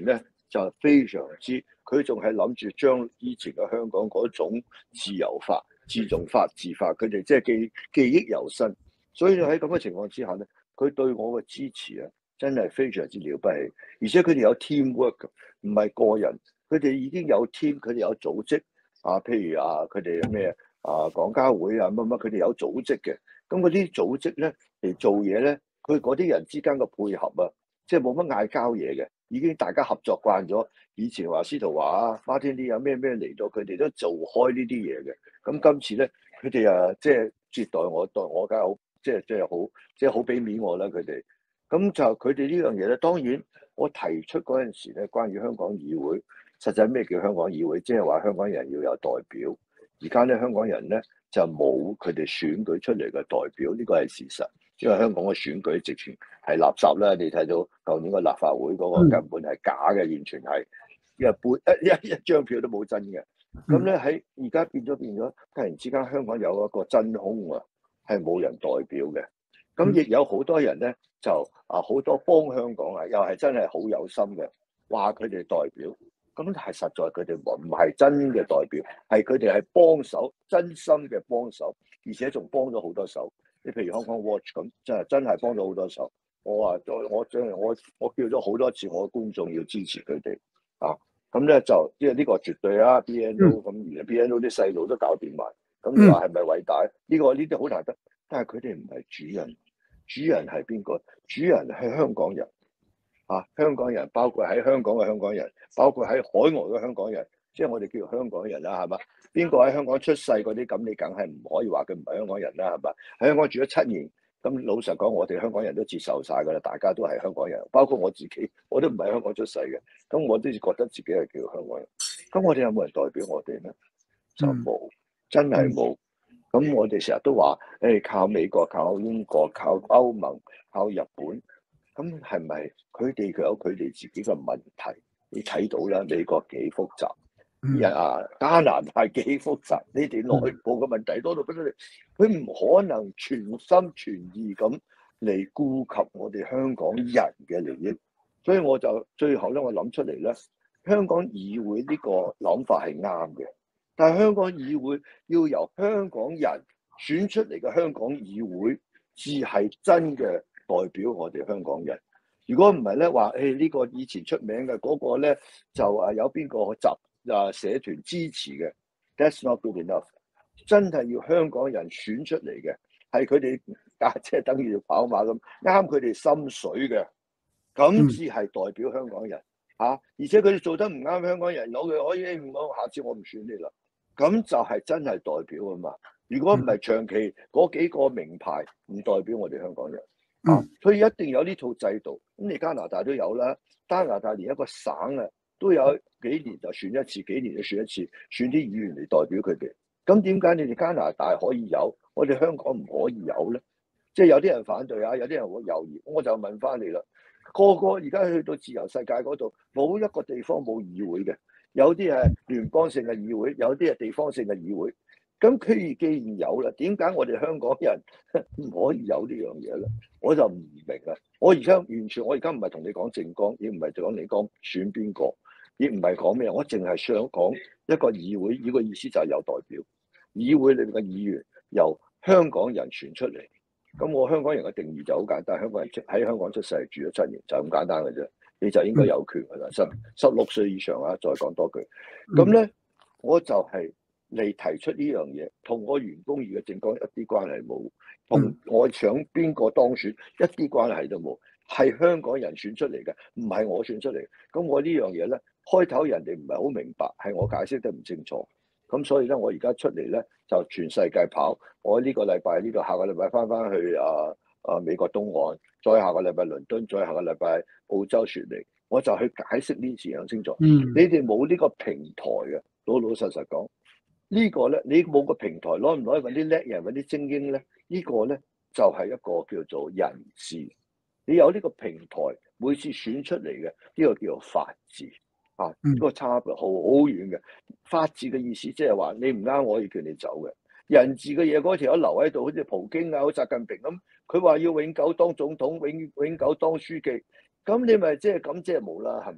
就係非常之，佢仲係諗住將以前嘅香港嗰種自由法、自動法治法，佢哋即係記記憶猶新。所以喺咁嘅情況之下咧，佢對我嘅支持啊，真係非常之了不起。而且佢哋有 teamwork，唔係個人，佢哋已經有 team，佢哋有組織啊。譬如啊，佢哋咩啊廣交會啊乜乜，佢哋有組織嘅。咁嗰啲組織咧嚟做嘢咧，佢嗰啲人之間嘅配合啊，即係冇乜嗌交嘢嘅，已經大家合作慣咗。以前話司徒華啊、花天啲有咩咩嚟到，佢哋都做開呢啲嘢嘅。咁今次咧，佢哋啊即係接待我，待我梗係好，即係即係好，即係好俾面我啦。佢哋咁就佢哋呢樣嘢咧，當然我提出嗰陣時咧，關於香港議會，實際咩叫香港議會？即係話香港人要有代表。而家咧，香港人咧就冇佢哋選舉出嚟嘅代表，呢個係事實。因為香港嘅選舉直情係垃圾啦，你睇到舊年個立法會嗰個根本係假嘅，完全係因為半一一一張票都冇真嘅。咁咧喺而家變咗變咗，突然之間香港有一個真空啊，係冇人代表嘅。咁亦有好多人咧就啊好多幫香港啊，又係真係好有心嘅，話佢哋代表。咁係實在佢哋唔係真嘅代表，係佢哋係幫手，真心嘅幫手，而且仲幫咗好多手。你譬如 Hong Kong Watch 咁，真係真係幫咗好多手。我話我我我我叫咗好多次我嘅觀眾要支持佢哋啊。咁咧就即係呢個絕對啦 ，B N O 咁，而家 B N O 啲細路都搞掂埋。咁你話係咪偉大？呢個呢啲好難得，但係佢哋唔係主人，主人係邊個？主人係香港人。啊！香港人包括喺香港嘅香港人，包括喺海外嘅香港人，即係我哋叫做香港人啦，係嘛？邊個喺香港出世嗰啲咁，你梗係唔可以話佢唔係香港人啦，係嘛？喺香港住咗七年，咁老實講，我哋香港人都接受晒㗎啦，大家都係香港人，包括我自己，我都唔係香港出世嘅，咁我都覺得自己係叫做香港人。咁我哋有冇人代表我哋咧？就冇，真係冇。咁我哋成日都話，誒、欸、靠美國、靠英國、靠歐盟、靠日本。咁係咪佢哋佢有佢哋自己嘅問題？你睇到啦，美國幾複雜，人啊加拿大幾複雜，你哋內部嘅問題多到不得了，佢唔可能全心全意咁嚟顧及我哋香港人嘅利益。所以我就最後咧，我諗出嚟咧，香港議會呢個諗法係啱嘅，但係香港議會要由香港人選出嚟嘅香港議會，至係真嘅代表我哋香港人。如果唔係咧，話誒呢個以前出名嘅嗰個咧，就誒有邊個集啊社團支持嘅 ，That's not good enough。真係要香港人選出嚟嘅，係佢哋啊，即係等於跑馬咁，啱佢哋心水嘅，咁至係代表香港人嚇、啊。而且佢哋做得唔啱香港人，攞佢可以唔好，下次我唔選你啦。咁就係真係代表啊嘛。如果唔係長期嗰幾個名牌，唔代表我哋香港人。啊，所以一定有呢套制度。咁你加拿大都有啦，加拿大連一個省啊都有幾年就選一次，幾年就選一次，選啲議員嚟代表佢哋。咁點解你哋加拿大可以有，我哋香港唔可以有咧？即係有啲人反對啊，有啲人會猶豫。我就問翻你啦，個個而家去到自由世界嗰度，冇一個地方冇議會嘅，有啲係聯邦性嘅議會，有啲係地方性嘅議會。咁佢既然有啦，點解我哋香港人唔可以有呢樣嘢咧？我就唔明啊！我而家完全，我而家唔係同你講政綱，亦唔係講你講選邊個，亦唔係講咩，我淨係想講一個議會。呢個意思就係有代表，議會裏面嘅議員由香港人選出嚟。咁我香港人嘅定義就好簡單，香港人喺香港出世住咗七年就咁簡單嘅啫，你就應該有權㗎啦。十十六歲以上啊，再講多句。咁咧，我就係嚟提出呢樣嘢，同我袁弓夷嘅政綱一啲關係冇，同我想邊個當選一啲關係都冇，係香港人選出嚟嘅，唔係我選出嚟。咁我呢樣嘢咧，開頭人哋唔係好明白，係我解釋得唔清楚。咁所以咧，我而家出嚟咧就全世界跑。我呢個禮拜呢度，下個禮拜翻翻去啊啊美國東岸，再下個禮拜倫敦，再下個禮拜澳洲雪梨，我就去解釋呢事樣清楚。嗯，你哋冇呢個平台嘅，老老實實講。呢個咧，你冇個平台，攞唔攞去揾啲叻人、揾啲精英咧？呢個咧就係一個叫做人治。你有呢個平台，每次選出嚟嘅呢個叫做法治啊，呢個差別好好遠嘅。法治嘅意思即係話你唔啱，我可以叫你走嘅。人治嘅嘢嗰條友留喺度，好似普京啊、好習近平咁，佢話要永久當總統、永永久當書記，咁你咪即係咁即係冇啦，係嘛？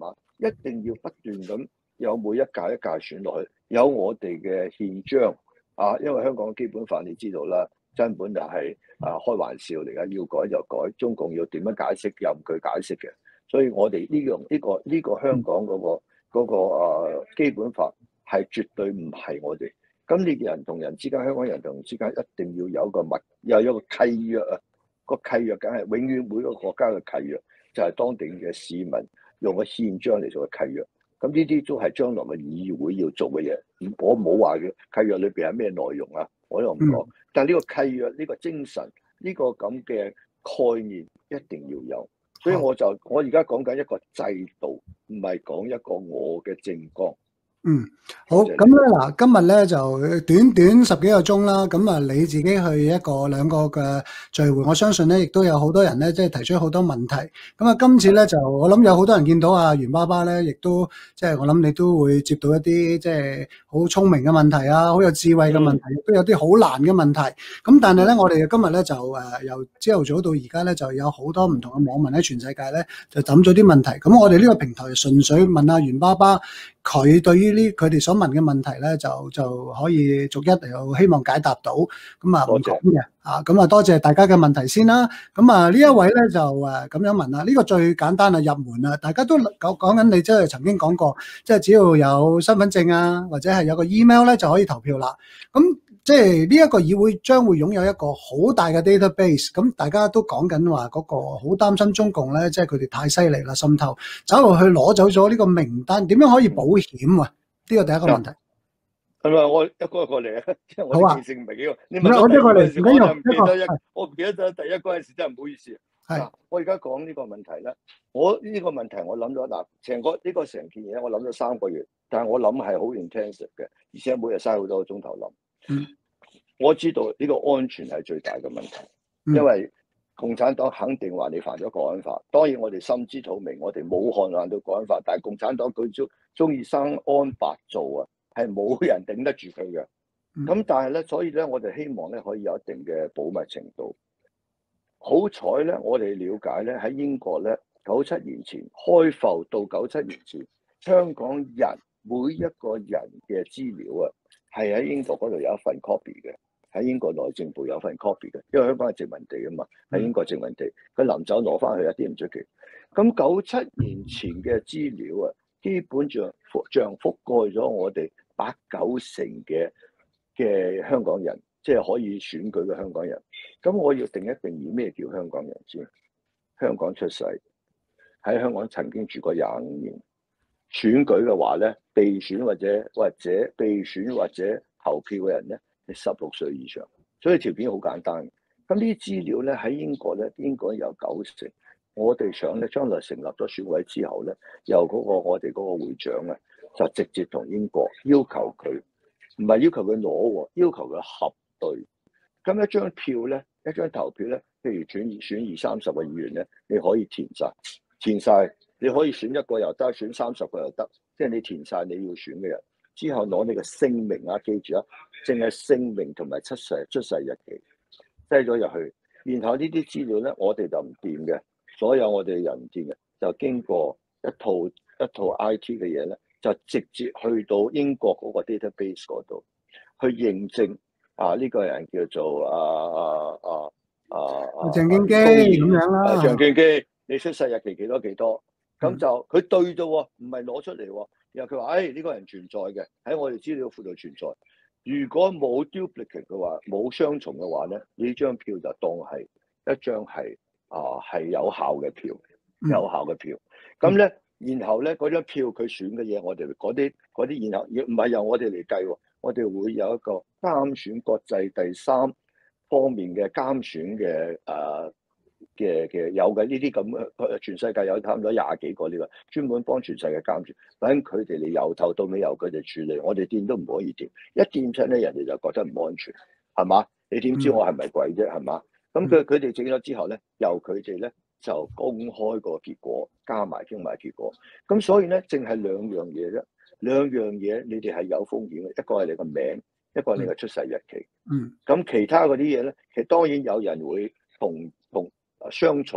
一定要不斷咁有每一屆一屆選落去，有我哋嘅憲章啊，因為香港嘅基本法你知道啦，根本就係啊開玩笑嚟㗎，要改就改，中共要點樣解釋任佢解釋嘅，所以我哋呢樣呢個呢、這個香港嗰、那個嗰、那個啊基本法係絕對唔係我哋。咁你人同人之間，香港人同人之間一定要有個密，又有個契約啊！個契約梗係永遠每個國家嘅契約，就係、是、當地嘅市民用個憲章嚟做嘅契約。咁呢啲都係將來嘅議會要做嘅嘢。我冇話嘅契約裏邊係咩內容啊，我又唔講。嗯、但係呢個契約、呢、這個精神、呢、這個咁嘅概念一定要有。所以我就我而家講緊一個制度，唔係講一個我嘅政綱。 嗯，好，咁咧嗱，今日咧就短短十幾個鐘啦，咁啊你自己去一個兩個嘅聚會，我相信咧亦都有好多人咧即係提出好多問題，咁啊今次咧就我諗有好多人見到阿袁爸爸咧，亦都即係我諗你都會接到一啲即係好聰明嘅問題啊，好有智慧嘅問題，亦都有啲好難嘅問題，咁但係咧我哋今日咧就誒由朝頭早到而家咧就有好多唔同嘅網民喺全世界咧就抌咗啲問題，咁我哋呢個平台純粹問阿袁爸爸佢對於呢佢哋所問嘅問題咧，就就可以逐一嚟希望解答到，咁啊唔講嘅啊，咁啊多謝大家嘅問題先啦。咁啊呢一位咧就誒咁樣問啦，呢個最簡單啊入門啊，大家都講講緊你即係曾經講過，即係只要有身份證啊，或者係有個 email 咧就可以投票啦。咁即係呢一個議會將會擁有一個好大嘅 database，咁大家都講緊話嗰個好擔心中共咧，即係佢哋太犀利啦，滲透走落去攞走咗呢個名單，點樣可以保險啊？呢個第一個問題。 係咪我一個一個嚟啊？即係我啲記性唔係幾好。你問我一個嚟，唔緊要。 我唔記得一，我唔記得咗第一嗰陣時，真係唔好意思。 係。 我而家講呢個問題咧，我呢個問題我諗咗嗱，成個呢個成件嘢我諗咗三個月，但係我諗係好 intensive 嘅，而且每日嘥好多個鐘頭諗。 嗯。 我知道呢個安全係最大嘅問題，因為共產黨肯定話你犯咗國安法。當然我哋心知肚明，我哋武漢犯到國安法，但係共產黨佢中中意生安白做啊，係冇人頂得住佢嘅。咁但係咧，所以咧，我哋希望咧可以有一定嘅保密程度。好彩咧，我哋了解咧喺英國咧，九七年前開埠到九七年前，香港人每一個人嘅資料啊，係喺英國嗰度有一份 copy 嘅。喺英國內政部有份 copy 嘅，因為香港係殖民地啊嘛，喺英國殖民地，佢臨走攞翻去一啲唔出奇。咁九七年前嘅資料啊，基本上像覆蓋咗我哋八九成嘅嘅香港人，即係可以選舉嘅香港人。咁我要定一定義咩叫香港人先？香港出世，喺香港曾經住過廿五年，選舉嘅話咧，被選或者或者被選或者投票嘅人咧，係十六歲以上，所以條件好簡單。咁呢啲資料咧喺英國咧，應該有九成。我哋想咧，將來成立咗選委之後咧，由嗰個我哋嗰個會長啊，就直接同英國要求佢，唔係要求佢攞，要求佢核對。咁一張票咧，一張投票咧，譬如選二選二三十個議員咧，你可以填晒，填晒，你可以選一個又得，選三十個又得，即係你填晒你要選嘅人。之後攞你個姓名啊，記住啊，淨係姓名同埋出世出世日期擠咗入去，然後呢啲資料咧，我哋就唔掂嘅，所有我哋人唔掂嘅，就經過一套一套 I T 嘅嘢咧，就直接去到英國嗰個 database 嗰度去認證啊，呢、這個人叫做啊啊啊啊鄭敬基咁樣啦， 鄭敬基，你出世日期幾多幾多？咁就佢對咗喎，唔係攞出嚟喎。然後佢話：誒呢個人存在嘅，喺我哋資料庫度存在。如果冇 duplicate 嘅話，冇雙重嘅話咧，呢張票就當係一張係啊係有效嘅票，有效嘅票。咁咧，然後咧嗰張票佢選嘅嘢，我哋嗰啲嗰啲，然後唔係由我哋嚟計喎，我哋會有一個監選國際第三方面嘅監選嘅誒。嘅嘅有嘅呢啲咁嘅，全世界有差唔多廿幾個呢個專門幫全世界監住，等佢哋嚟由頭到尾由佢哋處理，我哋掂都唔可以掂，一掂出咧人哋就覺得唔安全，係嘛？你點知我係咪鬼啫？係嘛？咁佢佢哋整咗之後咧，由佢哋咧就公開個結果，加埋傾埋結果，咁所以咧淨係兩樣嘢啫，兩樣嘢你哋係有風險嘅，一個係你個名，一個係你個出世日期。 嗯。 咁其他嗰啲嘢咧，其實當然有人會同同。雙重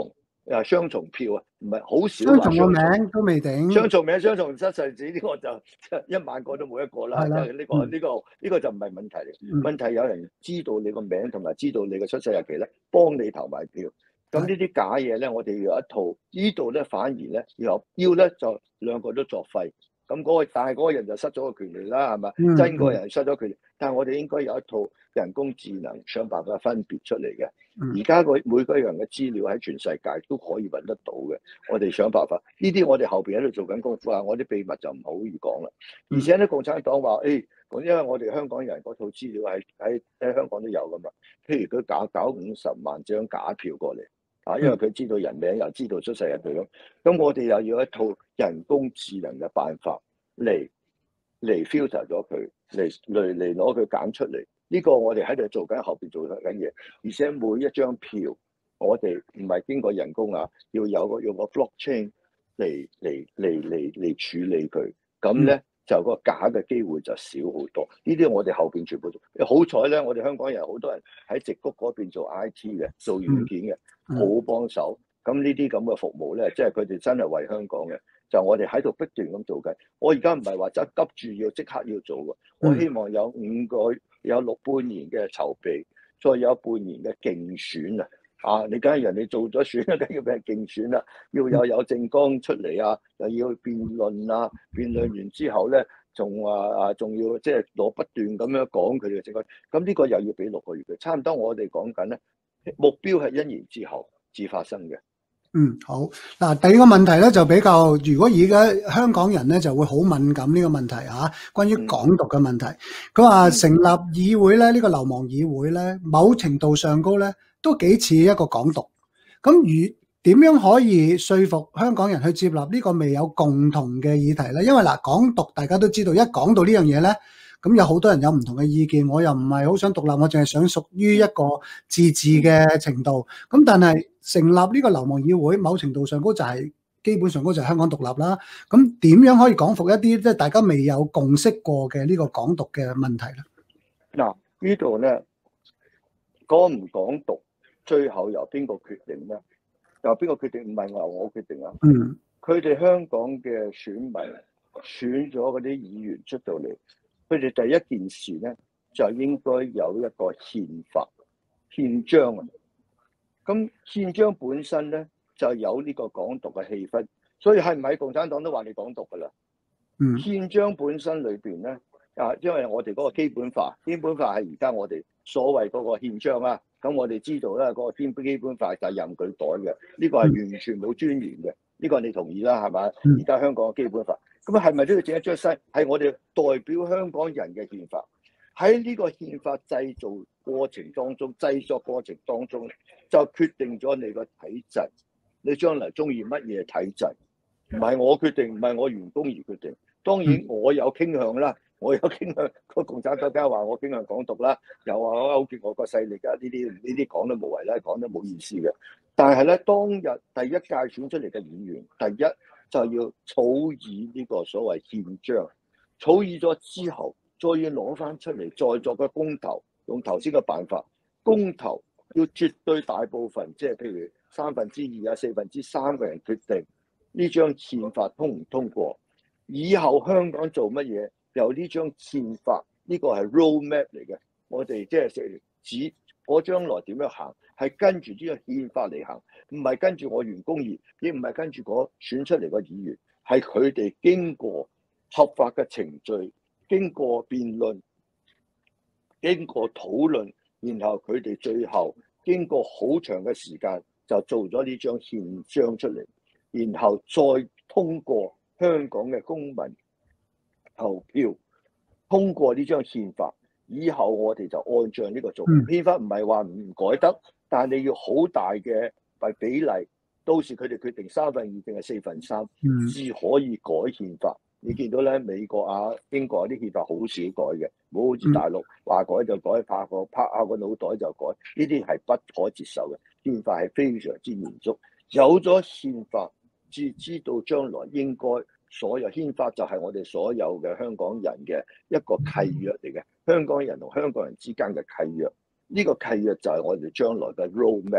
誒雙重票啊，唔係好少雙重個話雙重名都未定。 雙重名、雙重失世紙呢個就一萬個都冇一個啦。 係啦即係呢個嗯呢個呢個就唔係問題嚟。 嗯問題有人知道你個名同埋知道你嘅出世日期咧，幫你投埋票。咁呢啲假嘢咧，我哋要有一套。呢度咧反而咧要要咧就兩個都作廢。咁嗰個但係嗰個人就失咗個權利啦，係咪？ 嗯真個人失咗權利，但係我哋應該有一套人工智能想辦法分別出嚟嘅。 嗯而家個每個人嘅資料喺全世界都可以揾得到嘅，我哋想辦法。呢啲我哋後邊喺度做緊功夫啊，我啲秘密就唔好易講啦。而且咧，共產黨話誒，咁、因為我哋香港人嗰套資料喺喺喺香港都有噶嘛。譬如佢搞搞五十萬張假票過嚟啊，因為佢知道人名又知道出世日期咁，咁我哋又要一套人工智能嘅辦法嚟嚟 filter 咗佢，嚟嚟嚟攞佢揀出嚟。呢個我哋喺度做緊，後邊做緊嘢，而且每一張票我哋唔係經過人工啊，要有個用個 blockchain 嚟嚟嚟嚟嚟處理佢，咁咧就個假嘅機會就少好多。呢啲我哋後邊全部做。好彩咧，我哋香港人好多人喺矽谷嗰邊做 I T 嘅，做軟件嘅，好幫手。咁呢啲咁嘅服務咧，即係佢哋真係為香港嘅。就我哋喺度不斷咁做緊。我而家唔係話真係急住要即刻要做嘅，我希望有五個有六半年嘅籌備，再有半年嘅競選啊！啊，你梗係人哋做咗選啦，梗要俾人競選啦，要有有政綱出嚟啊，又要辯論啊，辯論完之後咧，仲啊啊仲要即係攞不斷咁樣講佢哋嘅政綱，咁呢個又要俾六個月嘅，差唔多我哋講緊咧，目標係一年之後至發生嘅。 嗯，好。嗱，第二個問題咧就比較，如果而家香港人咧就會好敏感呢個問題嚇、啊，關於港獨嘅問題。佢話成立議會咧，呢、呢個流亡議會咧，某程度上高咧都幾似一個港獨。咁如點樣可以說服香港人去接納呢個未有共同嘅議題咧？因為嗱，港獨大家都知道，一講到呢樣嘢咧，咁有好多人有唔同嘅意見。我又唔係好想獨立，我淨係想屬於一個自治嘅程度。咁但係成立呢個流亡議會，某程度上高就係基本上高就係香港獨立啦。咁點樣可以講服一啲即係大家未有共識過嘅呢個港獨嘅問題咧？ 嗱，呢度咧講唔講獨，最後由邊個決定咧？由邊個決定？唔係由我決定啊。 嗯， 佢哋香港嘅選民選咗嗰啲議員出到嚟，佢哋第一件事咧就應該有一個憲法憲章啊。咁憲章本身咧就有呢個港獨嘅氣氛，所以係唔係共產黨都話你港獨噶啦？ 嗯， 憲章本身裏邊咧啊，因為我哋嗰個基本法，基本法係而家我哋所謂嗰個憲章啊。咁我哋知道咧，嗰個基基本法就任佢改嘅，呢個係完全冇尊嚴嘅。呢個你同意啦，係咪？而家香港嘅基本法，咁係咪都要整一張西？係我哋代表香港人嘅憲法。喺呢個憲法製造過程當中，製作過程當中就決定咗你個體制，你將來中意乜嘢體制，唔係我決定，唔係我員工而決定。當然我有傾向啦，我有傾向個共產黨梗係話我傾向港獨啦，又話我勾結我個勢力啊，呢啲呢啲講都無謂啦，講都冇意思嘅。但係咧，當日第一屆選出嚟嘅議員，第一就要草擬呢個所謂憲章，草擬咗之後，再要攞翻出嚟，再作個公投，用頭先嘅辦法，公投要絕對大部分，即係譬如三分之二啊、四分之三嘅人決定呢張憲法通唔通過。以後香港做乜嘢？由呢張憲法，呢個係 roadmap 嚟嘅。我哋即係指我將來點樣行，係跟住呢個憲法嚟行，唔係跟住我員工議，亦唔係跟住嗰選出嚟個議員，係佢哋經過合法嘅程序，經過辯論，經過討論，然後佢哋最後經過好長嘅時間就做咗呢張憲章出嚟，然後再通過香港嘅公民投票，通過呢張憲法，以後我哋就按照呢個做。憲法唔係話唔改得，但係你要好大嘅比例，到時佢哋決定三分二定係四分三，至可以改憲法。你見到咧，美國啊、英國啲憲法好少改嘅，冇好似大陸話改就改，拍個拍下個腦袋就改，呢啲係不可接受嘅。憲法係非常之嚴肅，有咗憲法，至知道將來應該所有憲法就係我哋所有嘅香港人嘅一個契約嚟嘅，香港人同香港人之間嘅契約，呢個契約就係我哋將來嘅 roadmap。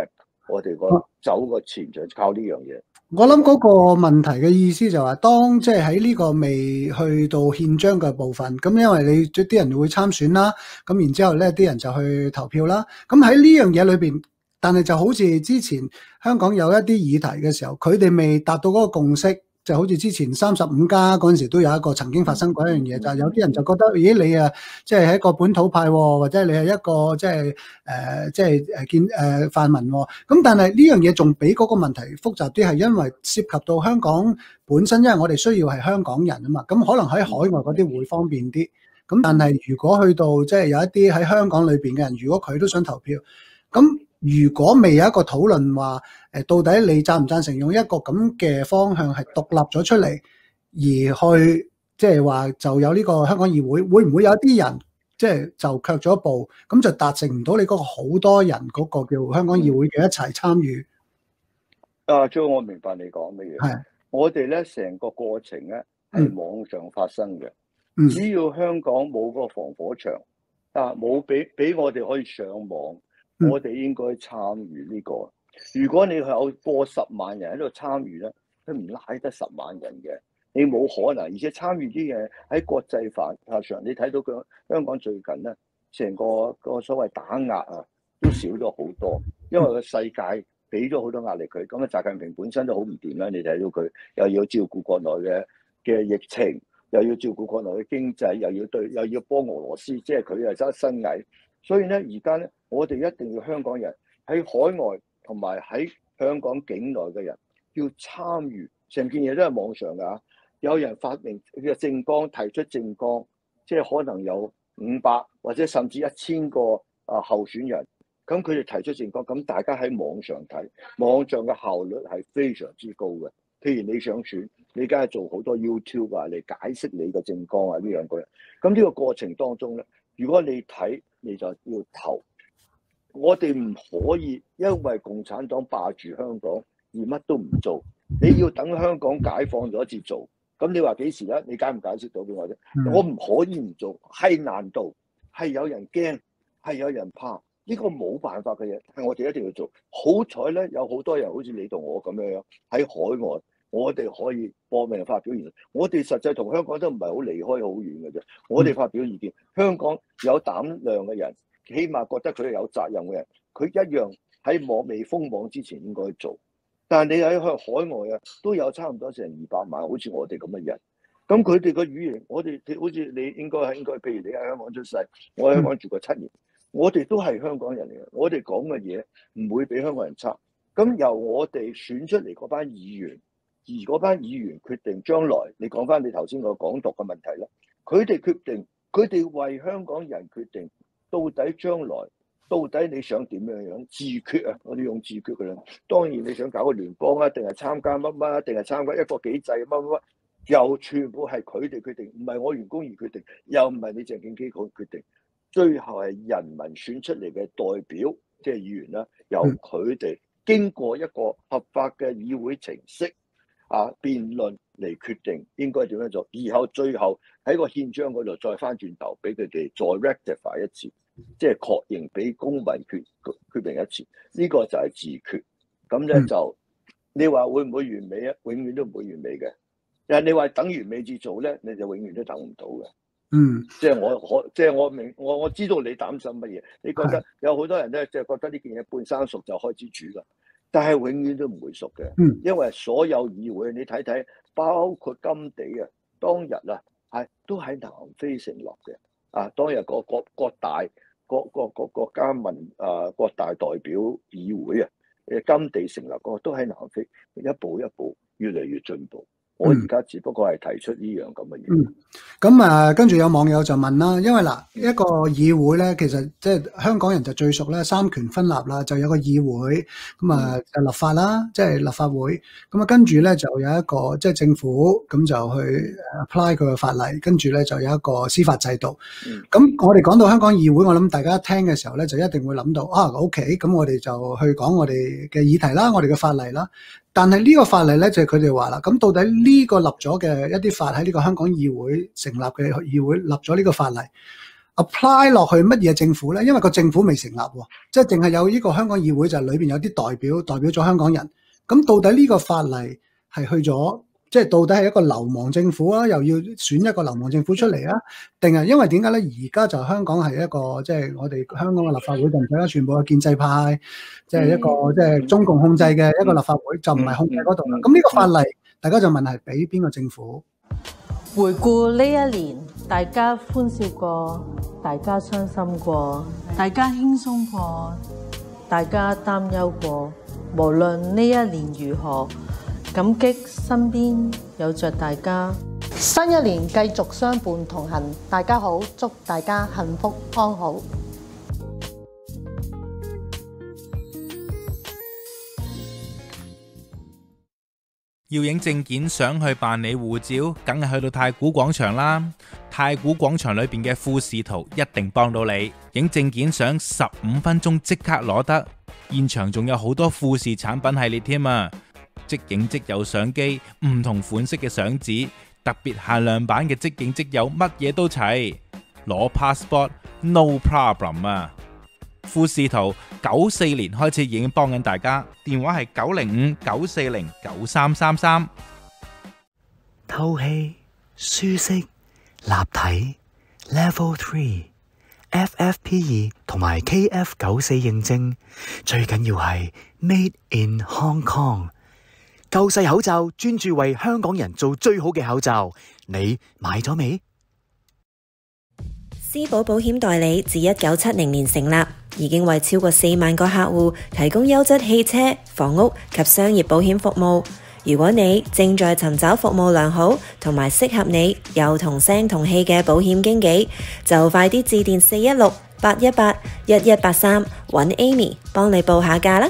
我哋個走個前就靠呢樣嘢。 我諗嗰個問題嘅意思就話，當即係喺呢個未去到憲章嘅部分，咁因為你啲人會參選啦，咁然之後咧啲人就去投票啦。咁喺呢樣嘢裏邊，但係就好似之前香港有一啲議題嘅時候，佢哋未達到嗰個共識。就好似之前三十五加嗰陣時都有一個曾經發生過一樣嘢，就係有啲人就覺得，咦你啊，即係一個本土派，或者你係一個即係誒即係誒建誒泛民。咁但係呢樣嘢仲比嗰個問題複雜啲，係因為涉及到香港本身，因為我哋需要係香港人啊嘛，咁可能喺海外嗰啲會方便啲。咁但係如果去到即係有一啲喺香港裏邊嘅人，如果佢都想投票，咁如果未有一個討論話，誒到底你贊唔贊成用一個咁嘅方向係獨立咗出嚟，而去即係話就有呢個香港議會，會唔會有啲人即係就卻咗一步，咁就達成唔到你嗰個好多人嗰個叫香港議會嘅一齊參與？ 啊，張，我明白你講乜嘢。 係， 我哋咧成個過程咧係網上發生嘅。 嗯， 只要香港冇個防火牆，啊冇俾俾我哋可以上網。 嗯、 我哋應該參與呢個。如果你有過十萬人喺度參與咧，佢唔拉得十萬人嘅，你冇可能。而且參與啲嘢喺國際法上，你睇到佢香港最近咧，成個個所謂打壓啊，都少咗好多。因為個世界俾咗好多壓力佢。咁啊，習近平本身都好唔掂啦。你睇到佢又要照顧國內嘅嘅疫情，又要照顧國內嘅經濟，又要對又要幫俄羅斯，即係佢又執身蟻。所以咧，而家咧，我哋一定要香港人喺海外同埋喺香港境內嘅人要參與，成件嘢都係網上㗎。有人發明嘅政綱，提出政綱，即係可能有五百或者甚至一千個啊候選人，咁佢哋提出政綱，咁大家喺網上睇，網上嘅效率係非常之高嘅。譬如你想選，你梗係做好多 YouTube 啊嚟解釋你嘅政綱啊呢樣嗰樣。咁呢個過程當中咧，如果你睇，你就要投。我哋唔可以因為共產黨霸住香港而乜都唔做。你要等香港解放咗至做。咁你話幾時咧？你解唔解釋到俾我啫？嗯、我唔可以唔做，係難度，係有人驚，係有人怕。呢、這個冇辦法嘅嘢，係我哋一定要做。好彩咧，有好多人好似你同我咁樣樣喺海外，我哋可以搏命發表言論。我哋實際同香港都唔係好離開好遠嘅啫。我哋發表意見，香港有膽量嘅人，起碼覺得佢係有責任嘅人，佢一樣喺網未封網之前應該做。但係你喺海外啊，都有差唔多成二百萬，好似我哋咁嘅人。咁佢哋個語言，我哋好似你應該係應該，譬如你喺香港出世，我喺香港住過七年，我哋都係香港人嚟嘅。我哋講嘅嘢唔會比香港人差。咁由我哋選出嚟嗰班議員，而嗰班議員決定將來，你講翻你頭先個港獨嘅問題啦，佢哋決定，佢哋為香港人決定，到底將來。到底你想點樣樣自決啊？我哋用自決嘅啦。當然你想搞個聯邦啊，定係參加乜乜啊，定係參加一國幾制乜乜乜，又全部係佢哋決定，唔係我員工而決定，又唔係你政經機構決定，最後係人民選出嚟嘅代表，即係議員啦，由佢哋經過一個合法嘅議會程式啊辯論嚟決定應該點樣做，然後最後喺個憲章嗰度再翻轉頭俾佢哋再 rectify 一次。即係確認俾公民決決定一次，呢、這個就係自決。咁咧就你話會唔會完美啊？永遠都唔會完美嘅。但係你話等完美至做咧，你就永遠都等唔到嘅。 嗯， 即係我我即係我明我我知道你擔心乜嘢。你覺得有好多人咧，即係覺得呢件嘢半生熟就開始煮㗎，但係永遠都唔會熟嘅。 嗯， 因為所有議會你睇睇，包括甘地啊，當日啊係都喺南非成立嘅。啊，當日個國國大。各個個國家民啊，國大代表議會啊，誒甘地成立個都喺南非，一步一步越嚟越進步。我而家只不過係提出呢樣咁嘅嘢。 嗯，咁啊，跟住有網友就問啦，因為嗱一個議會咧，其實即係香港人就最熟咧，三權分立啦，就有個議會，咁啊就立法啦，即係立法會，咁啊跟住咧就有一個即係政府咁就去 apply 佢嘅法例，跟住咧就有一個司法制度。咁、嗯、我哋講到香港議會，我諗大家聽嘅時候咧，就一定會諗到啊 ，OK，咁我哋就去講我哋嘅議題啦，我哋嘅法例啦。但係呢個法例咧就係佢哋話啦，咁到底呢個立咗嘅一啲法喺呢個香港議會成立嘅議會立咗呢個法例， apply 落去乜嘢政府咧？因為個政府未成立喎，即係淨係有呢個香港議會，就裏邊有啲代表代表咗香港人。咁到底呢個法例係去咗？即係到底係一個流亡政府啊，又要選一個流亡政府出嚟啊？定係因為點解咧？而家就香港係一個即係我哋香港嘅立法會就唔使啦，全部係建制派，即係一個即係中共控制嘅一個立法會，就唔係控制嗰度啦。咁呢個法例，大家就問係俾邊個政府？ 回顧呢一年，大家歡笑過，大家傷心過，大家輕鬆過，大家擔憂過。無論呢一年如何，感激身邊有着大家。新一年繼續相伴同行，大家好，祝大家幸福安好。 要影證件相去辦理護照，梗係去到太古廣場啦。太古廣場裏邊嘅富士圖一定幫到你，影證件相十五分鐘即刻攞得。現場仲有好多富士產品系列添啊！即影即有相機，唔同款式嘅相紙，特別限量版嘅即影即有，乜嘢都齊。攞 passport no problem 啊！富士圖九四年開始已經幫緊大家，電話係九零五九四零九三三三。 透氣、舒適、立體 Level Three F F P 二同埋 K F 九四認證，最緊要係 Made in Hong Kong。救世口罩專注為香港人做最好嘅口罩，你買咗未？ 思寶保險代理自一九七零年成立，已經為超過四萬個客戶提供優質汽車、房屋及商業保險服務。如果你正在尋找服務良好同埋適合你又同聲同氣嘅保險經紀，就快啲致電四一六八一八一一八三揾 Amy 幫你報下價啦。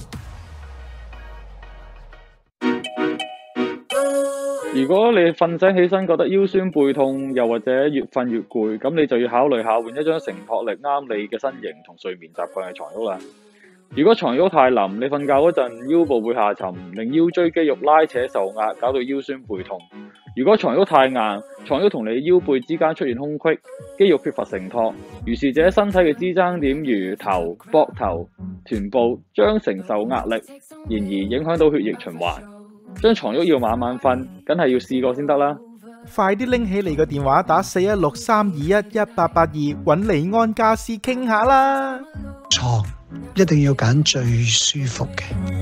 如果你瞓醒起身覺得腰酸背痛，又或者越瞓越攰，咁你就要考慮下換一張承托力啱你嘅身形同睡眠習慣嘅床褥啦。如果床褥太腍，你瞓覺嗰陣腰部會下沉，令腰椎肌肉拉扯受壓，搞到腰酸背痛。如果床褥太硬，床褥同你腰背之間出現空隙，肌肉缺乏承托，如是者身體嘅支撐點如頭、膊頭、臀部將承受壓力，然而影響到血液循環。張床褥要晚晚瞓，梗係要試過先得啦。 快啲拎起你個電話打四一六三二一一八八二揾利安家私傾下啦。 床一定要揀最舒服嘅。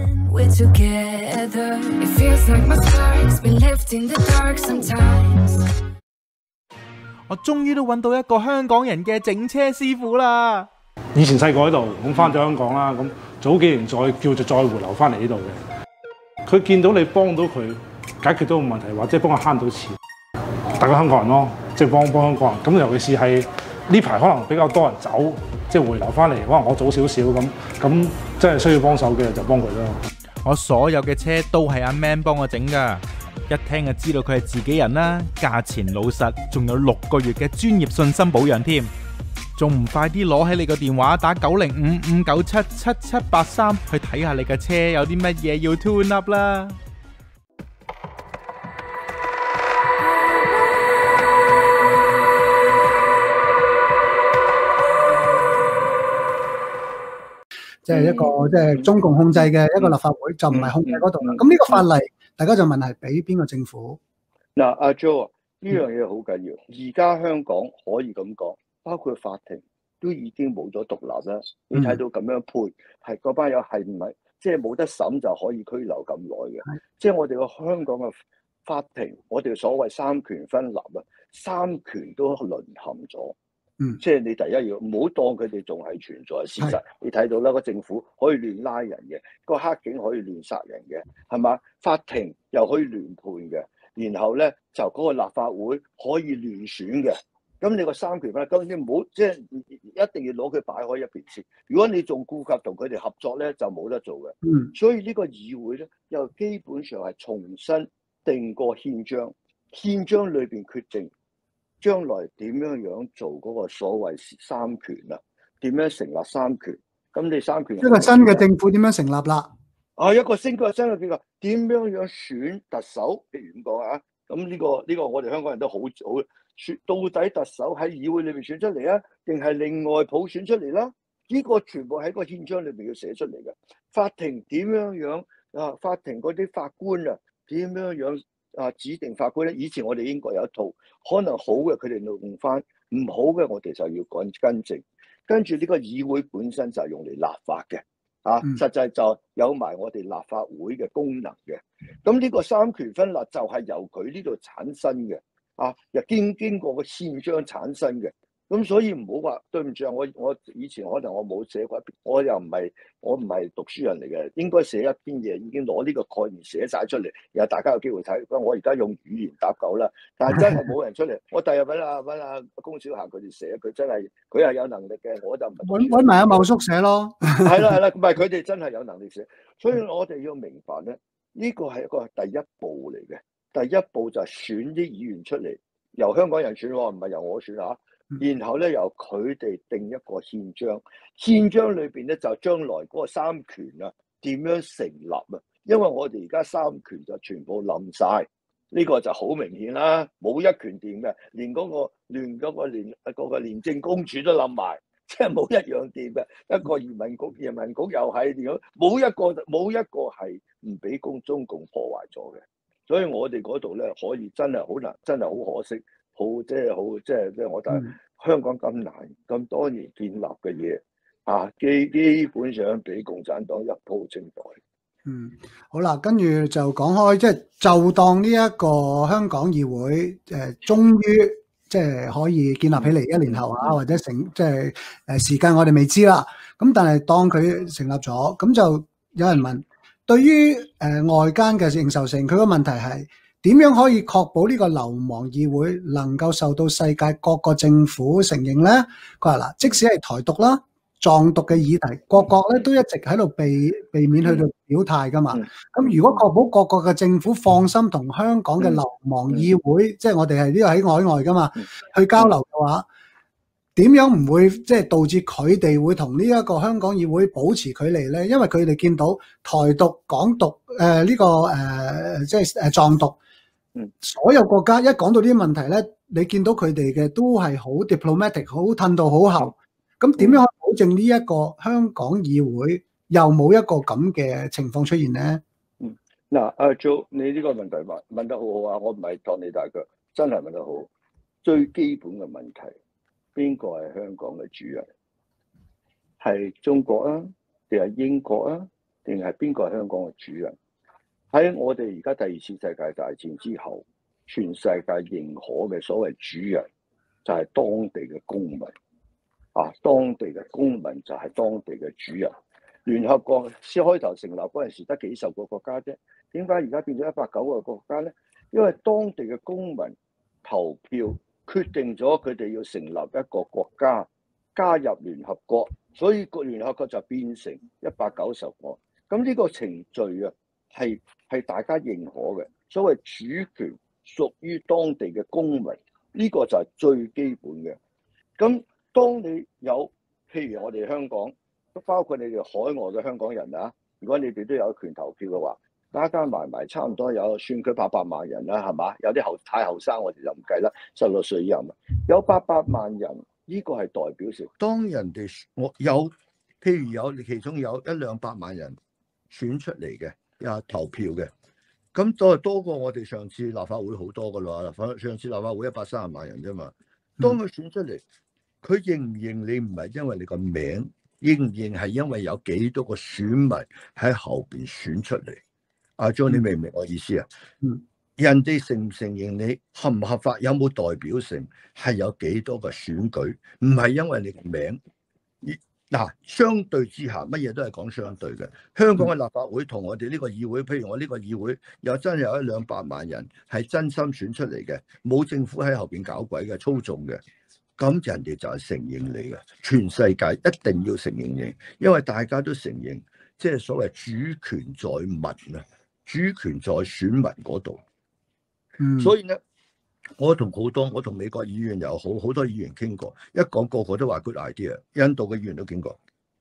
我終於都揾到一個香港人嘅整車師傅啦。 以前細個喺度，咁翻咗香港啦，咁早幾年再叫做再回流翻嚟呢度嘅。佢見到你幫到佢解決到個問題，或者幫佢慳到錢，大家香港人咯，即係幫幫香港人。咁尤其是係呢排可能比較多人走，即係回流翻嚟，可能我早少少咁，咁即係需要幫手嘅就幫佢咯。 我所有嘅車都係阿 Man 幫我整噶，一聽就知道佢係自己人啦，價錢老實，仲有六個月嘅專業信心保養添。仲唔快啲攞起你個電話打九零五五九七七七八三去睇下你嘅車有啲乜嘢要 tune up 啦！ 即係一個即係中共控制嘅一個立法會，就唔係控制嗰度啦。咁呢個法例，大家就問係俾邊個政府？ 嗱，阿 Jo 呢樣嘢好緊要。而家香港可以咁講。包括法庭都已經冇咗獨立啦，你睇到咁樣判，係嗰班友係唔係即係冇得審就可以拘留咁耐嘅？即係我哋個香港嘅法庭，我哋所謂三權分立啊，三權都淪陷咗。 嗯， 即係你第一要唔好當佢哋仲係存在事實。你睇到啦，個政府可以亂拉人嘅，個黑警可以亂殺人嘅，係嘛？法庭又可以亂判嘅，然後咧就嗰個立法會可以亂選嘅。咁你個三權分，咁你唔好即係一定要攞佢擺開一邊先。如果你仲顧及同佢哋合作咧，就冇得做嘅。 嗯， 所以呢個議會咧，又基本上係重新定過憲章，憲章裏邊決定將來點樣樣做嗰個所謂三權啊，點樣成立三權？咁你三權一個新嘅政府點樣成立啦？ 啊，一個新嘅新嘅政府點樣樣選特首？譬如咁講啊。 咁呢、這個呢、這個我哋香港人都好好選，到底特首喺議會裏面選出嚟啊，定係另外普選出嚟啦？呢、這個全部喺個憲章裏面要寫出嚟嘅。法庭點樣樣啊？法庭嗰啲法官啊，點樣樣啊指定法官咧？以前我哋英國有一套，可能好嘅佢哋用翻，唔好嘅我哋就要改更正。跟住呢個議會本身就係用嚟立法嘅。啊，實際就有埋我哋立法會嘅功能嘅，咁呢個三權分立就係由佢呢度產生嘅，啊，又經經過個憲章產生嘅，咁所以唔好話對唔住啊，我我以前可能我冇寫過一篇，我又唔係我唔係讀書人嚟嘅，應該寫一篇嘢已經攞呢個概念寫晒出嚟，然後大家有機會睇。不過我而家用語言搭救啦，但係真係冇人出嚟。我第日揾阿揾阿龔小霞佢哋寫，佢真係佢係有能力嘅，我就唔揾揾埋阿茂叔寫咯。 係啦係啦，唔係佢哋真係有能力寫，所以我哋要明白咧，呢個係一個第一步嚟嘅。第一步就係選啲議員出嚟，由香港人選喎，唔係由我選嚇。然後咧由佢哋定一個憲章，憲章裏邊咧就將來嗰個三權啊點樣成立啊？因為我哋而家三權就全部冧晒，呢個就好明顯啦，冇一權掂嘅，連嗰個連嗰個廉嗰個廉政公署都冧埋，即係冇一樣掂嘅。一個移民局，移民局又係點樣？冇一個冇一個係唔俾公中共破壞咗嘅。所以我哋嗰度咧可以真係好難，真係好可惜。好即係好即係即係我覺得香港咁難咁多年建立嘅嘢啊，基基本上俾共產黨一鋪清袋。 嗯，好啦，跟住就講開，即係就當呢一個香港議會誒，終於即係可以建立起嚟一年後啊，或者成即係誒時間我哋未知啦。咁但係當佢成立咗，咁就有人問，對於誒外間嘅認受性，佢個問題係，點樣可以確保呢個流亡議會能夠受到世界各個政府承認呢？佢話嗱，即使係台獨啦、藏獨嘅議題，各國咧都一直喺度避避免去到表態噶嘛。咁如果確保各國嘅政府放心同香港嘅流亡議會，即係我哋係呢個喺海外噶嘛，去交流嘅話，點樣唔會即係導致佢哋會同呢一個香港議會保持距離呢？因為佢哋見到台獨、港獨、誒呢個誒即係誒藏獨。所有國家一講到呢啲問題咧，你見到佢哋嘅都係好 diplomatic， 好褪到好後。咁點樣可以保證呢一個香港議會又冇一個咁嘅情況出現咧？ 嗯，嗱，阿 Jo，你呢個問題問問得好好啊！我唔係托你大腳，真係問得好。最基本嘅問題，邊個係香港嘅主人？係中國啊，定係英國啊，定係邊個係香港嘅主人？喺我哋而家第二次世界大戰之後，全世界認可嘅所謂主人就係當地嘅公民，啊，當地嘅公民就係當地嘅主人。聯合國先開頭成立嗰陣時得幾十個國家啫，點解而家變咗一百九個國家咧？因為當地嘅公民投票決定咗佢哋要成立一個國家，加入聯合國，所以個聯合國就變成一百九十個。咁呢個程序啊，係係大家認可嘅，所謂主權屬於當地嘅公民，呢個就係最基本嘅。咁當你有譬如我哋香港，包括你哋海外嘅香港人啊，如果你哋都有權投票嘅話，加加埋埋差唔多有算佢八百萬人啦，係嘛？有啲後太後生，我哋就唔計啦，十六歲以下有八百萬人，呢個係代表性。 當人哋我有譬如有其中有一兩百萬人選出嚟嘅。啊！投票嘅，咁都係多過我哋上次立法會好多噶啦。上次立法會一百三十萬人啫嘛。當佢選出嚟，佢認唔認你唔係因為你個名，認唔認係因為有幾多個選民喺後邊選出嚟。阿 Jo，你明唔明我意思啊？ 嗯， 人哋承唔承認你合唔合法，有冇代表性，係有幾多個選舉，唔係因為你個名。嗱，相對之下，乜嘢都係講相對嘅。香港嘅立法會同我哋呢個議會，譬如我呢個議會，有真係有一兩百萬人係真心選出嚟嘅，冇政府喺後邊搞鬼嘅操縱嘅，咁人哋就係承認你嘅。全世界一定要承認你，因為大家都承認，即係所謂主權在民啊，主權在選民嗰度。 嗯， 所以咧。我同好多，我同美國議員又好，好多議員傾過，一講個個都話 good idea。印度嘅議員都傾過，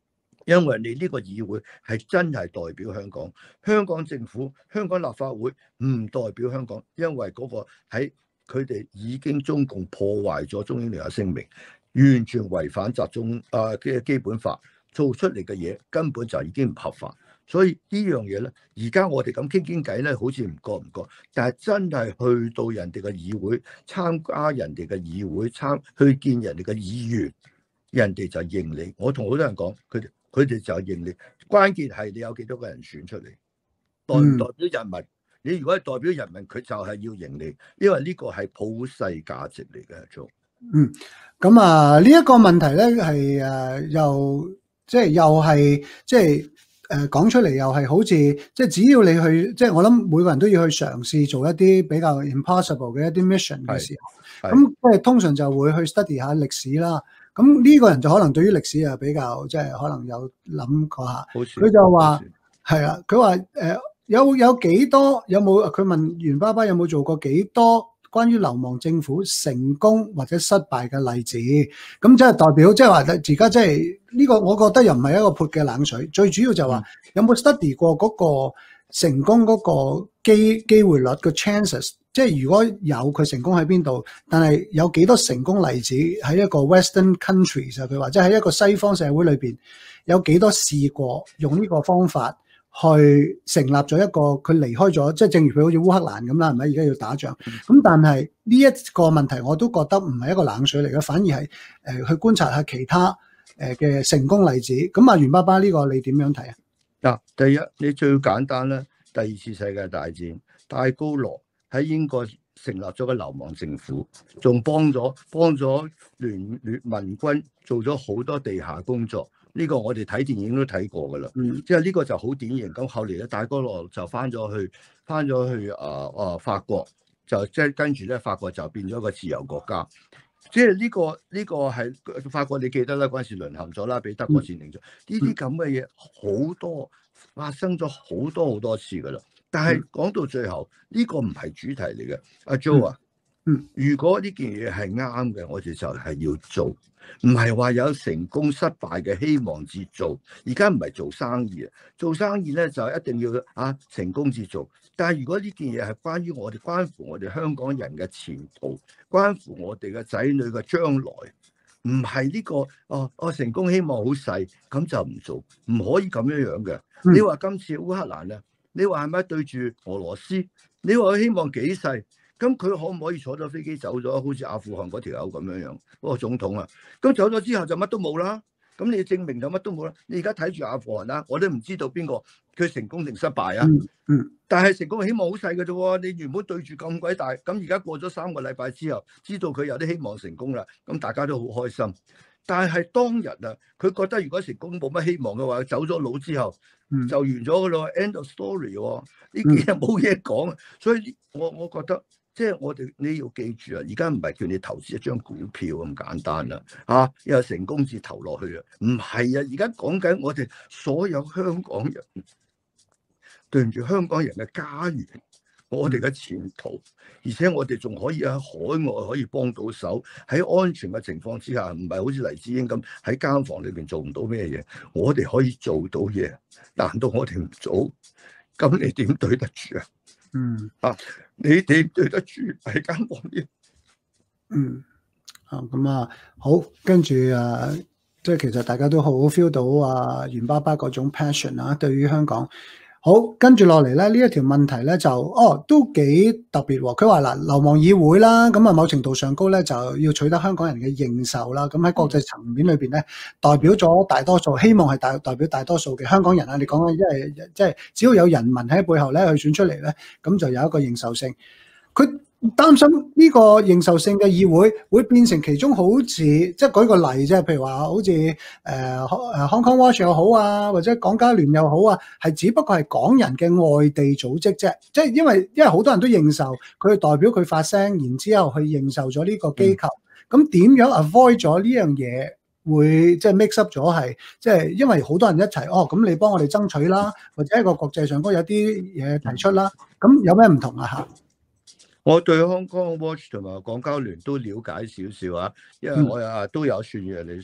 因為你呢個議會係真係代表香港，香港政府、香港立法會唔代表香港，因為嗰個喺佢哋已經中共破壞咗中英聯合聲明，完全違反集中啊嘅基本法，做出嚟嘅嘢根本就已經唔合法。所以呢樣嘢咧，而家我哋咁傾傾偈咧，好似唔覺唔覺，但係真係去到人哋嘅議會，參加人哋嘅議會，參去見人哋嘅議員，人哋就認你。我同好多人講，佢哋佢哋就認你。關鍵係你有幾多個人選出嚟，代唔代表人民？嗯、你如果係代表人民，佢就係要認你，因為呢個係普世價值嚟嘅做。 嗯，咁啊，呢、這、一個問題咧係誒又即係又係即係。誒講出嚟又係好似即係只要你去即係我諗每個人都要去嘗試做一啲比較 impossible 嘅一啲 mission 嘅時候，咁即係通常就會去 study 下歷史啦。咁呢個人就可能對於歷史又比較即係可能有諗過下。佢就話係啊，佢話誒有有幾多有冇？佢問袁爸爸有冇做過幾多關於流亡政府成功或者失敗嘅例子？咁即係代表即係話而家即係。呢個我覺得又唔係一個潑嘅冷水，最主要就話有冇 study 過嗰個成功嗰個機機會率個 chances， 即係如果有佢成功喺邊度，但係有幾多成功例子喺一個 Western countries 啊？佢話即係喺一個西方社會裏邊有幾多試過用呢個方法去成立咗一個佢離開咗，即係正如佢好似烏克蘭咁啦，係咪而家要打仗？咁但係呢一個問題我都覺得唔係一個冷水嚟嘅，反而係誒去觀察下其他。誒嘅成功例子，咁啊袁爸爸呢個你點樣睇啊？ 嗱，第一你最簡單咧，第二次世界大戰，戴高樂喺英國成立咗個流亡政府，仲幫咗幫咗聯聯民軍做咗好多地下工作。呢、這個我哋睇電影都睇過噶啦，嗯、即係呢個就好典型。咁後嚟咧，戴高樂就翻咗去翻咗去啊啊法國，就即係跟住咧法國就變咗一個自由國家。即係呢個呢個係法國，你記得啦，嗰陣時淪陷咗啦，俾德國佔領咗。呢啲咁嘅嘢好多發生咗好多好多次噶啦。但係講到最後，呢個唔係主題嚟嘅。阿 Joe 啊，嗯，如果呢件嘢係啱嘅，我哋就係要做，唔係話有成功失敗嘅希望至做。而家唔係做生意啊，做生意咧就一定要啊成功至做。但係如果呢件嘢係關於我哋，關乎我哋香港人嘅前途，關乎我哋嘅仔女嘅將來，唔係呢個哦哦成功希望好細，咁就唔做，唔可以咁樣樣嘅。嗯、你話今次烏克蘭咧，你話係咪對住俄羅斯？你話佢希望幾細？咁佢可唔可以坐咗飛機走咗？好似阿富汗嗰條友咁樣樣，嗰、嗰個總統啊，咁走咗之後就乜都冇啦。咁你證明就乜都冇啦。你而家睇住阿富汗啦，我都唔知道邊個佢成功定失敗啊。嗯。嗯，但係成功嘅希望好細嘅啫喎。你原本對住咁鬼大，咁而家過咗三個禮拜之後，知道佢有啲希望成功啦，咁大家都好開心。但係當日啊，佢覺得如果成功冇乜希望嘅話，走咗佬之後就完咗噶咯。End of story 喎，呢幾日冇嘢講。所以我我覺得。即係我哋你要記住啊！而家唔係叫你投資一張股票咁簡單啦，啊，又成功至投落去啊！唔係啊！而家講緊我哋所有香港人對住香港人嘅家園，我哋嘅前途，而且我哋仲可以喺海外可以幫到手，喺安全嘅情況之下，唔係好似黎智英咁喺間房裏邊做唔到咩嘢，我哋可以做到嘢。難道我哋唔做？咁你點對得住啊？嗯啊，你點對得住喺間房邊？ 嗯啊，咁啊好，跟住啊，即係其實大家都好 feel 到啊袁爸爸嗰種 passion 啊，對於香港。好，跟住落嚟咧，呢一條問題咧就哦都幾特別喎。佢話嗱，流亡議會啦，咁啊某程度上高咧就要取得香港人嘅認受啦。咁喺國際層面裏邊咧，代表咗大多數，希望係代代表大多數嘅香港人啊。你講緊，因為即係只要有人民喺背後咧去選出嚟咧，咁就有一個認受性。佢擔心呢個認受性嘅議會會變成其中好似即係舉個例啫，譬如話好似誒誒 Hong Kong Watch 又好啊，或者港加聯又好啊，係只不過係港人嘅外地組織啫。即係因為因為好多人都認受佢代表佢發聲，然之後去認受咗呢個機構。咁點、嗯、樣 avoid 咗呢樣嘢會即係 mix up 咗係即係因為好多人一齊哦，咁你幫我哋爭取啦，或者喺個國際上都有啲嘢提出啦。咁有咩唔同啊？嚇？ 我對 Hong Kong Watch 同埋港交聯都了解少少啊，因為我啊都有算嘢你。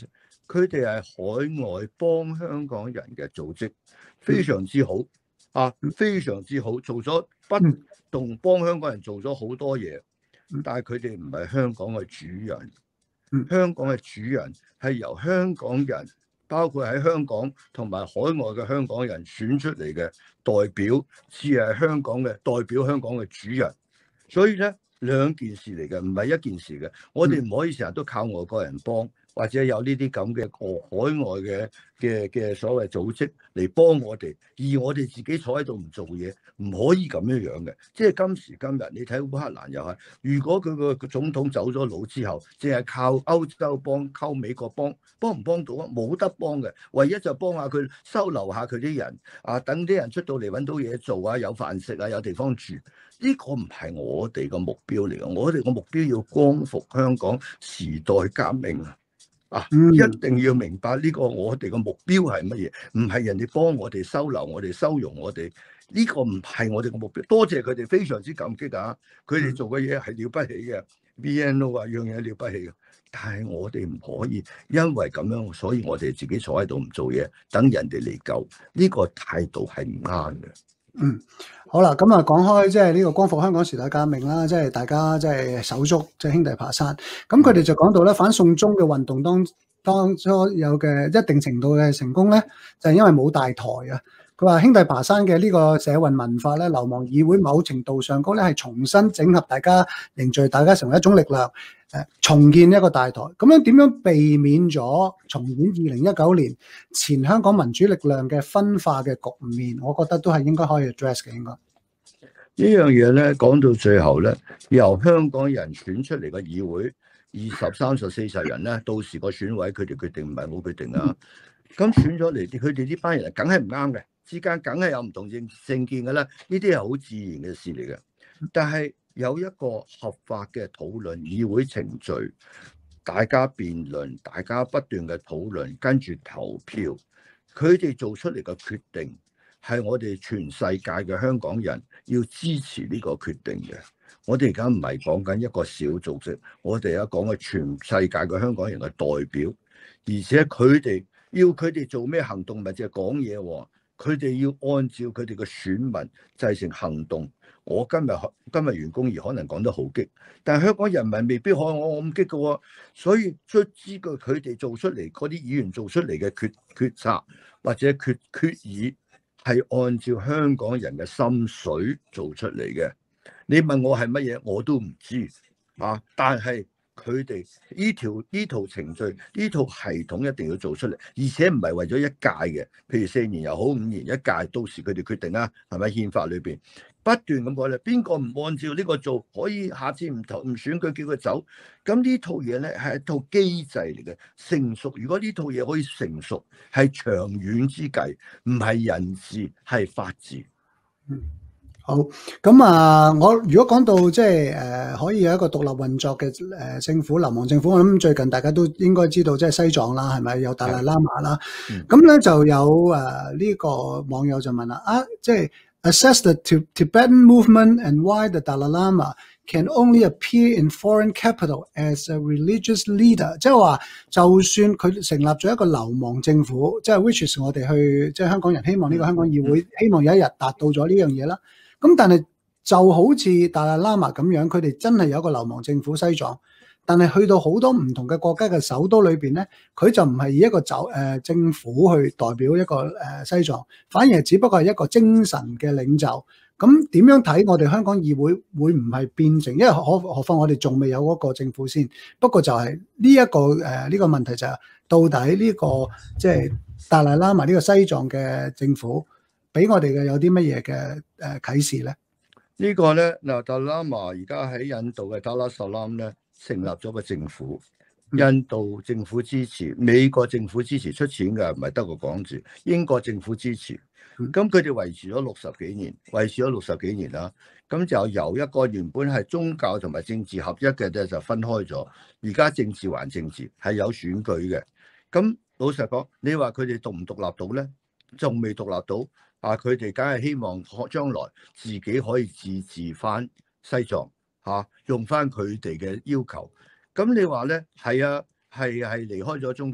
佢哋係海外幫香港人嘅組織，非常之好啊，非常之好，做咗不同幫香港人做咗好多嘢，但係佢哋唔係香港嘅主人。香港嘅主人係由香港人，包括喺香港同埋海外嘅香港人選出嚟嘅代表，只係香港嘅代表香港嘅主人。所以咧，兩件事嚟嘅，唔係一件事嘅。我哋唔可以成日都靠外國人幫，或者有呢啲咁嘅國海外嘅嘅嘅所謂組織嚟幫我哋，而我哋自己坐喺度唔做嘢，唔可以咁樣樣嘅。即係今時今日，你睇烏克蘭又係，如果佢個總統走咗佬之後，淨係靠歐洲幫、靠美國幫，幫唔幫到啊？冇得幫嘅，唯一就幫下佢收留下佢啲人啊，等啲人出到嚟揾到嘢做啊，有飯食啊，有地方住。呢個唔係我哋個目標嚟嘅，我哋個目標要光復香港時代革命啊！啊，一定要明白呢個我哋個目標係乜嘢，唔係人哋幫我哋收留我哋、收容我哋，呢個唔係我哋個目標。多謝佢哋，非常之感激啊！佢哋做嘅嘢係了不起嘅 ，B N O 啊，樣嘢了不起嘅。但係我哋唔可以因為咁樣，所以我哋自己坐喺度唔做嘢，等人哋嚟救，呢個態度係唔啱嘅。 嗯，好啦，咁啊講開即係呢個光復香港時代革命啦，即係大家即係手足，即係兄弟爬山。咁佢哋就講到咧，反送中嘅運動當當初有嘅一定程度嘅成功咧，就係因為冇大台啊。佢話兄弟爬山嘅呢個社運文化咧，流亡議會某程度上高咧係重新整合大家，凝聚大家成為一種力量，誒重建一個大台。咁樣點樣避免咗重演二零一九年前香港民主力量嘅分化嘅局面？我覺得都係應該可以 address 嘅，應該。 呢樣嘢咧講到最後咧，由香港人選出嚟嘅議會二十、三十、四十人咧，到時個選委佢哋決定，唔係我決定啊。咁選咗嚟，佢哋呢班人梗係唔啱嘅。之間梗係有唔同政政見嘅啦，呢啲係好自然嘅事嚟嘅。但係有一個合法嘅討論，議會程序，大家辯論，大家不斷嘅討論，跟住投票，佢哋做出嚟嘅決定係我哋全世界嘅香港人要支持呢個決定嘅。我哋而家唔係講緊一個小組織，我哋而家講嘅全世界嘅香港人嘅代表，而且佢哋要佢哋做咩行動，咪淨係講嘢喎。佢哋要按照佢哋嘅選民製成行動。我今日今日袁弓夷可能講得好激，但係香港人民未必可我咁激嘅喎。所以卒之佢佢哋做出嚟嗰啲議員做出嚟嘅決決策或者決決議係按照香港人嘅心水做出嚟嘅。你問我係乜嘢，我都唔知啊。但係佢哋呢條呢套程序呢套系統一定要做出嚟，而且唔係為咗一屆嘅，譬如四年又好五年一屆，到時佢哋決定啦，係咪憲法裏邊不斷咁講咧？邊個唔按照呢個做，可以下次唔投唔選佢叫佢走？咁呢套嘢咧係一套機制嚟嘅，成熟。如果呢套嘢可以成熟，係長遠之計，唔係人治，係法治。 嗯。好，咁啊，我如果講到即係誒可以有一個獨立運作嘅誒、呃、政府，流亡政府，我諗最近大家都應該知道，即係西藏啦，係咪有達賴喇嘛啦？咁咧、嗯、就有誒呢、呃這個網友就問啦，啊，即係 assess the Tibetan movement and why the Dalai Lama can only appear in foreign capital as a religious leader， 即係話就算佢成立咗一個流亡政府，即係 which is 我哋去即係香港人希望呢個香港議會、嗯、希望有一日達到咗呢樣嘢啦。咁但係就好似達賴喇嘛咁樣，佢哋真係有一個流亡政府西藏，但係去到好多唔同嘅國家嘅首都裏邊咧，佢就唔係以一個走誒、呃、政府去代表一個誒、呃、西藏，反而係只不過係一個精神嘅領袖。咁點樣睇我哋香港議會會唔係變成？因為何何況我哋仲未有嗰個政府先。不過就係呢一個誒呢、呃這個問題就係、是、到底呢、這個即係達賴喇嘛呢個西藏嘅政府，俾我哋嘅有啲乜嘢嘅誒啟示咧？ 呢個咧嗱，達賴喇嘛而家喺印度嘅達拉薩拉姆咧成立咗個政府，印度政府支持，美國政府支持出錢嘅，唔係得個講字。英國政府支持，咁佢哋維持咗六十幾年，維持咗六十幾年啦。咁就由一個原本係宗教同埋政治合一嘅咧，就分開咗。而家政治還政治，係有選舉嘅。咁老實講，你話佢哋獨唔獨立到咧？仲未獨立到。啊！佢哋梗係希望將來自己可以自治翻西藏嚇、啊，用翻佢哋嘅要求。咁你話咧係啊，係係離開咗中國，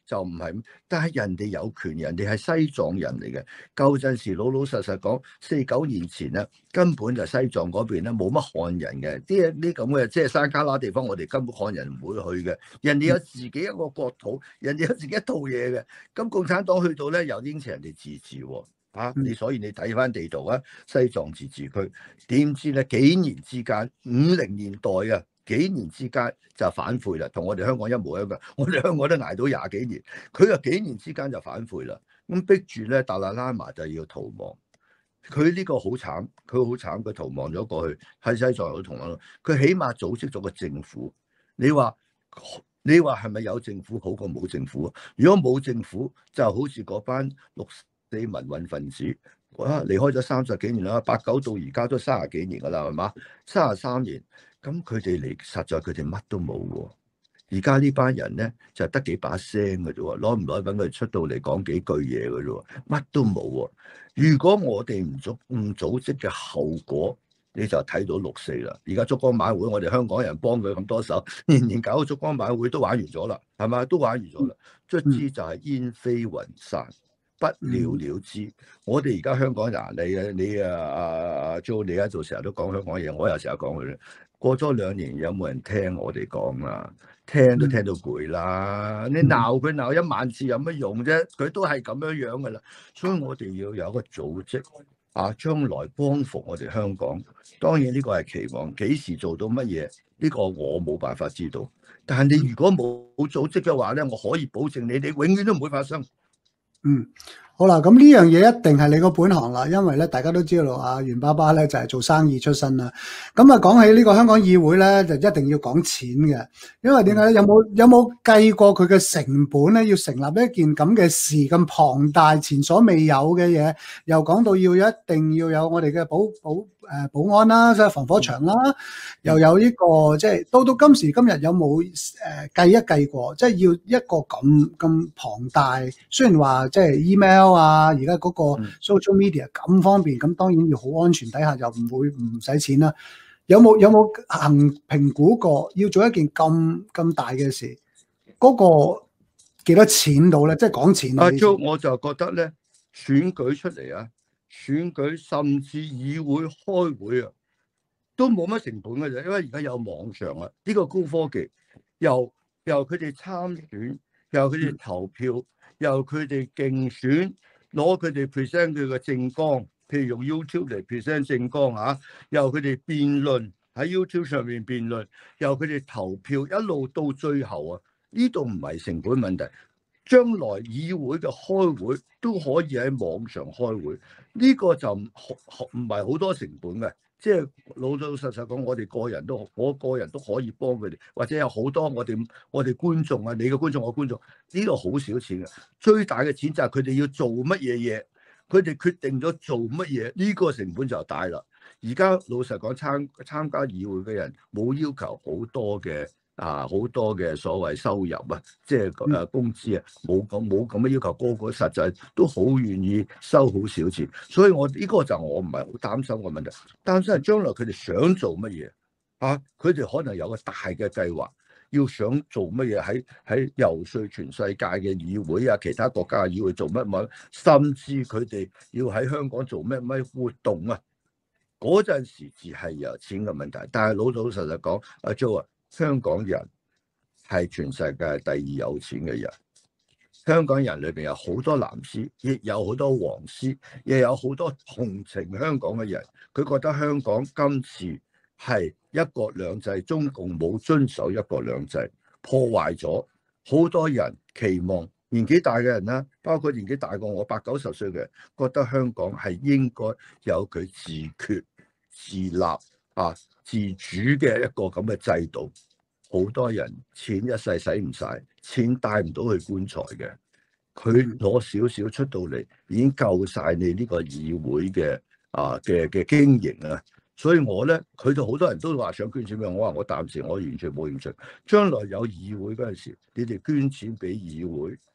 就唔係，但係人哋有權，人哋係西藏人嚟嘅。舊陣時老老實實講，四九年前咧，根本就西藏嗰邊咧冇乜漢人嘅，啲啲咁嘅即係山卡拉地方，我哋根本漢人唔會去嘅。人哋有自己一個國土，人哋有自己一套嘢嘅。咁共產黨去到咧，又應承人哋自治喎。啊！你所以你睇翻地圖啊，西藏自治區點知咧？幾年之間，五零年代啊，幾年之間就反悔啦，同我哋香港一模一樣。我哋香港都捱到廿幾年，佢又幾年之間就反悔啦。咁逼住咧，達賴喇嘛就要逃亡。佢呢個好慘，佢好慘，佢逃亡咗過去喺西藏有同樣。佢起碼組織咗個政府。你話你話係咪有政府好過冇政府啊？如果冇政府，就好似嗰班六四民運分子，哇！離開咗三十幾年啦，八九到而家都三十幾年噶啦，係嘛？三十三年，咁佢哋嚟，實在佢哋乜都冇喎。而家呢班人咧就得幾把聲嘅啫喎，攞唔攞揾佢出到嚟講幾句嘢嘅啫喎，乜都冇喎。如果我哋唔組唔組織嘅後果，你就睇到六四啦。而家燭光晚會，我哋香港人幫佢咁多手，年年搞燭光晚會都玩完咗啦，係咪？都玩完咗啦，卒之就係煙飛雲散。不了了之。嗯、我哋而家香港人，你啊你啊啊 Joe，你而家做成日都講香港嘢，我又成日講佢。過咗兩年，有冇人聽我哋講啊？聽都聽到攰啦。嗯、你鬧佢鬧一萬次有乜用啫？佢都係咁樣樣噶啦。所以我哋要有一個組織啊，將來光復我哋香港。當然呢個係期望，幾時做到乜嘢？呢、呢個我冇辦法知道。但係你如果冇組織嘅話咧，我可以保證你，你永遠都唔會發生。 嗯，好啦，咁呢樣嘢一定係你個本行啦，因為咧大家都知道啊，袁爸爸咧就係做生意出身啦。咁啊，講起呢個香港議會咧，就一定要講錢嘅，因為點解咧？有冇有冇計過佢嘅成本咧？要成立一件咁嘅事咁龐大、前所未有嘅嘢，又講到要一定要有我哋嘅保保誒、呃、保安啦，即係防火牆啦，又有呢、這個即係到到今時今日有冇誒、呃、計一計過？即係要一個咁咁龐大，雖然話即係 email 啊，而家嗰個 social media 咁方便，咁當然要好安全底下又唔會唔使錢啦。有冇有冇行評估過要做一件咁咁大嘅事，嗰、那個幾多錢到咧？即係講錢。 阿 Jo，我就覺得咧，選舉出嚟啊，選舉甚至議會開會啊，都冇乜成本嘅啫，因為而家有網上啊，呢、這個高科技，由由佢哋參選，由佢哋投票。嗯由佢哋競選，攞佢哋 present 佢嘅政綱，譬如用 YouTube 嚟 present 政綱嚇，由佢哋辯論喺 YouTube 上面辯論，由佢哋投票一路到最後啊，呢度唔係成本問題。將來議會嘅開會都可以喺網上開會，呢個就唔唔係好多成本嘅。即係老老實實講，我哋個人都，我個人都可以幫佢哋，或者有好多我哋我哋觀眾啊，你嘅觀眾，我觀眾，呢個好少錢嘅。最大嘅錢就係佢哋要做乜嘢嘢，佢哋決定咗做乜嘢，呢個成本就大啦。而家老實講，參參加議會嘅人冇要求好多嘅啊，好多嘅所謂收入啊，即係誒工資啊，冇咁冇咁嘅要求，個個實際都好願意收好少錢，所以我呢個就我唔係好擔心個問題，擔心係將來佢哋想做乜嘢啊？佢哋可能有個大嘅計劃，要想做乜嘢喺喺遊說全世界嘅議會啊，其他國家嘅議會做乜乜，甚至佢哋要喺香港做咩咩活動啊？嗰陣時只係有錢嘅問題，但係老老實實講，阿 Jo 啊，香港人係全世界第二有錢嘅人。香港人裏邊有好多藍絲，亦有好多黃絲，亦有好多同情香港嘅人。佢覺得香港今次係一國兩制，中共冇遵守一國兩制，破壞咗好多人期望。年紀大嘅人啦，包括年紀大過我八九十歲嘅人，覺得香港係應該有佢自決、自立啊、自主嘅一個咁嘅制度。好多人錢一世使唔晒，錢帶唔到去棺材嘅，佢攞少少出到嚟，已經夠晒你呢個議會嘅啊嘅嘅經營啊。所以我咧，佢哋好多人都話想捐錢俾我，我話我暫時我完全冇興趣。將來有議會嗰陣時，你哋捐錢俾議會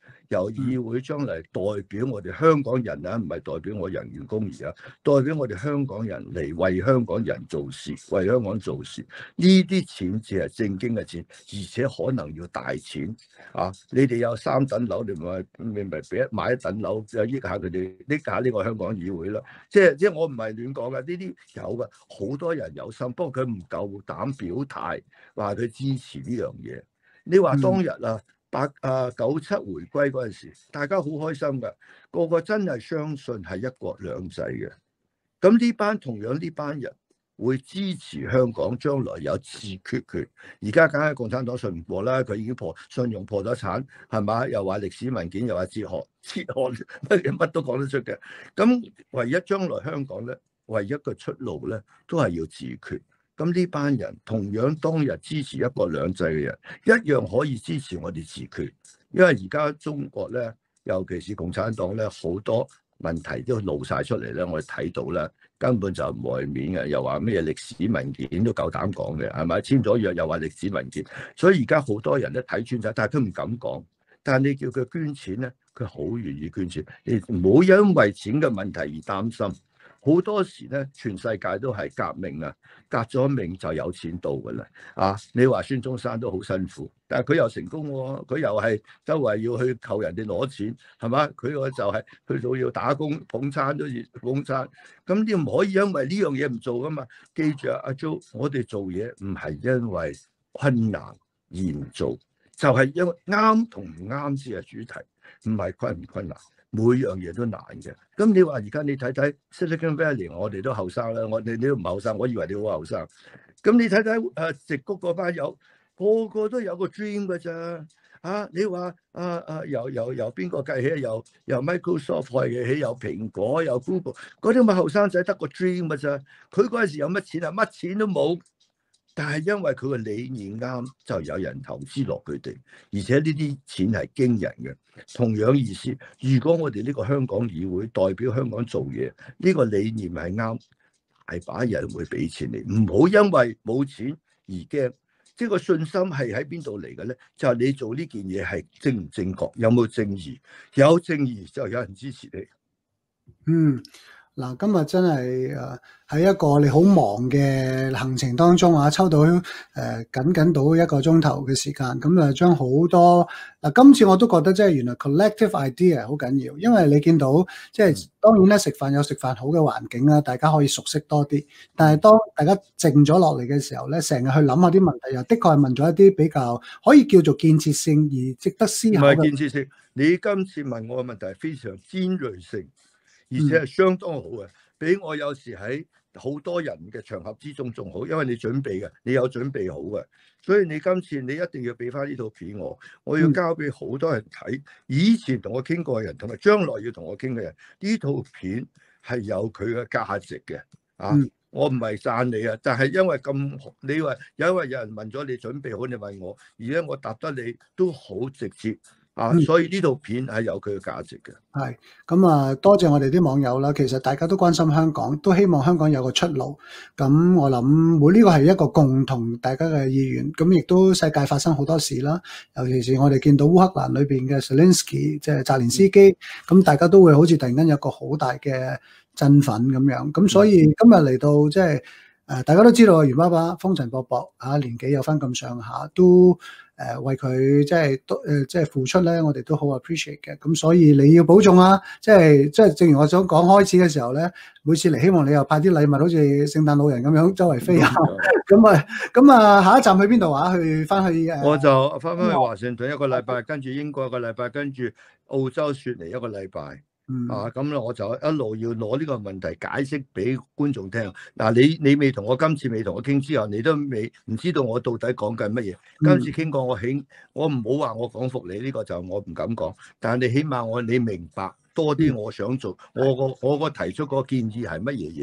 由議會將嚟代表我哋香港人啊，唔係代表我人員公義啊，代表我哋香港人嚟為香港人做事，為香港做事。呢啲錢只係正經嘅錢，而且可能要大錢啊！你哋有三等樓，你咪咪咪俾一買一等樓，就益下佢哋，益下呢個香港議會啦。即係即係我唔係亂講嘅，呢啲有嘅，好多人有心，不過佢唔夠膽表態，話佢支持呢樣嘢。你話當日啊，八啊九七回歸嗰陣時，大家好開心㗎，個個真係相信係一國兩制嘅。咁呢班同樣呢班人會支持香港將來有自決權。而家梗係共產黨信唔過啦，佢已經破信用破咗產，係嘛？又話歷史文件，又話哲學，哲學乜嘢乜都講得出嘅。咁唯一將來香港咧，唯一嘅出路咧，都係要自決。咁呢班人同樣當日支持一國兩制嘅人，一樣可以支持我哋自決。因為而家中國咧，尤其是共產黨咧，好多問題都露晒出嚟咧，我哋睇到啦，根本就唔外面嘅，又話咩歷史文件都夠膽講嘅，係咪？簽咗約又話歷史文件，所以而家好多人都睇穿晒，但係佢唔敢講。但係你叫佢捐錢咧，佢好願意捐錢。你唔好因為錢嘅問題而擔心。好多時咧，全世界都係革命啊，革咗命就有錢到㗎啦。啊，你話孫中山都好辛苦，但係佢又成功喎、啊，佢又係周圍要去求人哋攞錢，係嘛？佢個就係去到要打工捧餐都要捧餐。咁你唔可以因為呢樣嘢唔做㗎嘛？記住啊，阿 Jo，我哋做嘢唔係因為困難而唔做，就係、是、因為啱同唔啱先係主題，唔係困唔困難。每樣嘢都難嘅，咁你話而家你睇睇 Silicon Valley， 我哋都後生啦，我哋你都唔後生，我以為你好後生。咁你睇睇誒矽谷嗰班友，個個都有個 dream 㗎咋啊？你話啊啊由由由邊個計起？由由 Microsoft 計起，由蘋果，由 Google， 嗰啲咁嘅後生仔得個 dream 㗎咋？佢嗰陣時有乜錢啊？乜錢都冇。但係因為佢個理念啱，就有人投資落佢哋，而且呢啲錢係驚人嘅。同樣意思，如果我哋呢個香港議會代表香港做嘢，呢個理念係啱，大把人會俾錢你。唔好因為冇錢而驚，即係個信心係喺邊度嚟嘅咧？就係你做呢件嘢係正唔正確，有冇正義？有正義就有人支持你。 嗯。嗱，今日真係誒喺一個你好忙嘅行程當中啊，抽到誒僅僅到一個鐘頭嘅時間，咁啊將好多嗱，今次我都覺得即係原來 collective idea 好緊要，因為你見到即係當然咧食飯有食飯好嘅環境啦，大家可以熟悉多啲，但係當大家靜咗落嚟嘅時候咧，成日去諗下啲問題，又的確係問咗一啲比較可以叫做建設性而值得思考嘅。 唔係建設性，你今次問我嘅問題係非常尖銳性。而且係相當好嘅，比我有時喺好多人嘅場合之中仲好，因為你準備嘅，你有準備好嘅，所以你今次你一定要俾翻呢套片我，我要交俾好多人睇。以前同我傾過嘅人，同埋將來要同我傾嘅人，呢套片係有佢嘅價值嘅。啊，嗯、我唔係讚你啊，但係因為咁，你話因為有人問咗你準備好，你問我，而家我答得你都好直接。啊，所以呢套片係有佢嘅價值嘅。 係咁啊，多謝我哋啲網友啦。其實大家都關心香港，都希望香港有個出路。咁我諗，每呢個係一個共同大家嘅意願。咁亦都世界發生好多事啦，尤其是我哋見到烏克蘭裏邊嘅 Zelensky， 即係澤連斯基，咁、嗯、大家都會好似突然間有個好大嘅振奮咁樣。咁所以今日嚟到即係誒，大家都知道啊，袁爸爸風塵僕僕啊，年紀有翻咁上下都。誒、呃、為佢即係都誒即係付出咧，我哋都好 appreciate 嘅。咁所以你要保重啊！即係即係正如我想講開始嘅時候咧，每次嚟希望你又派啲禮物，好似聖誕老人咁樣周圍飛下。咁啊咁啊，下一站去邊度啊？去翻去誒？ 我就翻返去華盛頓一個禮拜，跟住英國一個禮拜，跟住澳洲雪梨一個禮拜。嗯、啊，咁咧我就一路要攞呢個問題解釋俾觀眾聽。嗱、啊，你你未同我今次未同我傾之後，你都未唔知道我到底講緊乜嘢。今次傾過我起，我唔好話我講服你呢、這個就我唔敢講。但係你起碼我你明白多啲，我想做、嗯、我個我個提出個建議係乜嘢嘢嚟？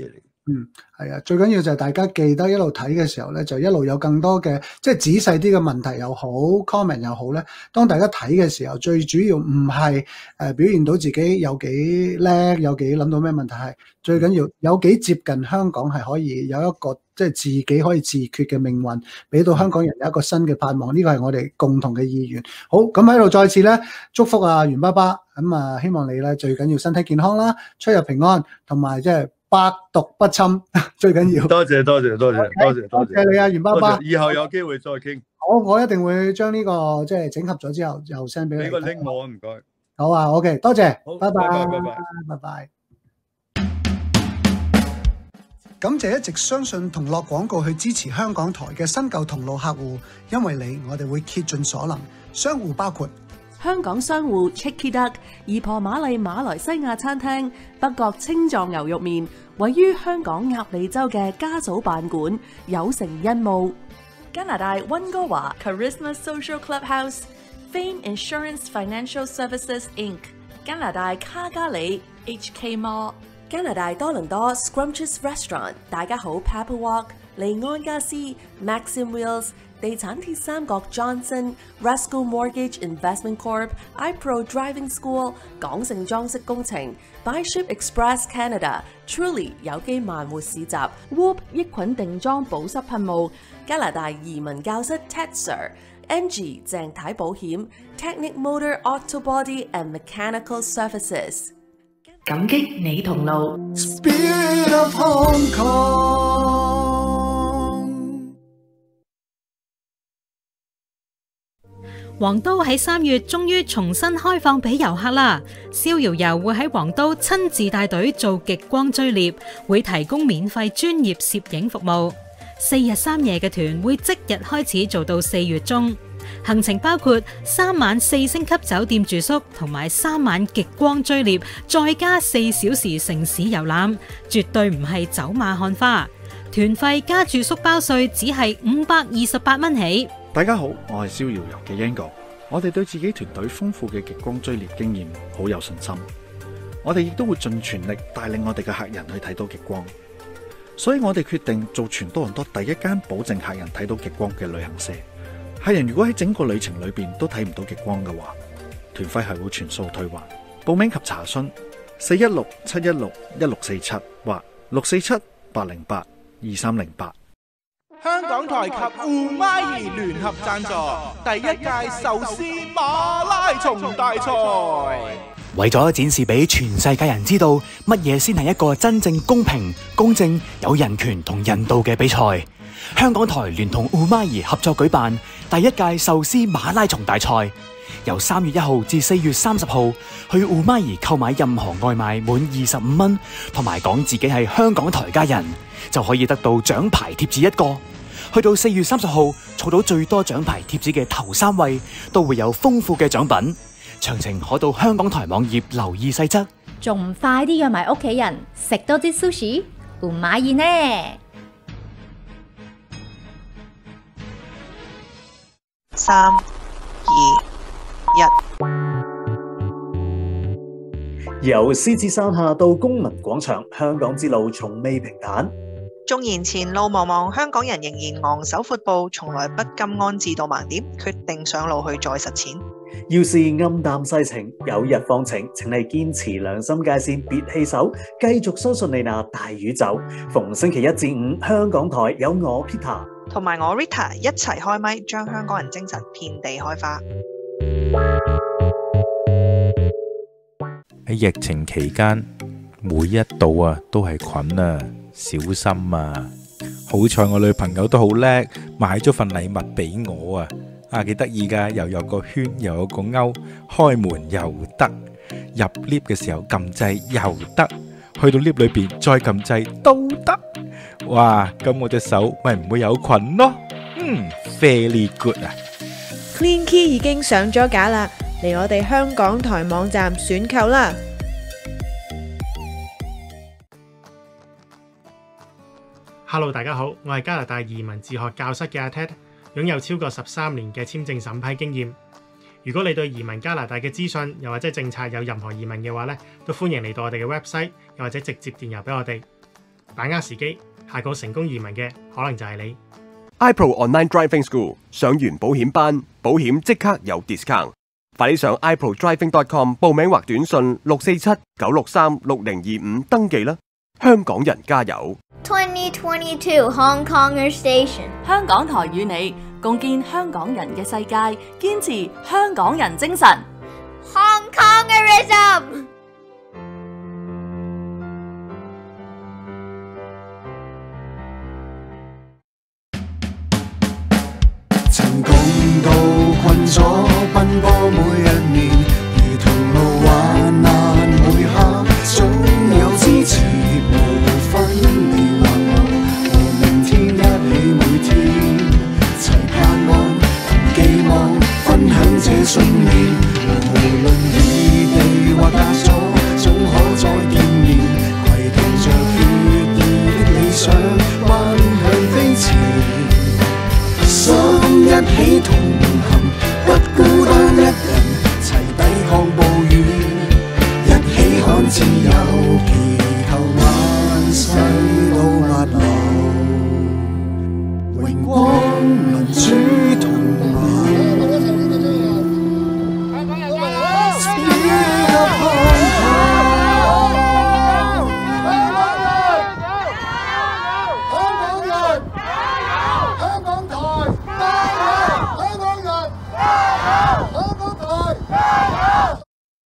嗯，係啊，最緊要就係大家記得一路睇嘅時候咧，就一路有更多嘅即係仔細啲嘅問題又好 comment 又好咧。當大家睇嘅時候，最主要唔係誒表現到自己有幾叻，有幾諗到咩問題，係最緊要有幾接近香港係可以有一個即係自己可以自決嘅命運，俾到香港人有一個新嘅盼望。呢個係我哋共同嘅意願。好，咁喺度再次咧祝福啊袁爸爸，咁啊希望你咧最緊要身體健康啦，出入平安，同埋即係百毒不侵，最緊要。 多謝多謝多謝多謝多謝你啊，袁爸爸。 以後有機會再傾。 好，我一定會將呢個即係整合咗之後，又 send 俾你。 俾個 link 我，唔該。 好啊 ，OK， 多謝，拜拜， 拜拜，拜拜， 拜拜。感謝一直相信同落廣告去支持香港台嘅新舊同路客戶，因為你，我哋會竭盡所能。商戶包括香港商戶 Chicky Duck、姨婆瑪麗馬來西亞餐廳、北角青藏牛肉麵，位於香港鴨脷洲嘅家嫂辦館，有誠恩慕。加拿大溫哥華 Charisma Social Clubhouse、Fame Insurance Financial Services Incorporated、加拿大卡加里 H K Mall、加拿大多倫多 Scrumptious Restaurant、大家好 Pepper Walk、利安家私 Maxim Wheels、地產鐵三角 Johnson、Rascal Mortgage Investment Corp、iPro Driving School、港盛裝飾工程、Byship Express Canada、Truly 有機慢活市集、Whoop 益菌定妝保濕噴霧、加拿大移民教室 Tetser、Angie 鄭太保險、Technic Motor Auto Body and Mechanical Services。感激你同路。 Spirit of Hong Kong。 皇都喺三月終於重新開放俾遊客啦！逍遙遊會喺皇都親自帶隊做極光追獵，會提供免費專業攝影服務。四日三夜嘅團會即日開始做到四月中，行程包括三晚四星級酒店住宿，同埋三晚極光追獵，再加四小時城市遊覽，絕對唔係走馬看花。團費加住宿包稅只係五百二十八蚊起。 大家好，我係逍遙遊嘅 Yango， 我哋對自己團隊豐富嘅極光追獵經驗好有信心，我哋亦都會盡全力帶領我哋嘅客人去睇到極光，所以我哋決定做全多倫多第一間保證客人睇到極光嘅旅行社。客人如果喺整個旅程裏邊都睇唔到極光嘅話，團費係會全數退還。報名及查詢四一六七一六一六四七或六四七八零八二三零八。 香港台及胡媽兒聯合贊助第一屆壽司馬拉松大賽。 為咗展示俾全世界人知道乜嘢先係一個真正公平、公正、有人權同人道嘅比賽，香港台聯同胡媽兒合作舉辦第一屆壽司馬拉松大賽，由三月一號至四月三十號，去胡媽兒購買任何外賣滿二十五蚊，同埋講自己係香港台家人，就可以得到獎牌貼紙一個。去到四月三十號，儲到最多獎牌貼紙嘅頭三位都會有豐富嘅獎品。詳情可到香港台網頁留意細則。 仲唔快啲約埋屋企人食多啲 sushi？ 胡馬兒呢？ 三二一， 由獅子山下到公民廣場，香港之路從未平坦。 縱然前路茫茫，香港人仍然昂首闊步，從來不甘安置到盲點，決定上路去再實踐。 要是暗淡世情，有日放晴，請你堅持良心界線，別棄守，繼續相信你那大宇宙。逢星期一至五，香港台有我 Peter 同埋我 Rita 一齊開咪，將香港人精神遍地開花。 喺疫情期間，每一度啊都係菌啊，小心啊！好彩我女朋友都好叻，買咗份禮物俾我啊！啊，幾得意噶，又有個圈，又有個勾，開門又得，入 lift 嘅時候撳掣又得，去到 lift 裏邊再撳掣都得。哇！咁我隻手咪唔會有菌咯。嗯 ，very good 啊 ！Clean Key 已經上咗架啦，嚟我哋香港台網站選購啦。 Hello， 大家好，我係加拿大移民自學教室嘅阿 Ted， 擁有超過十三年嘅簽證審批經驗。如果你對移民加拿大嘅資訊又或者政策有任何疑問嘅話咧，都歡迎嚟到我哋嘅 website， 又或者直接電郵俾我哋。 把握時機，下個成功移民嘅可能就係你。 iPro Online Driving School 上完保險班，保險即刻有 discount， 快啲上 i pro driving dot com 報名或短信六四七九六三六零二五登記啦！香港人加油 ！twenty twenty-two Hong Konger Station， 香港台與你共建香港人嘅世界，堅持香港人精神。 Hong Kongerism。